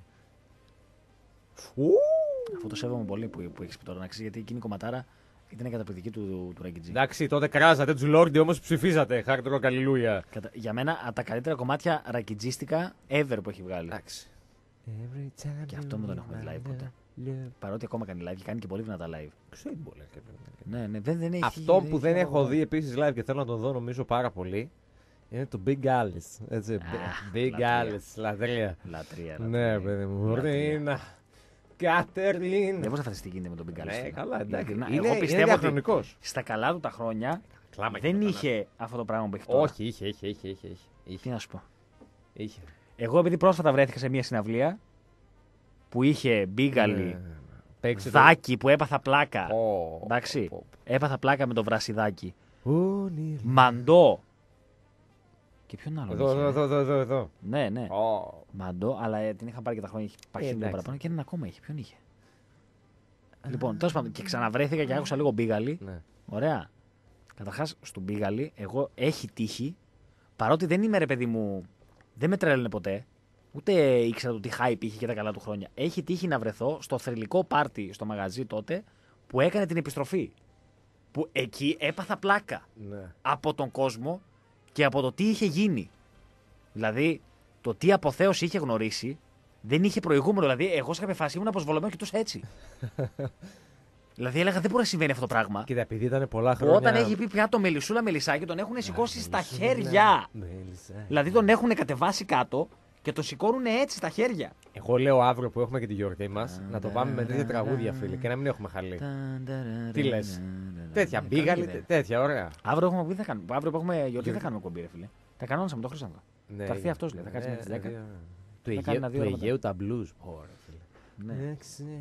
Αυτό το σέβομαι πολύ που, που έχει πει τώρα να ξέρει γιατί εκείνη η κομματάρα ήταν καταπληκτική του, του Ραγκιτζή. Εντάξει, τότε κράζατε του Λόρντι, όμως ψηφίζατε. Hard rock, αλληλούια. Κατα... Για μένα από τα καλύτερα κομμάτια ρακιτζίστικα ever που έχει βγάλει. Εντάξει. Και αυτό μου τον έχουμε live ποτέ. Παρότι ακόμα κάνει live και κάνει και πολύ δυνατά live. Ξέρει πολλά και Ναι, ναι, δεν, δεν έχει, Αυτό που δεν έχει έχω ακόμα. δει επίσης live και θέλω να τον δω νομίζω πάρα πολύ είναι το Big Alice. Έτσι, Big λατρεία. Alice, λατρεία. Λατρεία. Ναι, λατρεία. παιδί μου. Λατρεία. Ρίνα. Κατερλίν. Δεν μπορώ να φανταστεί τι γίνεται με τον Μπιγκάλη. Ναι, καλά, εντάξει. Ειλικρινά. Είναι, Εγώ είναι πιστεύω ότι διαχρονικός. στα καλά του τα χρόνια Κλάμα δεν και είχε αυτό το πράγμα που έχει τώρα. Όχι, είχε, είχε, είχε, είχε, είχε. Τι είχε. να σου πω. είχε. Εγώ επειδή πρόσφατα βρέθηκα σε μια συναυλία που είχε Μπίγκαλι, Ναι. Παίξε το- Δάκι που έπαθα πλάκα. Ω, Εντάξει. πω, πω. Έπαθα πλάκα με το βρασιδάκι. Όνειρο. Μαντό. Και ποιον άλλο. Εδώ, είχε, εδώ, ρε? εδώ, εδώ, εδώ, εδώ. Ναι, ναι. Ω. Μαντό, αλλά ε, την είχα πάρει και τα χρόνια. Έχει πάει Ε, λίγο εντάξει. παραπάνω και έναν ακόμα είχε. Ποιον είχε. Λοιπόν, τέλο πάντων, και ξαναβρέθηκα και άκουσα λίγο Μπίγαλι. Ναι. Ωραία. Καταρχά, στον Μπίγαλι, εγώ έχει τύχει, παρότι δεν είμαι ρε παιδί μου, δεν με τρέλαινε ποτέ, ούτε ήξερα το τι hype είχε και τα καλά του χρόνια. Έχει τύχει να βρεθώ στο θρυλικό πάρτι στο μαγαζί τότε που έκανε την επιστροφή. Που εκεί έπαθα πλάκα Ναι. από τον κόσμο και από το τι είχε γίνει. Δηλαδή, το τι αποθέωση είχε γνωρίσει δεν είχε προηγούμενο. Δηλαδή, εγώ σε κάποια φάση ήμουν αποσβολωμένο και τόσο έτσι. Δηλαδή, έλεγα δεν μπορεί να συμβαίνει αυτό το πράγμα. Κοίτα, επειδή ήταν πολλά Που χρόνια. όταν έχει πει πια το Μελισσούλα Μελισσάκι, τον έχουν σηκώσει στα χέρια. Μέλισσα. Δηλαδή, τον έχουν κατεβάσει κάτω και τον σηκώνουν έτσι στα χέρια. Εγώ λέω αύριο που έχουμε και τη γιορτή μα να το πάμε με τέτοια τραγούδια, φίλε, και να μην έχουμε χαλή. Τι λες? Τέτοια μπίγαλη, τέ- τέτοια, ωραία. Αύριο έχουμε πει, θα κάνουμε. Αύριο που έχουμε γιορτή δεν κάνουμε κομπή, ρε φίλε. Τα κανόνισαμε το Χρυσάνθο. Ναι, Θα έρθει αυτός, λέει, θα κάτσει ναι, μέχρι τις δέκα. ναι, Του Θα κάνει Αιγαίου, ένα δύο του ώρα Αιγαίου τα blues. Ωραία, φίλε. Ναι.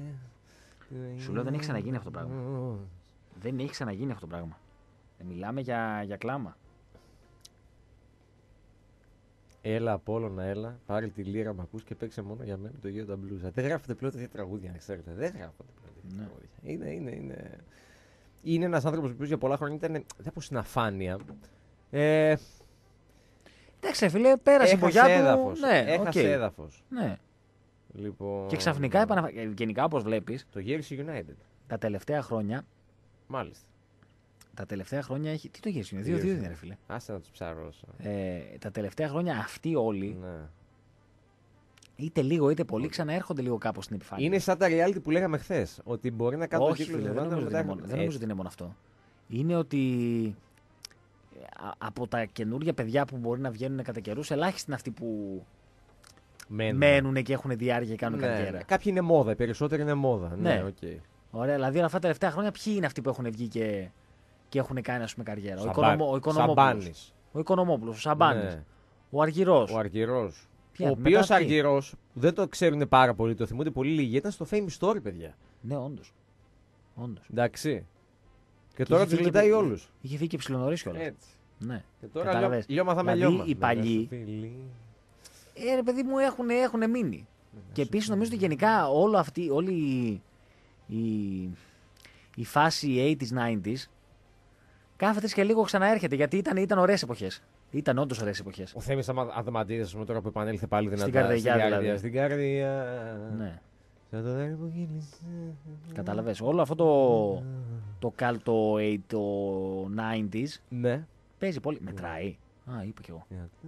Σου λέω δεν έχει ξαναγίνει αυτό το πράγμα. Δεν έχει ξαναγίνει αυτό το πράγμα. Ε, Μιλάμε για, για κλάμα. Έλα, Απόλλωνα, έλα. Πάρε τη λύρα μ' ακούς και παίξε μόνο για μένα το Γέοντα Μπλούζα. Δεν γράφονται πλέον τέτοια τραγούδια, να ξέρετε. Δεν γράφονται πλέον τέτοια Ναι. τραγούδια. Είναι, είναι, είναι. Είναι ένας άνθρωπος που για πολλά χρόνια ήταν. Δεν πω στην αφάνεια. Ε, Εντάξει, φίλε, πέρασε η έχασε μπογιά του. έδαφος. Ναι, έχασε οκ. έδαφος. Ναι. Λοιπόν, Και ξαφνικά, επανα... γενικά όπως βλέπεις, το γύρισε United. τα τελευταία χρόνια. Μάλιστα. Τα τελευταία χρόνια έχει. Τι το γύρισε, Το δύο δύο γύρισε. είναι, ρε φίλε. Άσε να τους ψαρώσω. Ε, τα τελευταία χρόνια αυτοί όλοι, Ναι. είτε λίγο είτε πολύ, ξαναέρχονται λίγο κάπως στην επιφάνεια. Είναι σαν τα reality που λέγαμε χθε. Ότι μπορεί να κάνουν Όχι, κύκλο φίλε, δεν εβδομάδων νομίζω, ότι μετά. είναι μόνο, δεν νομίζω ότι είναι μόνο αυτό. Είναι ότι α- από τα καινούργια παιδιά που μπορεί να βγαίνουν κατά καιρούς, ελάχιστοι είναι αυτοί που Μένουν. μένουν και έχουν διάρκεια και κάνουν Ναι, καριέρα. ναι. Κάποιοι είναι μόδα, οι περισσότεροι είναι μόδα. Ναι, Ναι. οκ. Ωραία, δηλαδή αυτά τα τελευταία χρόνια ποιοι είναι αυτοί που έχουν βγει και, και έχουν κάνει ας πούμε, καριέρα. Ο, Σαμπά- Οικονομο, ο Οικονομόπουλος. Σαμπάνης. Ο Οικονομόπουλος, ο Σαμπάνης, Ναι. ο Αργυρός. Ο Αργυρός. Ποια, Ο μετά οποίο αυτοί. Αργυρός, που δεν το ξέρουν πάρα πολύ, το θυμούνται πολύ λίγοι, ήταν στο Fame Story, παιδιά. Ναι, όντως. όντως. Εντάξει. Και Και τώρα είχε του βγει γλιτάει και- όλου. Είχε βγει και ψιλονωρίς κιόλας. Έτσι. Ναι. Και τώρα Κατάλαβες. λιώ- λιώμα θα με Δηλαδή, λιώμα. οι παλιοί- Ναι, φίλοι. Ε, ρε παιδί μου, έχουν, έχουν μείνει. Και επίσης νομίζω ότι γενικά όλο αυτή, όλη η, η, η φάση ογδόντα ενενήντα κάθε τρεις και λίγο ξαναέρχεται γιατί ήταν, ήταν ωραίες εποχές. Ήταν όντως ωραίες εποχές. Ο Θέμης Αδαμαντίδης, πούμε, τώρα που επανέλθε πάλι δυνατά. Στην καρδιά, δηλαδή. Στην καρδιά. Ναι. Σαν το δέρμα που κύλησε. Κατάλαβες. Όλο αυτό το, το κάλτο το, το ενενήντα Ναι. παίζει πολύ. Μετράει. Α, είπα κι εγώ.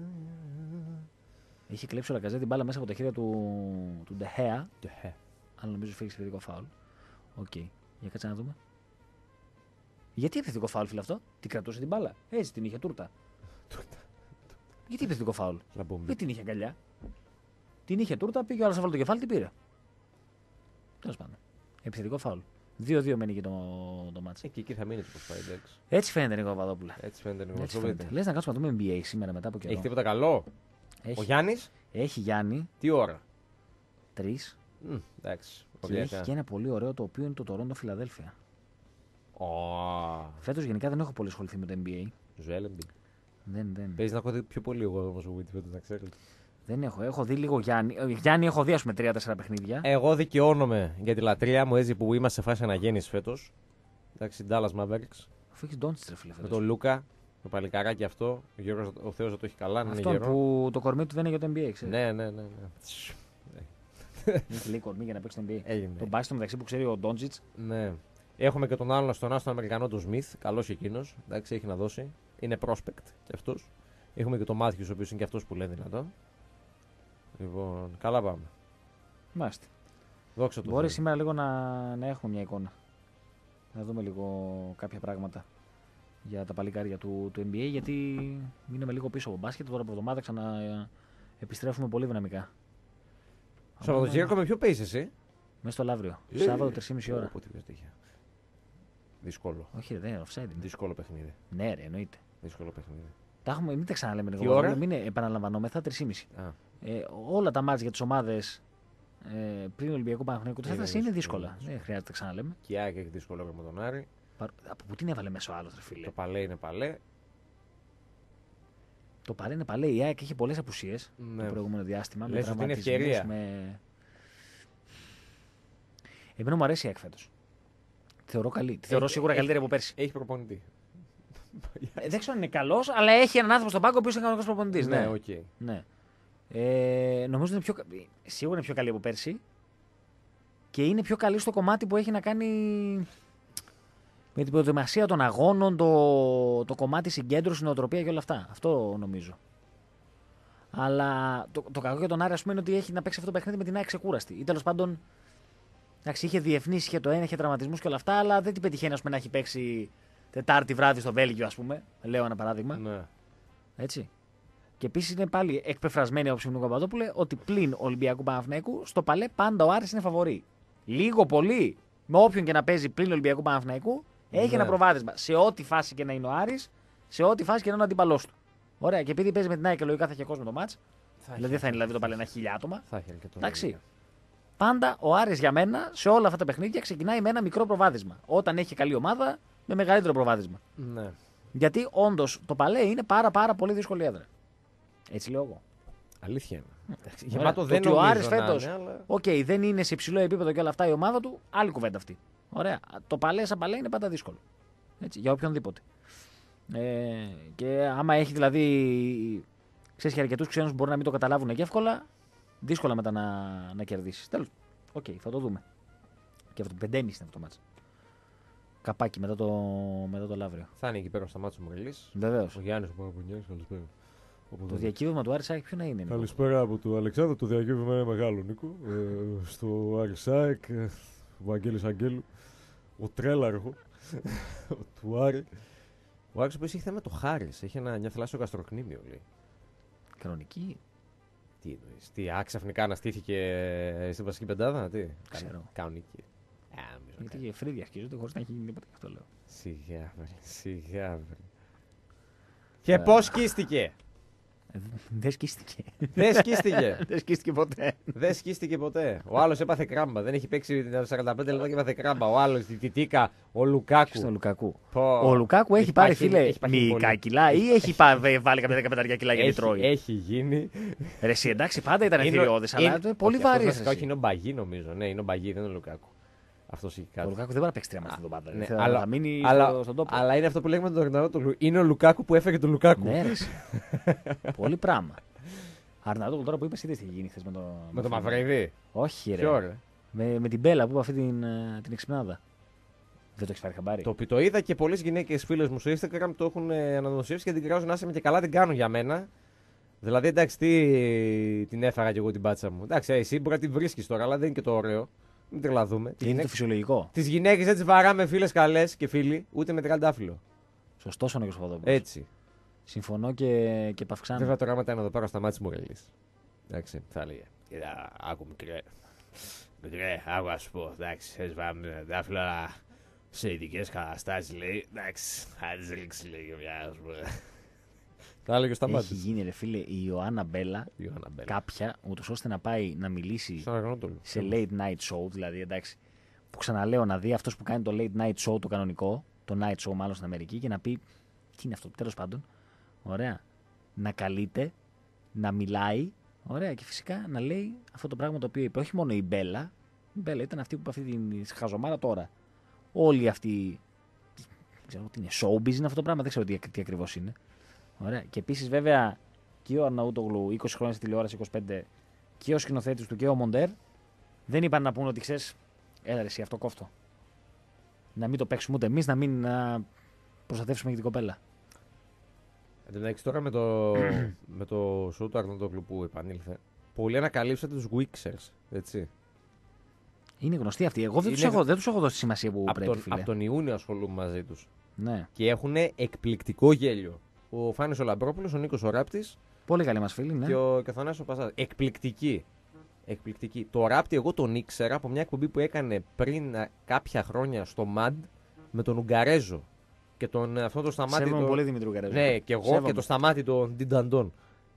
Είχε κλέψει ο Λακαζέ την μπάλα μέσα από τα χέρια του, του Ντεχέα. Αλλά νομίζω φύγει επιθετικό φάουλ. Οκ. Για κάτσε να δούμε. Γιατί επιθετικό φάουλ, φίλε αυτό. Τι κρατούσε την μπάλα. Έτσι την είχε τούρτα. Γιατί επιθετικό φάουλ. Λαμπόμπι. Δεν την είχε αγκαλιά. Την είχε τούρτα, πήγε ο άλλο να βάλει το κεφάλι, την πήρε. Τέλος πάντων. Επιθετικό φάουλ. δύο δύο μένει και το, το μάτσο. Ε, και εκεί θα μείνει το πώς πάει, εντάξει. Έτσι φαίνεται, Νίκο Παπαδόπουλε. Έτσι φαίνεται λίγο. Έτσι το φαίνεται. βρείτε. Λες να κάτσουμε να δούμε N B A σήμερα μετά από καιρό. Έχει τίποτα καλό. Ο Έχει, Γιάννης, έχει Γιάννη, τι ώρα. τρει. Μμ, εντάξει. Και έχει και ένα πολύ ωραίο το οποίο είναι το Toronto Φιλαδέλφια. Ω, Φέτος γενικά δεν έχω πολύ ασχοληθεί με το N B A. Ζουέλεμπι. Δεν, δεν. Παίζει να έχω δει πιο πολύ εγώ όμως ο Βουίτ φέτος, να ξέρετε. Δεν έχω. Έχω δει λίγο Γιάννη. Ε, Γιάννη έχω δει, α πούμε, τρία τέσσερα παιχνίδια. Εγώ δικαιώνομαι για τη λατρεία μου έτσι που είμαστε σε φάση αναγέννηση φέτος. Εντάξει, Dallas Mavericks. Αφού έχει Ντόντσιτ, ρε φίλε. Με φέτος. τον Λούκα, το παλικαράκι αυτό. Ο, Γιώργος, ο Θεός να το έχει καλά, να είναι Αυτόν γερό. που το κορμί του δεν είναι για το N B A, ξέρεις. Ναι, ναι, ναι. ναι. Έχει λίγο κορμί για να παίξει το N B A. Έγινε. Τον πάει στο μεταξύ που ξέρει ο Ντόντσιτ. Ναι. Έχουμε και τον άλλον στον Άστον Αμερικανό, τον Σμιθ. Καλό εκείνο. Εντάξει, έχει να δώσει. Είναι prospect κι αυτό. Έχουμε και τον Μάθιου, ο οποίο είναι και αυτό που λένε δυνατό. Λοιπόν, καλά πάμε. Μάλιστα. Δόξα τω Μπορεί Θεώ. σήμερα λίγο να, να έχουμε μια εικόνα. Να δούμε λίγο κάποια πράγματα για τα παλικάρια του, του N B A. Γιατί μείναμε λίγο πίσω από μπάσκετ. Τώρα από εβδομάδα ξανά ε, επιστρέφουμε πολύ δυναμικά. Σαββατοκύριακο με ποιο παίζει εσύ. Μέσα στο Λαύριο. Ε, Σάββατο τρεις και μισή ώρα. Όποτε πες τύχια. Δύσκολο. Όχι, ρε, δεν είναι offside. είναι. Δύσκολο παιχνίδι. Ναι, ρε, εννοείται. Δύσκολο παιχνίδι. Τα έχουμε, μην τα ξαναλέμε. Τι Νικόλα, ώρα? Μην επαναλαμβανόμεθα τρεις και μισή. Α, Ε, όλα τα μάτια για τις ομάδες ε, πριν Ολυμπιακού Παναθηναϊκού Είναι είναι, είναι δύσκολο, δύσκολα. είναι δύσκολο. Δεν χρειάζεται να τα ξαναλέμε. και η ΑΕΚ έχει δύσκολο έργο με τον Άρη. Παρ- Από πού την έβαλε μέσα ο άλλος, ρε φίλε. Το παλέ είναι παλέ. Το παρέ είναι παλέ. Η ΑΕΚ έχει πολλές απουσίες Ναι. το προηγούμενο διάστημα. Λες με ότι είναι τραυματισμούς, ευκαιρία. Με... Εμένα μου αρέσει η ΑΕΚ φέτος. Τη θεωρώ καλή. Τη θεωρώ Έχει- σίγουρα έχει- καλύτερη από πέρσι. Έχει προπονητή. Ε, δεν ξέρω αν είναι καλός, αλλά έχει έναν άνθρωπο στον πάγκο ο οποίος είναι κανονικός προπονητής. Ναι, Ναι, οκ. ναι. Ε, νομίζω ότι είναι πιο, κα- σίγουρα είναι πιο καλή από πέρσι και είναι πιο καλή στο κομμάτι που έχει να κάνει με την προετοιμασία των αγώνων, το, το κομμάτι συγκέντρωση, νοοτροπία και όλα αυτά. Αυτό νομίζω. Αλλά το, το κακό για τον Άρη, ας πούμε, είναι ότι έχει να παίξει αυτό το παιχνίδι με την ΑΕΚ ξεκούραστη. Ή τέλος πάντων, εντάξει, είχε διεθνείς, είχε το ένα, είχε τραυματισμούς και όλα αυτά, αλλά δεν την πετυχαίνει, ας πούμε, να έχει παίξει Τετάρτη βράδυ στο Βέλγιο, ας πούμε. Λέω ένα παράδειγμα. Ναι. Έτσι. Και επίση είναι πάλι εκπεφρασμένη από τον Παπαδόπουλε ότι πλην Ολυμπιακού Παναθηναϊκού στο παλέ πάντα ο Άρης είναι φαβορί. Λίγο πολύ, με όποιον και να παίζει πλην Ολυμπιακού Παναθηναϊκού, έχει Ναι. ένα προβάδισμα. Σε ό,τι φάση και να είναι ο Άρης, σε ό,τι φάση και να είναι ο αντίπαλός του. Ωραία, και επειδή παίζει με την ΑΕΚ και λογικά θα έχει κόσμο το μάτς, δηλαδή δεν θα είναι δηλαδή το παλέ ένα χιλιά άτομα. Θα έχει και το Εντάξει. Πάντα ο Άρης για μένα σε όλα αυτά τα παιχνίδια ξεκινάει με ένα μικρό προβάδισμα. Όταν έχει καλή ομάδα, με μεγαλύτερο προβάδισμα. Ναι. Γιατί όντως το παλέ είναι πάρα πάρα πολύ δύσκολη έδρα. Έτσι λέω εγώ. Αλήθεια είναι. Ωραία. Γεμάτο Το δεν ότι ο νομίζω Άρης να φέτος, είναι, αλλά... οκ, okay, δεν είναι σε υψηλό επίπεδο και όλα αυτά η ομάδα του, άλλη κουβέντα αυτή. Ωραία. Το παλέ σαν παλέ είναι πάντα δύσκολο. Έτσι, για οποιονδήποτε. Ε, και άμα έχει δηλαδή. Ξέρεις και αρκετούς ξένους που μπορεί να μην το καταλάβουν και εύκολα, δύσκολα μετά να, να κερδίσει. Τέλος. Οκ, okay, θα το δούμε. Και αυτό, πεντέμιση είναι αυτό το μάτς. Καπάκι μετά το, μετά το Λαύριο. Θα είναι εκεί πέρα στα μάτια του Μογγελής. Βεβαίως. Ο Γιάννης ο Παπαπονιάς, καλησπέρα. Το διακύβευμα του Άρη Σάικ ποιο να είναι. Νίκο? Καλησπέρα από τον Αλεξάνδρο. Το διακύβευμα είναι μεγάλο, Νίκο. Ε, στο Άρη Σάικ, ε, ο Βαγγέλης Αγγέλου, ο τρέλαργο του Άρη. Ο Άρης που έχει θέμα το Χάρης. Έχει ένα, μια θαλάσσιο γαστροκνήμιο, λέει. Κανονική. Τι εννοείς, τι, α, ξαφνικά αναστήθηκε στην βασική πεντάδα, τι. Ξέρω. Κανονική. Α, νομίζω. Γιατί και φρύδια σκίζονται χωρίς να έχει γίνει τίποτα. Αυτό λέω. Σιγά, βρε, σιγά, βρε. Και πώς σκίστηκε. Ε, Δεν σκίστηκε. Δεν σκίστηκε. Δεν σκίστηκε ποτέ. Δεν σκίστηκε ποτέ. Ο άλλος έπαθε κράμπα. Δεν έχει παίξει σαράντα πέντε λεπτά και έπαθε κράμπα. Ο άλλος, η Τιτίκα, ο Λουκάκου. Στον Λουκακού. Πω. Ο Λουκάκου έχει Έχει πάρει, παχύνει- φίλε, έχει παχύνει μυϊκά πολύ. κιλά ή έχει πά- βάλει κάποια δεκαπέντε κιλά γιατί έχει, τρώει. έχει γίνει. Ρε, εσύ εντάξει, πάντα ήταν Είναι- ευθυριώδης, αλλά είναι- είναι πολύ όχι, αυτός βαρύ. βασικά Όχι, είναι ο Μπαγί νομίζω. Ναι, είναι ο Μπαγί, δεν είναι ο Λουκάκου. Αυτός έχει Ο κάτι. Λουκάκου δεν μπορεί να παίξει τρία μάτια στην ομάδα. Ναι, Θα- αλλά- Θα μείνει αλλά, στο- στον τόπο. αλλά είναι αυτό που λέγαμε τον Αρναούτογλου. Είναι ο Λουκάκου που έφεγε τον Λουκάκου. Ναι, ρε, εσύ. Πολύ πράγμα. Αρναδό τώρα που είπε, είδε τι έχει γίνει χθες με το. Με το με- Μαυρίδη. Όχι, ρε. Ποιο ρε. Με, με την Μπέλα που είπε αυτή την, ε, την εξυπνάδα. Δεν το έχει πάρει χαμπάρι. Το, το είδα και πολλές γυναίκες φίλες μου στο Instagram το έχουν ε, αναδοσιεύσει και την κράζουν άσε με και καλά την κάνουν για μένα. Δηλαδή εντάξει, τι την έφαγα κι εγώ την πάτσα μου. Εντάξει, εσύ μπορεί να την βρίσκει τώρα, αλλά δεν είναι και το ωραίο. Μην τρελαθούμε. Είναι το φυσιολογικό. Τι γυναίκες δεν τι βαράμε φίλες καλές και φίλοι, ούτε με τριαντάφυλλο. Σωστό ο Νίκος Παπαδόπουλος. Έτσι. Συμφωνώ και, και παυξάνω. Βέβαια τώρα άμα ήταν εδώ πέρα στα μάτια τη Μορελή. Εντάξει, θα έλεγε. Κοίτα, άκου μικρέ. Μικρέ, άκου να σου πω. Εντάξει, έτσι πάμε με τριαντάφυλλα σε ειδικέ καταστάσει λέει. Εντάξει, θα τι ρίξει λέει και μια. Ας πούμε. Τα έλεγε στα Έχει μάτια. γίνει, ρε φίλε, η Ιωάννα Μπέλα κάποια, ούτως ώστε να πάει να μιλήσει σε late night show, δηλαδή εντάξει, που ξαναλέω να δει αυτός που κάνει το late night show το κανονικό, το night show μάλλον στην Αμερική και να πει, τι είναι αυτό, τέλος πάντων, ωραία, να καλείται, να μιλάει, ωραία, και φυσικά να λέει αυτό το πράγμα το οποίο είπε, όχι μόνο η Μπέλα, η Μπέλα ήταν αυτή που είπε αυτή την χαζομάρα τώρα, όλοι αυτοί, δεν ξέρω τι είναι, showbiz είναι αυτό το πράγμα, δεν ξέρω τι, τι ακριβώς είναι. Ωραία. Και επίσης βέβαια και ο Αρναούτογλου είκοσι χρόνια στη τηλεόραση, είκοσι πέντε, και ο σκηνοθέτης του και ο Μοντέρ δεν είπαν να πούνε ότι ξέρεις, έλα ρε εσύ αυτό κόφτω. Να μην το παίξουμε ούτε εμείς, να μην να προστατεύσουμε και την κοπέλα. Εν τω μεταξύ τώρα με το, με το show του Αρνοντόγλου που επανήλθε, πολλοί ανακαλύψατε τους Wixers, έτσι. Είναι γνωστοί αυτοί. Εγώ δεν, Είναι... τους, έχω, δεν τους έχω δώσει σημασία που από πρέπει, τον, φίλε. από τον Ιούνιο ασχολούμαι μαζί τους. Ναι. Και έχουν εκπληκτικό γέλιο. Ο Φάνης ο Λαμπρόπουλος, ο Νίκος ο Ράπτης Πολύ καλοί μας φίλοι, ναι. και ο, και ο Θανάσης ο Πασάδας. Εκπληκτική. Εκπληκτική. Το Ράπτη εγώ τον ήξερα από μια εκπομπή που έκανε πριν α, κάποια χρόνια στο Μαντ με τον Ουγγαρέζο. Και τον, αυτό το Σταμάτη. Σέβομαι το... πολύ Δημήτρη Γκαρέζο. Ναι, και εγώ Σέβομαι. και το Σταμάτη τον Ντινταντών.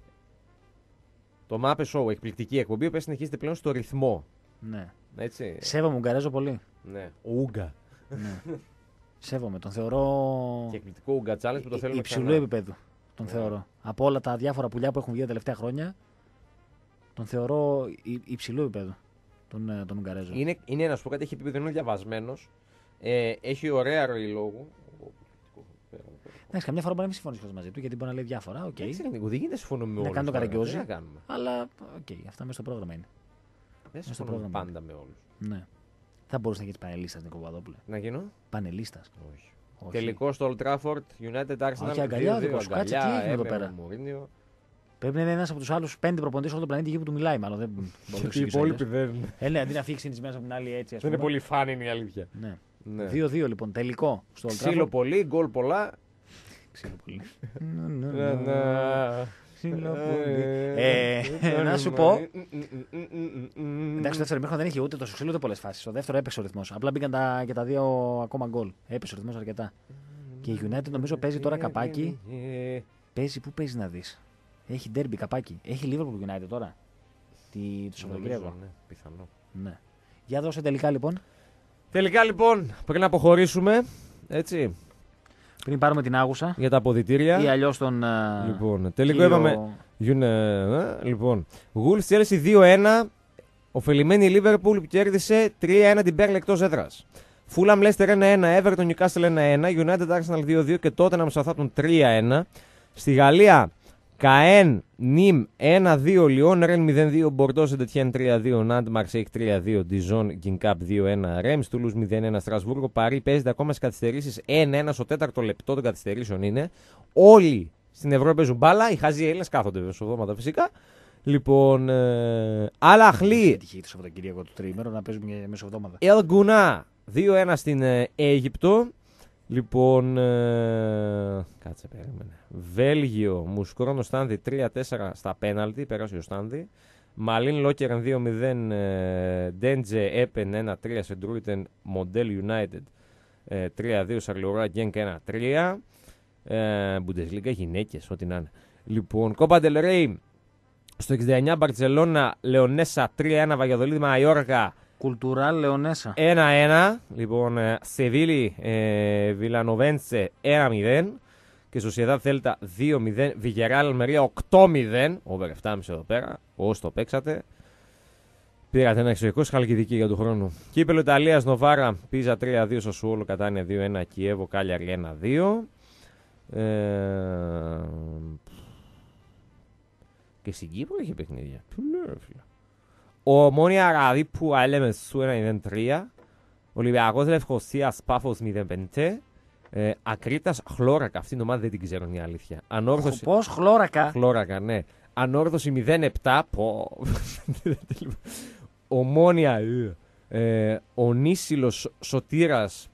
Το Μάπε Show, εκπληκτική εκπομπή που συνεχίζεται πλέον στο ρυθμό. Ναι. Έτσι. Σέβομαι Γκαρέζο πολύ. Ναι. Ο Ούγκα. Ναι. Σέβομαι. Τον θεωρώ Και εκπληκτικό Ούγκα Challenge που το θέλουμε υψηλού ξανά. επίπεδου. Τον Ναι. θεωρώ. Από όλα τα διάφορα πουλιά που έχουν βγει τα τελευταία χρόνια, τον θεωρώ υ- υψηλού επίπεδου. Τον, ε, τον Ουγγαρέζο. Είναι, είναι να σου πω κάτι, έχει πει δεν είναι διαβασμένο. Ε, έχει ωραία ροή λόγου. Εντάξει, καμιά φορά μπορεί να μην συμφωνήσει μαζί του γιατί μπορεί να λέει διάφορα. Οκ. Δεν ξέρω, Νίκο, δεν γίνεται συμφωνώ με Να όλους κάνει το τώρα, καραγκιόζι. τι να κάνουμε. Αλλά οκ, αυτά μέσα στο πρόγραμμα είναι. Δεν στο συμφωνώ πρόγραμμα. πάντα με όλου. Ναι. Θα μπορούσε να γίνει πανελίστα Νίκο Παπαδόπουλε. Να γίνω. Πανελίστα. Όχι. Τελικό στο Old Trafford, United Arsenal. Όχι, αγκαλιά, δύο δύο, δικός. Κάτσε, αγκαλιά, τι έγινε εδώ έμενε πέρα. ο Μουρίνιο. Πρέπει να είναι ένα από του άλλου πέντε προπονητέ όλο τον πλανήτη γη που του μιλάει, μάλλον. Δεν μπορώ να το Και οι εξηγήσω. υπόλοιποι αλλιώς. δεν. Ε, ναι, αντί να φύγει συνηθισμένο από την άλλη έτσι. Ας Δεν είναι πούμε. πολύ φαν, είναι η αλήθεια. Ναι. Ναι. δύο δύο λοιπόν, τελικό στο Old Ξύλο Trafford. πολύ, γκολ πολλά. Ξύλο πολύ. Να, να. Ξύλο πολύ. Ε, Να σου πω. Εντάξει, το δεύτερο ημίχρονο δεν είχε ούτε τόσο ξύλο ούτε πολλέ φάσει. Στο δεύτερο έπαιξε ο ρυθμό. Απλά μπήκαν τα, και τα δύο ακόμα γκολ. Έπαιξε ο ρυθμό αρκετά. Και η United νομίζω παίζει τώρα καπάκι. Παίζει, πού παίζει να δει. Έχει ντέρμπι καπάκι. Έχει Liverpool United τώρα. Τι, το Σαββατοκύριακο. Νομίζω, ναι, πιθανό. Ναι. Για δώσε τελικά λοιπόν. Τελικά λοιπόν, πριν αποχωρήσουμε, έτσι. Πριν πάρουμε την άγουσα. Για τα αποδυτήρια. Ή αλλιώς τον. Λοιπόν, τελικό κύριο... είπαμε. Γιουνε, ε, λοιπόν, Wolves Chelsea δύο ένα. Ωφελημένη η Liverpool που κέρδισε τρία ένα την Burnley εκτός έδρας. Fulham Leicester ένα ένα, Everton Newcastle ένα ένα, United Arsenal δύο δύο και Tottenham Southampton τρία ένα. Στη Γαλλία, Caen Nîmes ένα δύο, Lyon Rennes μηδέν δύο, Bordeaux Saint-Etienne τρία δύο, Nantes Marseille τρία δύο, Dijon Ginkapp δύο ένα, Reims Toulouse μηδέν ένα, Στρασβούργο Παρί παίζεται ακόμα στις καθυστερήσεις ένα ένα στο τέταρτο λεπτό των καθυστερήσεων είναι. Όλοι στην Ευρώπη παίζουν μπάλα, οι χαζοί Έλληνες κάθονται μεσοβδόματα φυσικά. Λοιπόν, ε, Αλαχλή. Έτυχε το Σαββατοκύριακο του τρίμερο να παίζουμε για μεσοβδόματα. Ελγκουνά δύο ένα στην ε, Αίγυπτο. Λοιπόν, ε, κάτσε περίμενε. Βέλγιο, Μουσκρόνο Στάνδη τρία τέσσερα στα πέναλτι, πέρασε ο Στάνδη. Μαλίν Λόκεραν δύο μηδέν, ε, Ντέντζε Έπεν ένα τρία, Σεντρούιτεν Μοντέλ United ε, τρία δύο, Σαρλουρά Γκένκ ένα τρία. Ε, Bundesliga γυναίκες, ό,τι να είναι. Λοιπόν, Κόπα Ντελ Ρέι στο εξήντα εννιά, Μπαρτσελώνα Λεωνέσα τρία ένα, Βαγιαδολίδη Μαϊόργα. Κουλτουράλ Λεωνέσα. ένα ένα. Λοιπόν, Σεβίλη ε, Βιλανοβέντσε ένα μηδέν. Και Σοσιεδάδ Θέλτα δύο μηδέν. Βιγεράλ Αλμερία οκτώ μηδέν. Over επτά κόμμα πέντε εδώ πέρα. Όσοι το παίξατε. Πήρατε ένα εξωτερικό σχαλκιδική για του χρόνου. Κύπελο Ιταλίας Νοβάρα Πίζα τρία δύο, Σασουόλο Κατάνια δύο ένα, Κιέβο Κάλιαρη ένα δύο. Ε, και στην Κύπρο είχε παιχνίδια. Πού λέω, φίλε. Ο Ομόνια Ραδί που έλεμε σου ένα μηδέν τρία. Ολυμπιακός Λευκοσίας Πάφος μηδέν πέντε. Ε, Ακρίτας Χλώρακα. Αυτή την ομάδα δεν την ξέρω, είναι η αλήθεια. Ανόρθωση... Πώς Χλώρακα. Χλώρακα, ναι. Ανόρθωση μηδέν επτά. Πω. Ομόνια. Ε, ο Νίσιλος Σωτήρας.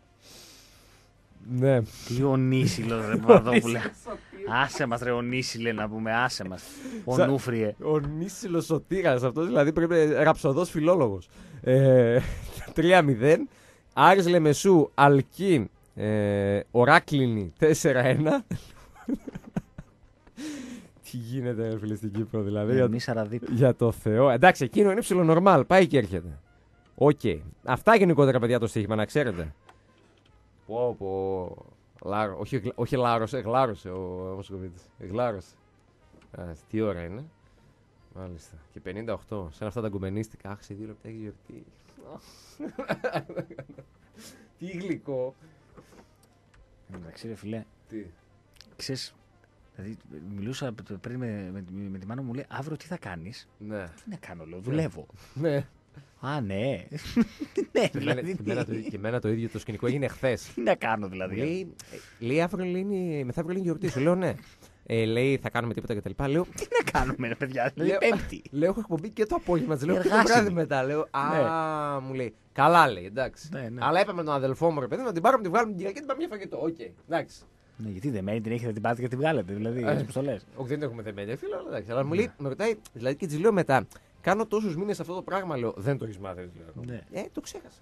Ναι. Τι ο Νίσιλος ρε Παπαδόπουλε. Άσε μας ρε ο Νίσιλε να πούμε, άσε μας. Ο Σα... Νούφριε. Ο Νίσιλος Σωτήρας, αυτός δηλαδή πρέπει να είναι ραψοδός φιλόλογος. Ε, τρία μηδέν. Άρης Λεμεσού, Αλκίν, ε, Οράκλινη τέσσερα ένα. Τι γίνεται ρε φίλε στην Κύπρο δηλαδή. Για, για το Θεό. Εντάξει, εκείνο είναι ψιλονορμάλ, πάει και έρχεται. Οκ. Okay. Αυτά γενικότερα παιδιά το στοίχημα να ξέρετε. Πω πω. Λάρο, όχι, όχι λάρωσε, γλάρωσε ο Μοσκοβίτης. Γλάρωσε. Α, τι ώρα είναι. Μάλιστα. Και πενήντα οκτώ. Σαν αυτά τα γκουμενίστικα. Αχ, σε δύο λεπτά έχει γιορτή. Τι γλυκό. Εντάξει ρε φίλε. Τι. Ξέρεις, δηλαδή μιλούσα πριν με, με, με τη μάνα μου, λέει αύριο τι θα κάνεις. Ναι. Τι να κάνω, λέω, δουλεύω. Ναι. Α, ναι. Ναι, δηλαδή. Και εμένα το ίδιο το σκηνικό έγινε χθες. Τι να κάνω, δηλαδή. Λέει, λέει αύριο λέει, μεθαύριο λέει γιορτή. Σου λέω ναι. Ε, λέει θα κάνουμε τίποτα κτλ. Λέω τι να κάνουμε, ρε παιδιά. Δηλαδή Πέμπτη. Λέω έχω εκπομπή και το απόγευμα. Τη λέω και το βράδυ μετά. Λέω α, μου λέει. Καλά λέει, εντάξει. Αλλά είπαμε τον αδελφό μου ρε παιδί να την πάρουμε, τη βγάλουμε την Κυριακή και την πάμε για φαγητό. Οκ, εντάξει. Ναι, γιατί δεμένη την έχετε, την πάτε και την βγάλετε. Δηλαδή, πώς το λες. Όχι, δεν έχουμε δεμένη, φίλο, αλλά εντάξει. Αλλά μου λέει, με ρωτάει, δηλαδή και τη λέω μετά. Κάνω τόσους μήνες αυτό το πράγμα, λέω. Δεν το έχεις μάθει, δηλαδή. Ε, το ξέχασα.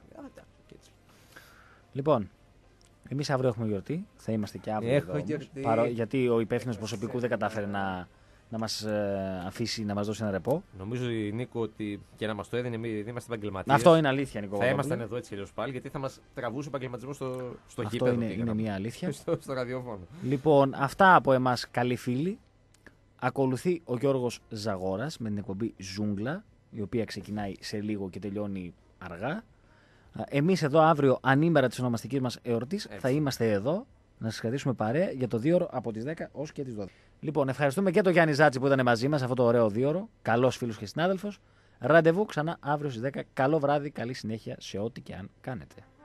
Λοιπόν, εμείς αύριο έχουμε γιορτή. Θα είμαστε και αύριο. Έχω εδώ, γιορτή. Παρό, γιατί ο υπεύθυνος προσωπικού δεν κατάφερε να, να μας ε, αφήσει να μας δώσει ένα ρεπό. Νομίζω, Νίκο, ότι και να μας το έδινε, εμείς είμαστε επαγγελματίες. Αυτό είναι αλήθεια, Νίκο. Θα ήμασταν εδώ έτσι αλλιώς πάλι, γιατί θα μας τραβούσε ο επαγγελματισμός στο, στο Αυτό γήπεδο. είναι, είναι μια αλήθεια. στο, στο ραδιόφωνο. Λοιπόν, αυτά από εμάς, καλοί φίλοι. Ακολουθεί ο Γιώργος Ζαγόρας με την εκπομπή Ζούγκλα, η οποία ξεκινάει σε λίγο και τελειώνει αργά. Εμείς εδώ αύριο, ανήμερα της ονομαστικής μας εορτής, έτσι, θα είμαστε εδώ να σας κρατήσουμε παρέα για το δίωρο από τις δέκα ως και τις δώδεκα. Λοιπόν, ευχαριστούμε και τον Γιάννη Ζάτση που ήταν μαζί μας αυτό το ωραίο δίωρο. Καλός φίλος και συνάδελφος. Ραντεβού ξανά αύριο στις δέκα. Καλό βράδυ, καλή συνέχεια σε ό,τι και αν κάνετε.